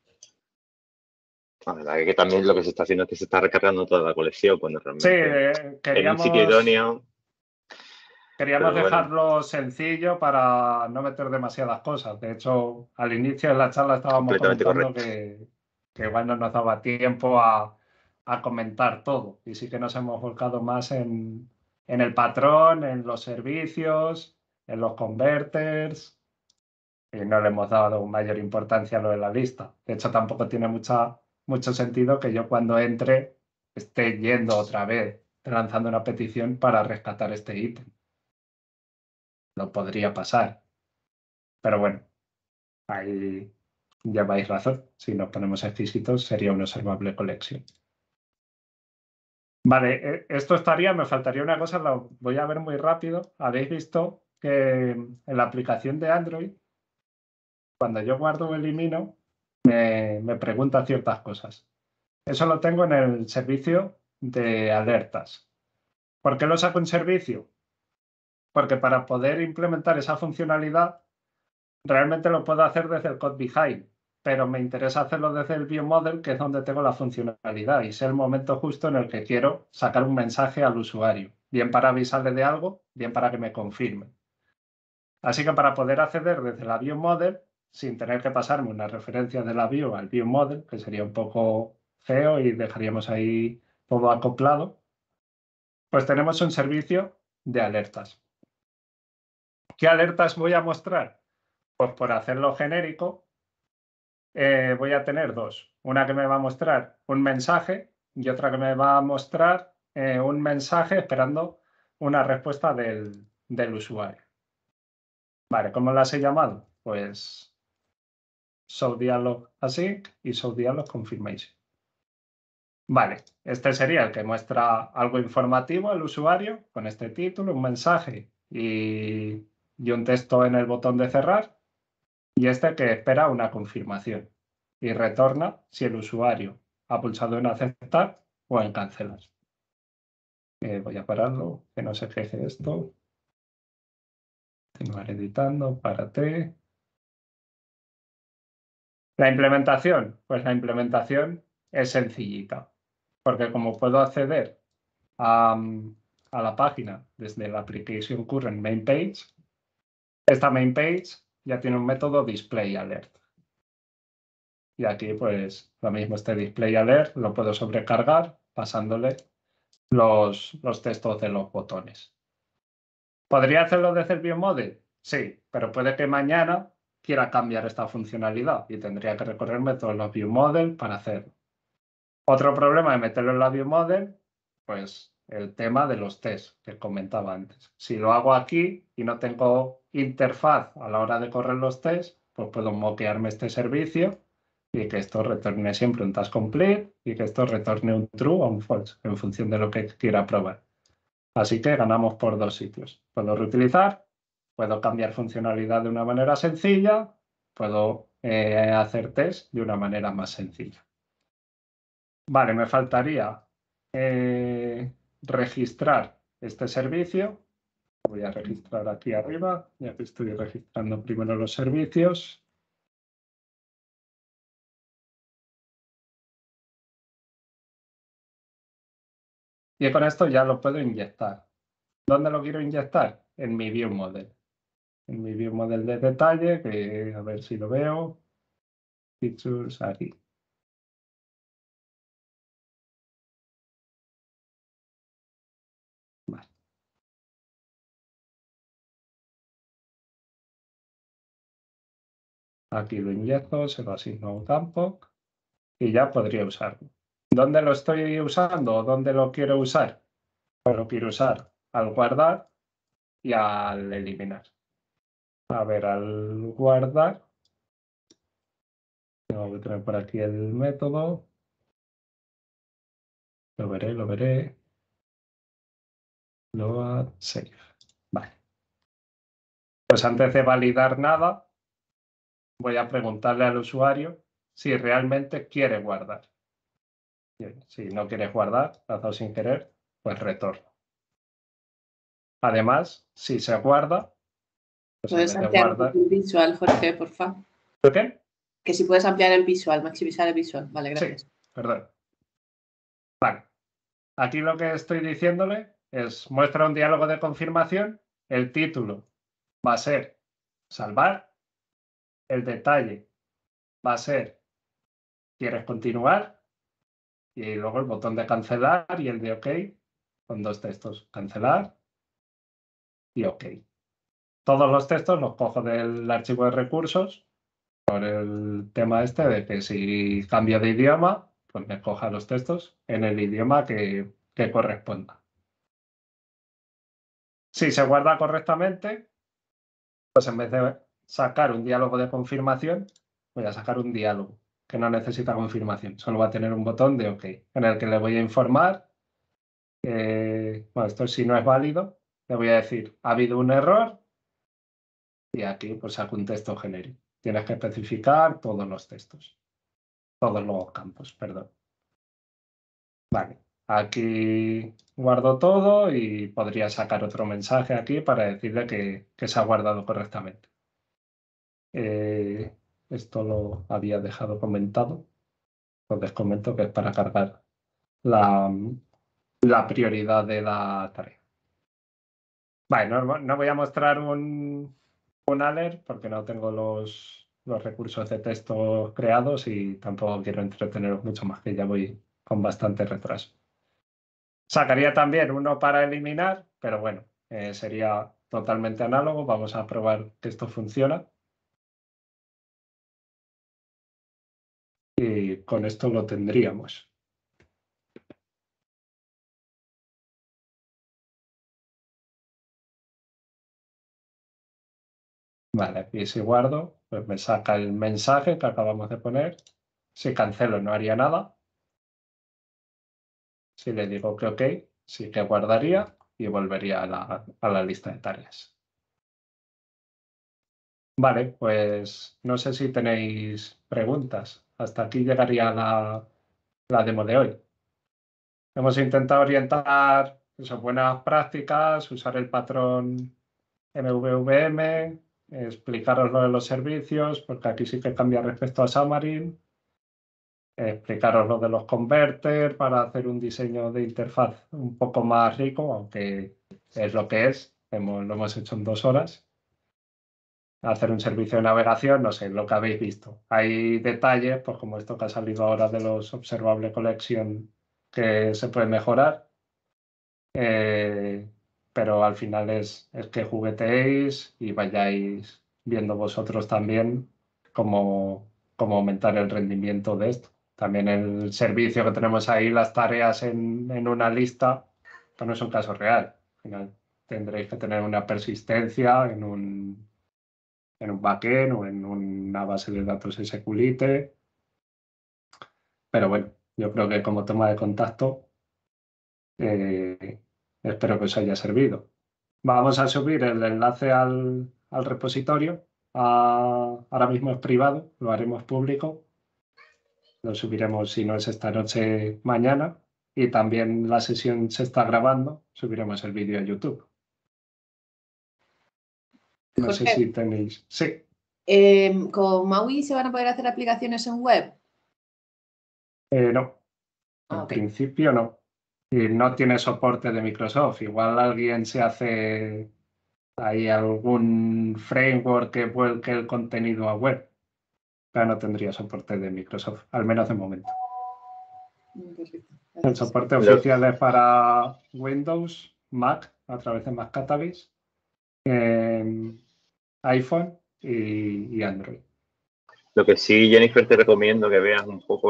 La verdad es que también lo que se está haciendo es que se está recargando toda la colección cuando realmente Sí, en un sitio idóneo. Queríamos dejarlo sencillo para no meter demasiadas cosas. De hecho, al inicio de la charla estábamos comentando que igual no nos daba tiempo a comentar todo. Y sí que nos hemos volcado más en el patrón, en los servicios, en los converters. Y no le hemos dado mayor importancia a lo de la lista. De hecho, tampoco tiene mucho sentido que yo cuando entre esté yendo otra vez, lanzando una petición para rescatar este ítem. No podría pasar. Pero bueno, ahí lleváis razón. Si nos ponemos exquisitos, sería un observable collection. Vale, esto estaría, me faltaría una cosa, lo voy a ver muy rápido. Habéis visto que en la aplicación de Android, cuando yo guardo o elimino, me pregunta ciertas cosas. Eso lo tengo en el servicio de alertas. ¿Por qué lo saco en servicio? Porque para poder implementar esa funcionalidad, realmente lo puedo hacer desde el code behind, pero me interesa hacerlo desde el view model, que es donde tengo la funcionalidad y es el momento justo en el que quiero sacar un mensaje al usuario, bien para avisarle de algo, bien para que me confirme. Así que para poder acceder desde la view model, sin tener que pasarme una referencia de la view al view model, que sería un poco feo y dejaríamos ahí todo acoplado, pues tenemos un servicio de alertas. ¿Qué alertas voy a mostrar? Pues por hacerlo genérico, voy a tener dos. Una que me va a mostrar un mensaje y otra que me va a mostrar un mensaje esperando una respuesta del usuario. Vale, ¿cómo las he llamado? Pues showDialog async y showDialog confirmation. Vale, este sería el que muestra algo informativo al usuario con este título, un mensaje y y un texto en el botón de cerrar, y este que espera una confirmación y retorna si el usuario ha pulsado en aceptar o en cancelar. Voy a pararlo, que no se queje esto. Continuar editando, párate. La implementación, pues la implementación es sencillita, porque como puedo acceder a la página desde la Application Current Main Page, esta Main Page ya tiene un método Display Alert. Y aquí, pues, lo mismo, este Display Alert lo puedo sobrecargar pasándole los textos de los botones. ¿Podría hacerlo desde el View Model? Sí, pero puede que mañana quiera cambiar esta funcionalidad y tendría que recorrerme todos los View Model para hacerlo. Otro problema de meterlo en la View Model, pues el tema de los tests que comentaba antes. Si lo hago aquí y no tengo interfaz a la hora de correr los tests, pues puedo moquearme este servicio y que esto retorne siempre un task complete y que esto retorne un true o un false en función de lo que quiera probar. Así que ganamos por dos sitios. Puedo reutilizar, puedo cambiar funcionalidad de una manera sencilla, puedo hacer test de una manera más sencilla. Vale, me faltaría registrar este servicio. Voy a registrar aquí arriba, ya que estoy registrando primero los servicios. Y con esto ya lo puedo inyectar. ¿Dónde lo quiero inyectar? En mi View Model. En mi View Model de detalle, que a ver si lo veo. Features, aquí. Vale. Aquí lo inyecto, se lo asigno a un campo y ya podría usarlo. ¿Dónde lo estoy usando o dónde lo quiero usar? Pues lo quiero usar al guardar y al eliminar. A ver, al guardar, tengo que tener por aquí el método. Lo veré, lo veré. Load save. Vale. Pues antes de validar nada, voy a preguntarle al usuario si realmente quiere guardar. Bien, si no quieres guardar, lo has dado sin querer, pues retorno. Además, si se guarda, pues en ¿Puedes vez de ampliar un guardar... poco el visual, Jorge, por favor? ¿Por qué? Que si puedes ampliar el visual, maximizar el visual. Vale, gracias. Sí, perdón. Vale. Aquí lo que estoy diciéndole es muestra un diálogo de confirmación. El título va a ser salvar. El detalle va a ser ¿quieres continuar? Y luego el botón de cancelar y el de OK con dos textos. Cancelar y OK. Todos los textos los cojo del archivo de recursos por el tema este de que si cambio de idioma, pues me coja los textos en el idioma que corresponda. Si se guarda correctamente, pues en vez de sacar un diálogo de confirmación, voy a sacar un diálogo que no necesita confirmación. Solo va a tener un botón de OK, en el que le voy a informar. Bueno, esto si no es válido, le voy a decir, ha habido un error y aquí pues saco un texto genérico. Tienes que especificar todos los textos, todos los campos, perdón. Vale, aquí guardo todo y podría sacar otro mensaje aquí para decirle que se ha guardado correctamente. Esto lo había dejado comentado. Entonces comento que es para cargar la prioridad de la tarea. Vale, no voy a mostrar un alert porque no tengo los recursos de texto creados y tampoco quiero entreteneros mucho más, que ya voy con bastante retraso. Sacaría también uno para eliminar, pero bueno, sería totalmente análogo. Vamos a probar que esto funciona. Y con esto lo tendríamos. Vale, aquí si guardo, pues me saca el mensaje que acabamos de poner. Si cancelo no haría nada. Si le digo que OK, sí que guardaría y volvería a la lista de tareas. Vale, pues no sé si tenéis preguntas. Hasta aquí llegaría la demo de hoy. Hemos intentado orientar buenas prácticas, usar el patrón MVVM, explicaros lo de los servicios, porque aquí sí que cambia respecto a Xamarin, explicaros lo de los converters para hacer un diseño de interfaz un poco más rico, aunque es lo que es, lo hemos hecho en 2 horas. Hacer un servicio de navegación, no sé, lo que habéis visto. Hay detalles, pues como esto que ha salido ahora de los Observable Collection, que se puede mejorar, pero al final es que jugueteéis y vayáis viendo vosotros también cómo aumentar el rendimiento de esto. También el servicio que tenemos ahí, las tareas en una lista, pues no es un caso real. Al final tendréis que tener una persistencia en un backend o en una base de datos SQLite. Pero bueno, yo creo que como toma de contacto, espero que os haya servido. Vamos a subir el enlace al repositorio. Ahora mismo es privado, lo haremos público. Lo subiremos, si no es esta noche, mañana. Y también la sesión se está grabando. Subiremos el vídeo a YouTube. No sé si tenéis... Sí. ¿Con MAUI se van a poder hacer aplicaciones en web? No. En principio no. Y no tiene soporte de Microsoft. Igual alguien se hace ahí algún framework que vuelque el contenido a web. Pero no tendría soporte de Microsoft, al menos de momento. Perfecto. El soporte oficial es para Windows, Mac, a través de Mac Catalyst, iPhone y Android. Lo que sí, Jennifer, te recomiendo que veas un poco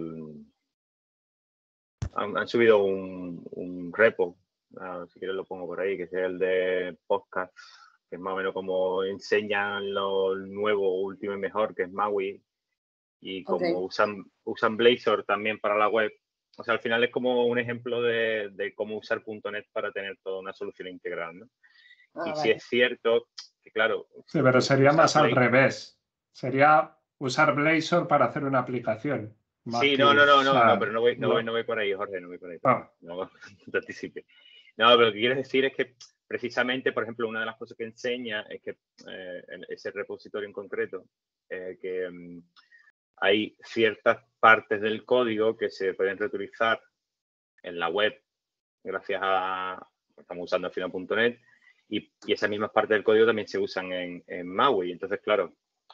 Han subido un repo, si quieres lo pongo por ahí, que es el de podcast, que es más o menos como enseñan lo nuevo, último y mejor, que es MAUI, y como usan Blazor también para la web. O sea, al final es como un ejemplo de cómo usar .NET para tener toda una solución integral, ¿no? Y sí es cierto que, claro... Sí, pero sería más al revés. Sería usar Blazor para hacer una aplicación. Sí, no, pero no voy por ahí, Jorge, no voy por ahí. No te anticipes. No, pero lo que quiero decir es que precisamente, por ejemplo, una de las cosas que enseña es que en ese repositorio en concreto, que hay ciertas partes del código que se pueden reutilizar en la web gracias a, estamos usando al final.net, y esas mismas partes del código también se usan en MAUI. Entonces, claro,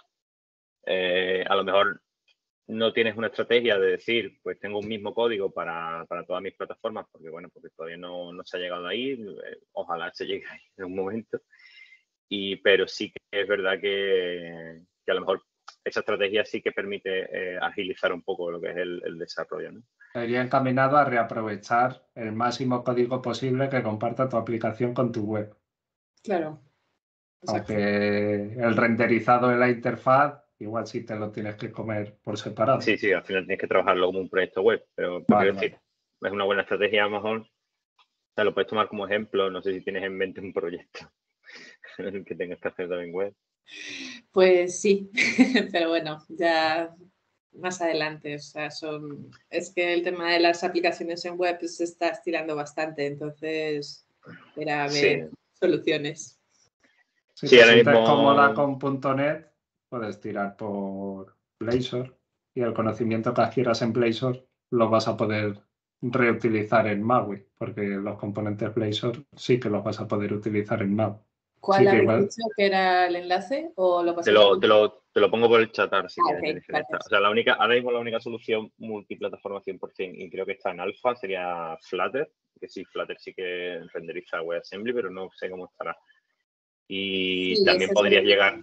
a lo mejor no tienes una estrategia de decir, pues tengo un mismo código para todas mis plataformas, porque bueno, porque todavía no se ha llegado ahí, ojalá se llegue ahí en un momento. Pero sí que es verdad que a lo mejor esa estrategia sí que permite agilizar un poco lo que es el desarrollo, ¿no? Sería encaminado a reaprovechar el máximo código posible que comparta tu aplicación con tu web. Claro. Exacto. Aunque el renderizado de la interfaz, igual sí te lo tienes que comer por separado. Sí, al final tienes que trabajarlo como un proyecto web, pero quiero decir, es una buena estrategia a lo mejor. O sea, lo puedes tomar como ejemplo, no sé si tienes en mente un proyecto en el que tengas que hacer también web. Pues sí, pero bueno, ya más adelante. O sea, es que el tema de las aplicaciones en web se está estirando bastante, entonces era ver soluciones. Si te sientes cómoda con .NET, puedes tirar por Blazor y el conocimiento que adquieras en Blazor lo vas a poder reutilizar en MAUI, porque los componentes Blazor sí que los vas a poder utilizar en MAUI. ¿Cuál habéis dicho que era el enlace? ¿O lo te lo pongo por el chat si quieres. O sea, ahora mismo la única solución multiplataforma 100%, y creo que está en alfa, sería Flutter, que sí, Flutter sí que renderiza WebAssembly, pero no sé cómo estará. Y sí, también podría llegar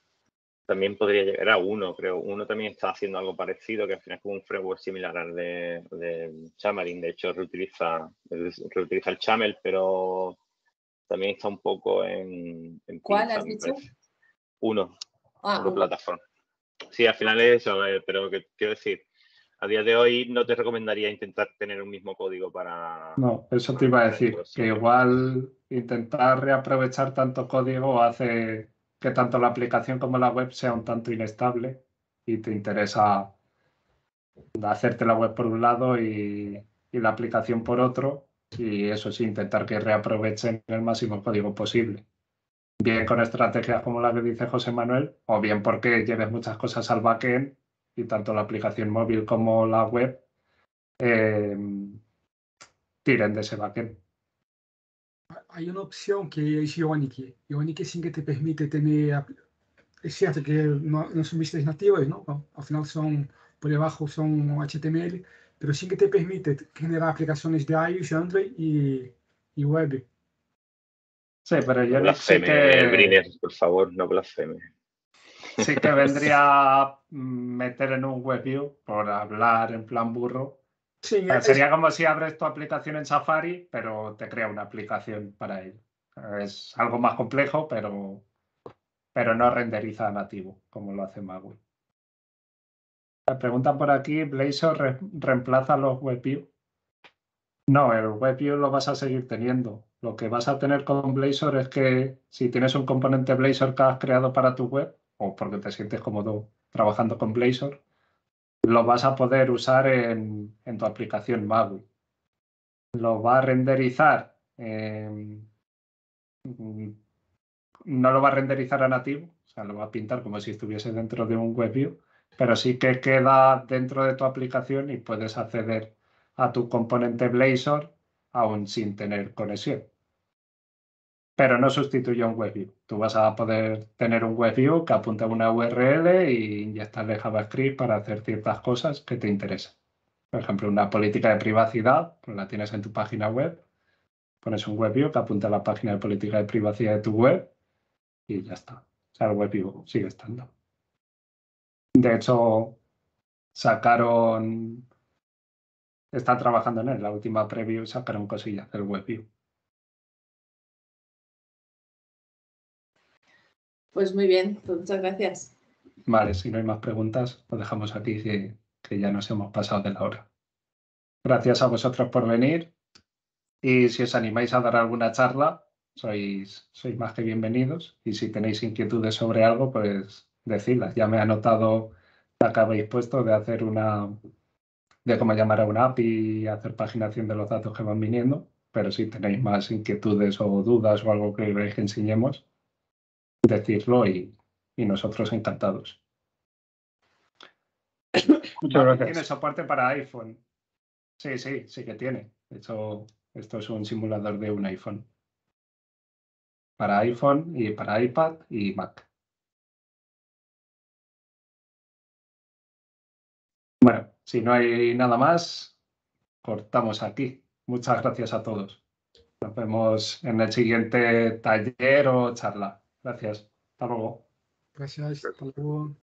a uno, creo. Uno también está haciendo algo parecido, que al final es como un framework similar al de Xamarin. De hecho, reutiliza el XAML, pero también está un poco en ¿Cuál has dicho? Uno plataforma. Sí, al final es eso, pero que quiero decir, a día de hoy no te recomendaría intentar tener un mismo código para... No, eso te iba a decir, que igual intentar reaprovechar tanto código hace que tanto la aplicación como la web sea un tanto inestable y te interesa hacerte la web por un lado y la aplicación por otro, y eso sí, intentar que reaprovechen el máximo código posible. Bien con estrategias como la que dice José Manuel, o bien porque lleves muchas cosas al backend y tanto la aplicación móvil como la web tiren de ese backend. Hay una opción que es Ionic. Ionic sí que te permite tener, es cierto que no son vistas nativas, ¿no? Al final son, por debajo son HTML, pero sí que te permite generar aplicaciones de iOS, Android y web. Sí, pero No Ionic sí blasfeme, que, Briner, por favor, no blasfeme. sí que vendría a meter en un WebView, por hablar en plan burro. Sí, O sea, sería como si abres tu aplicación en Safari, pero te crea una aplicación para ello. Es algo más complejo, pero no renderiza nativo, como lo hace Magui. Me preguntan por aquí, ¿Blazor reemplaza los WebView? No, el WebView lo vas a seguir teniendo. Lo que vas a tener con Blazor es que si tienes un componente Blazor que has creado para tu web, o porque te sientes cómodo trabajando con Blazor, lo vas a poder usar en tu aplicación Magui. Lo va a renderizar, no lo va a renderizar a nativo, o sea, lo va a pintar como si estuviese dentro de un WebView, pero sí que queda dentro de tu aplicación y puedes acceder a tu componente Blazor aún sin tener conexión. Pero no sustituye a un WebView. Tú vas a poder tener un WebView que apunta a una URL y inyectarle JavaScript para hacer ciertas cosas que te interesan. Por ejemplo, una política de privacidad, pues la tienes en tu página web, pones un WebView que apunta a la página de política de privacidad de tu web y ya está. O sea, el WebView sigue estando. De hecho, están trabajando en él. La última preview sacaron cosillas del WebView. Pues muy bien, pues muchas gracias. Vale, si no hay más preguntas, lo dejamos aquí, que ya nos hemos pasado de la hora. Gracias a vosotros por venir y si os animáis a dar alguna charla, sois más que bienvenidos, y si tenéis inquietudes sobre algo, pues decidlas. Ya me he anotado la que habéis puesto de cómo llamar a una API y hacer paginación de los datos que van viniendo, pero si tenéis más inquietudes o dudas o algo que queréis que enseñemos, decidlo y nosotros encantados. Muchas Magui gracias. tiene soporte para iPhone. Sí que tiene. De hecho, esto es un simulador de un iPhone. Para iPhone y para iPad y Mac. Bueno, si no hay nada más, cortamos aquí. Muchas gracias a todos. Nos vemos en el siguiente taller o charla. Gracias. Hasta luego. Gracias. Hasta luego.